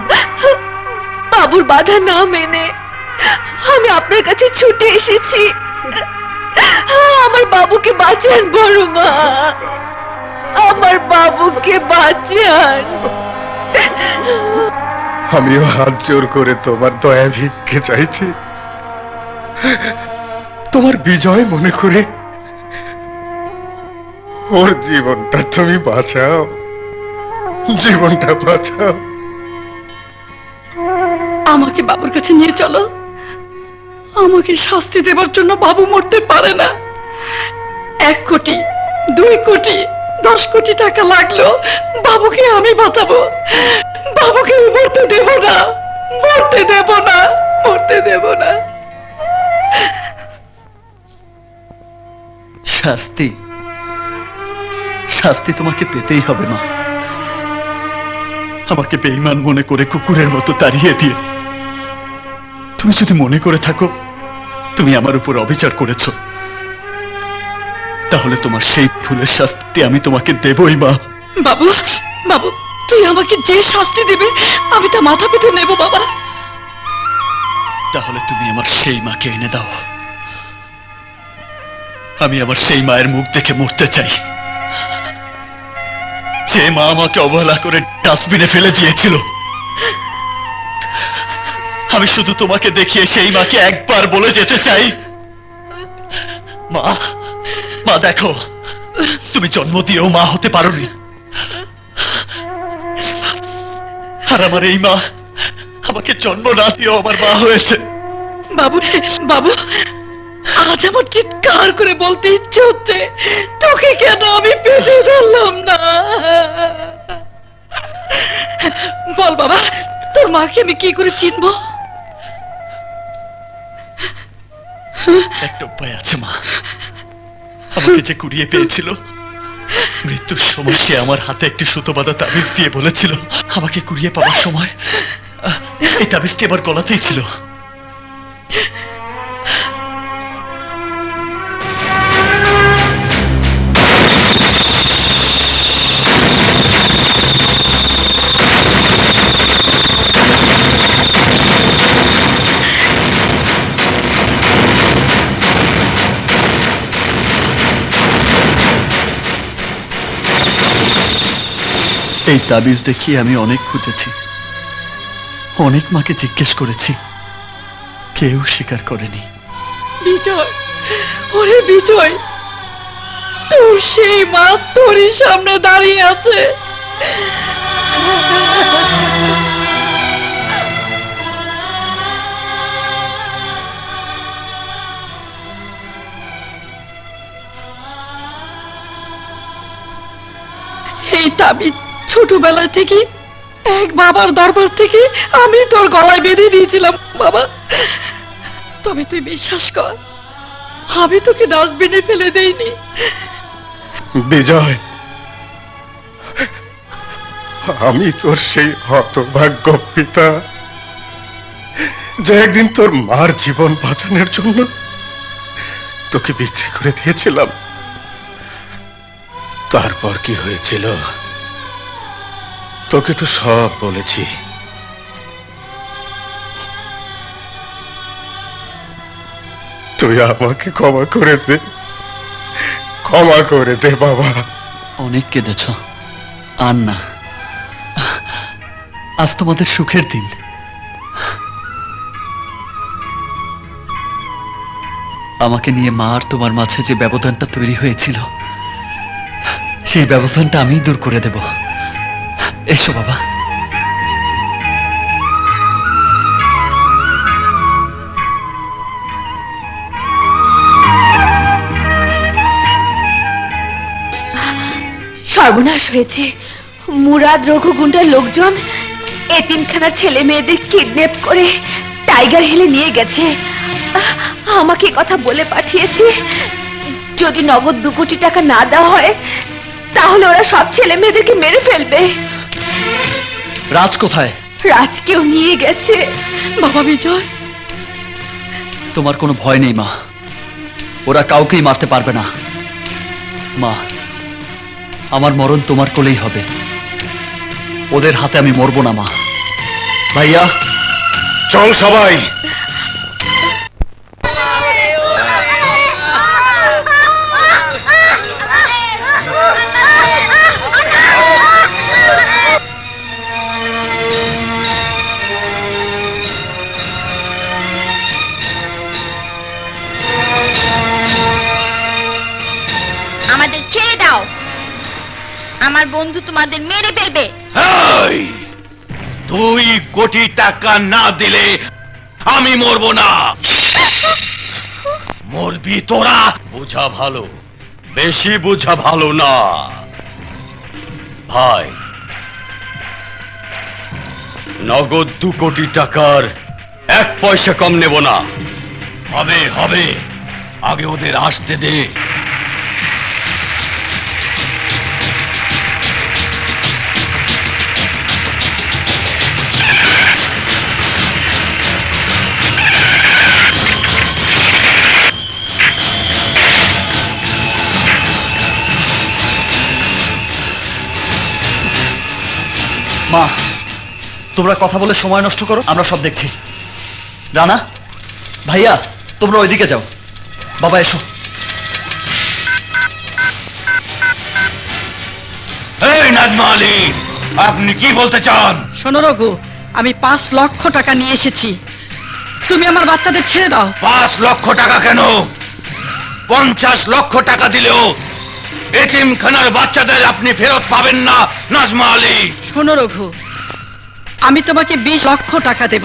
বাবুর বাধা না মেনে আমি আপনার কাছে ছুটে এসেছি। আমার বাবুকে বাঁচান বড় মা, আমার বাবুকে বাঁচান। আমিও হাত জোর করে তোমার দয়া ভিক্ষে চাইছি, তোমার বিজয় মনে করে ওর জীবনটা তুমি বাঁচাও, জীবনটা বাঁচাও। আমাকে বাবুর কাছে নিয়ে চলো। আমাকে শাস্তি দেবার জন্য বাবু মরতে পারে না। 1 কোটি, 2 কোটি, 10 কোটি টাকা লাগলেও বাবুকে আমি বাঁচাবো। বাবুকে মরতে দেব না, মরতে দেব না, মরতে দেব না। শাস্তি, শাস্তি তোমাকে পেতেই হবে মা। আমাকে বেঈমান মনে করে কুকুরের মতো তাড়িয়ে দিয়ে তুমি যদি মনে করে থাকো তুমি আমার উপর অবিচার করেছ, তাহলে তোমার সেই ভুলের শাস্তি আমি তোমাকে দেবই মা। বাবু, বাবু তুই আমাকে যে শাস্তি দিবে আমি তা মাথা পেতে নেব বাবা। তাহলে তুমি আমার সেই মাকে এনে দাও। আমি আমার সেই মায়ের মুখ দেখে মরতে চাই, যে মা আমাকে অবহেলা করে ডাস্টবিনে ফেলে দিয়েছিল। আমি শুধু তোমাকে দেখিয়ে সেই মাকে একবার বলে যেতে চাই, মা, মা দেখো, তুমি জন্ম দিয়েও মা হতে পারোনি, আর আমার এই মা আমাকে জন্ম না দিয়েও আমার মা হয়েছে। বাবু, বাবু আজ আমার চিৎকার করে বলতে ইচ্ছে হচ্ছে, তোকে কেন আমি পেতে ধরলাম না। বল বাবা, তোর মাকে আমি কি করে চিনবো? একটা উপায় আছে মা। আমাকে যে কুড়িয়ে পেয়েছিল, মৃত্যুর সময় সে আমার হাতে একটি সুতো বাঁধা তাবিজ দিয়ে বলেছিল আমাকে কুড়িয়ে পাওয়ার সময় এই তাবিজটি আমার গলাতেই ছিল। এই তাবিজ দেখিয়ে আমি অনেক খুঁজেছি, অনেক মাকে জিজ্ঞেস করেছি, কেউ স্বীকার করেনি। বিজয়, ওরে বিজয়, তোর সেই মা তোরই সামনে দাঁড়িয়ে আছে। এই তাবিজ ছোটবেলা থেকে এক বাবার দরবার থেকে আমি তোর গলায় বেঁধে দিয়েছিলাম বাবা। তবে তুই বিশ্বাস কর, আমি তোকে ডাস্টবিনে ফেলে দেইনি। বিজয়, আমি তোর সেই হতভাগ্য পিতা, যে একদিন তোর মার জীবন বাঁচানোর জন্য তোকে বিক্রি করে দিয়েছিলাম। তারপর কি হয়েছিল তোকে তো সব বলেছি। তুই আমাকে ক্ষমা করে দে, ক্ষমা করে দে বাবা। অনেক কেঁদেছ, আর না, আজ তোমাদের সুখের দিন। আমাকে নিয়ে মা আর তোমার মাঝে যে ব্যবধানটা তৈরি হয়েছিল, সেই ব্যবধানটা আমিই দূর করে দেব। এসো বাবা। সর্বনাশ হয়েছে। মুরাদ রঘু গুন্ডার লোকজন এতিমখানার ছেলে মেয়েদের কিডন্যাপ করে টাইগার হিলে নিয়ে গেছে। আমাকে কথা বলে পাঠিয়েছে যদি নগদ 2 কোটি টাকা না দেওয়া হয় তাহলে ওরা সব ছেলে মেয়েদেরকে মেরে ফেলবে। রাজ কোথায়? রাজকেও নিয়ে গেছে। বাবা বিজয়, তোমার কোনো ভয় নেই মা, ওরা কাউকেই মারতে পারবে না। মা, আমার মরণ তোমার কোলেই হবে, ওদের হাতে আমি মরবো না মা। ভাইয়া চল সবাই। আমাদের ছেড়ে দাও, আমার বন্ধু তোমাদের মেরে ফেলবে। 2 কোটি টাকা না দিলে আমি মরবো না। মরবি তোরা। বোঝা ভালো, বেশি বোঝা ভালো না ভাই। নগদ 2 কোটি টাকার 1 পয়সা কম নেব না। হবে হবে, আগে ওদের আসতে দে। মা, তোমরা কথা বলে সময় নষ্ট করো, আমরা সব দেখছি। রানা, ভাইয়া, তোমরা ওইদিকে যাও। বাবা এসো। এই নাজমা আলী, আপনি কি বলতে চান? শোনো রঘু, আমি 5 লক্ষ টাকা নিয়ে এসেছি, তুমি আমার বাচ্চাদের ছেড়ে দাও। 5 লক্ষ টাকা কেন? 50 লক্ষ টাকা দিলেও এতিমখানার বাচ্চাদের আপনি ফেরত পাবেন না নাজমা আলী। শোনো রঘু, আমি তোমাকে 20 লক্ষ টাকা দেব,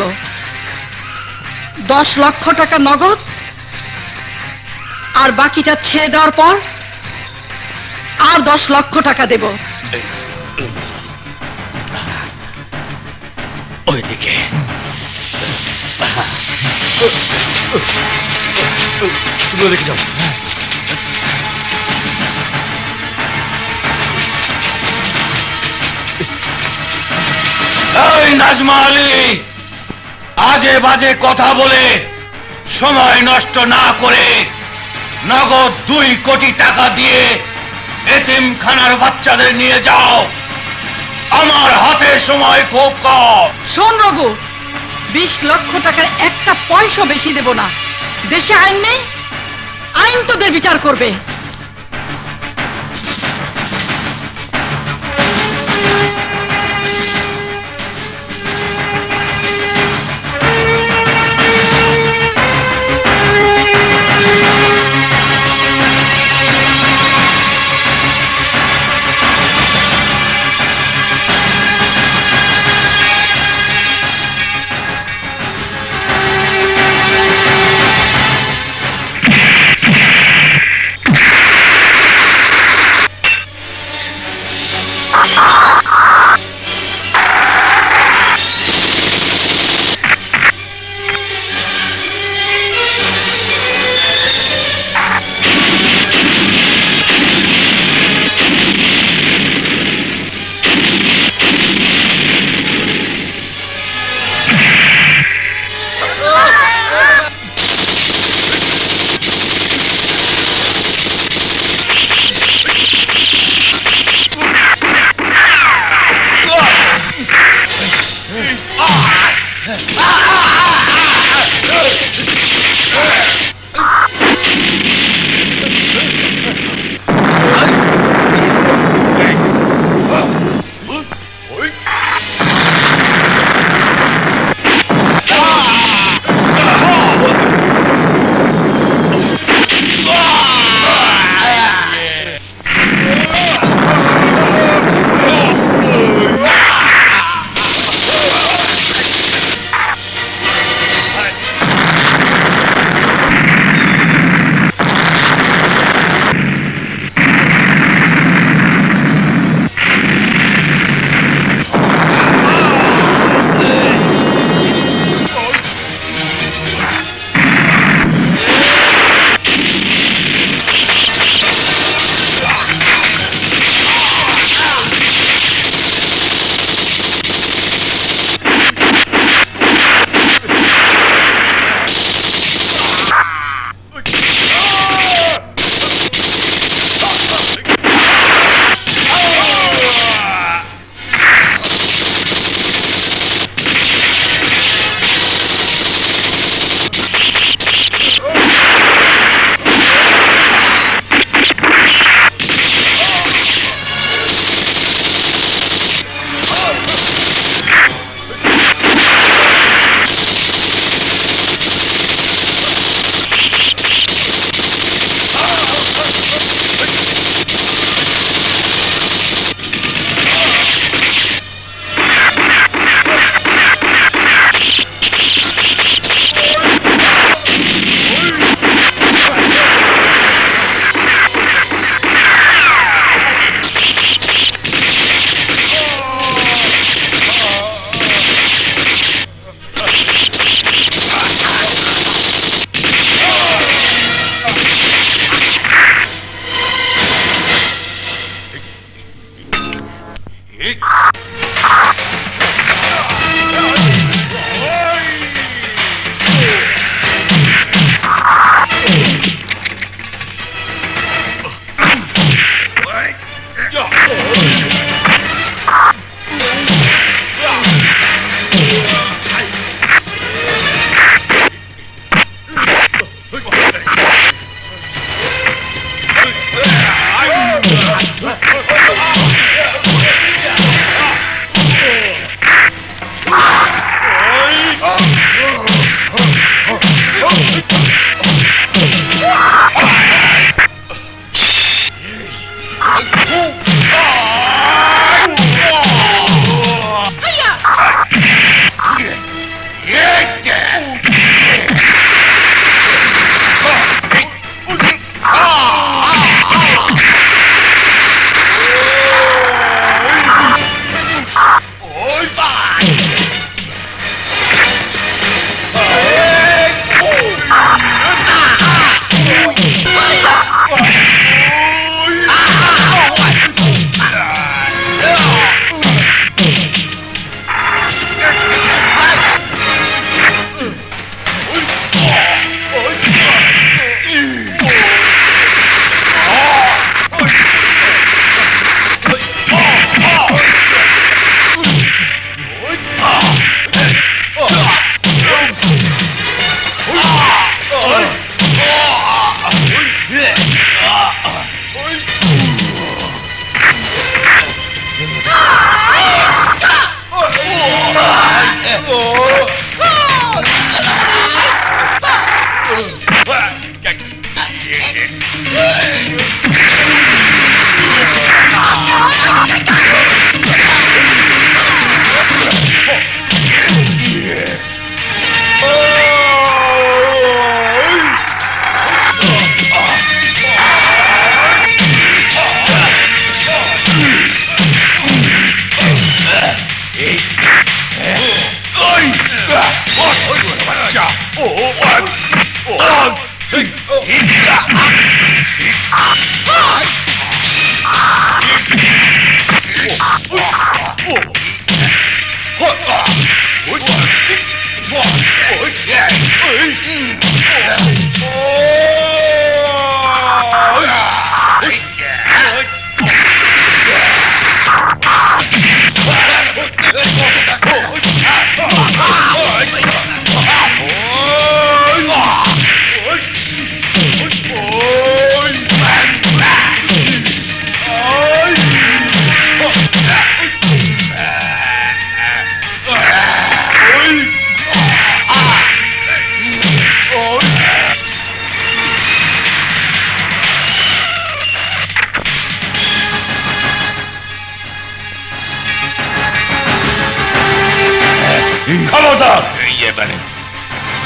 10 লক্ষ টাকা নগদ, আর বাকিটা ছেড়ে দেওয়ার পর আর 10 লক্ষ টাকা দেব। ওইদিকে তুমি ওদিকে যাও। এই নাজমা আলী, আজে বাজে কথা বলে সময় নষ্ট না করে নগদ 2 কোটি টাকা দিয়ে এতিমখানার বাচ্চাদের নিয়ে যাও। আমার হাতে সময় খুব কম। শোন রঘু, 20 লক্ষ টাকার 1 পয়সা বেশি দেব না। দেশে আইন নেই, আইন তোদের বিচার করবে।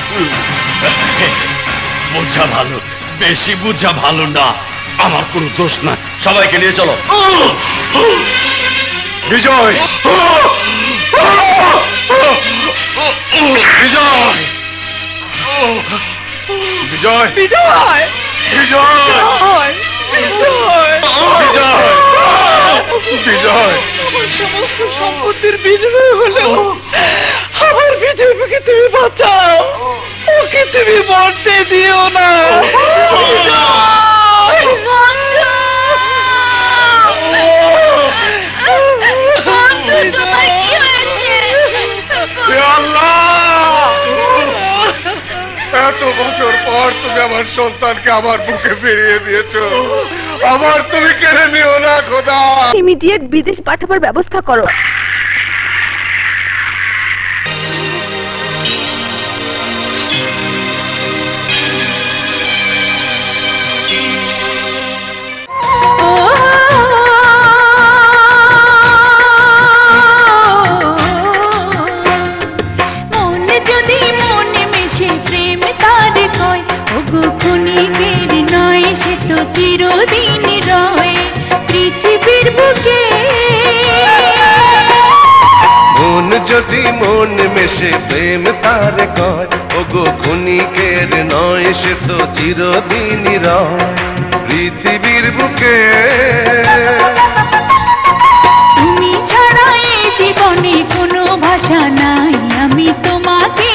বোঝা ভালো, বেশি বোঝা ভালো না। আমার কোনো দোষ না, সবাইকে নিয়ে চলো। বিজয়, বিজয়, বিজয়, বিজয়, বিজয়, বিজয়, বিজয়। আমার সমস্ত সম্পত্তির বিনিময় হলেও আমার বিজয়কে তুমি বাঁচাও, ওকে তুমি মরতে দিও না। তোমার কি হয়েছে? এত বছর পর তুমি আমার সন্তানকে আমার বুকে ফিরিয়ে দিয়েছো, আবার তুমি কেড়ে নিও না খোদা। ইমিডিয়েট বিদেশ পাঠাবার ব্যবস্থা করো। চিরদিন রয় পৃথিবীর বুকে। মন যদি মন মেশে প্রেম তার কয়, ওগো ক্ষণিকের নয় সে তো চিরদিন রয় পৃথিবীর বুকে। তুমি ছাড়া এই জীবনে কোনো ভাষা নাই, আমি তোমাকে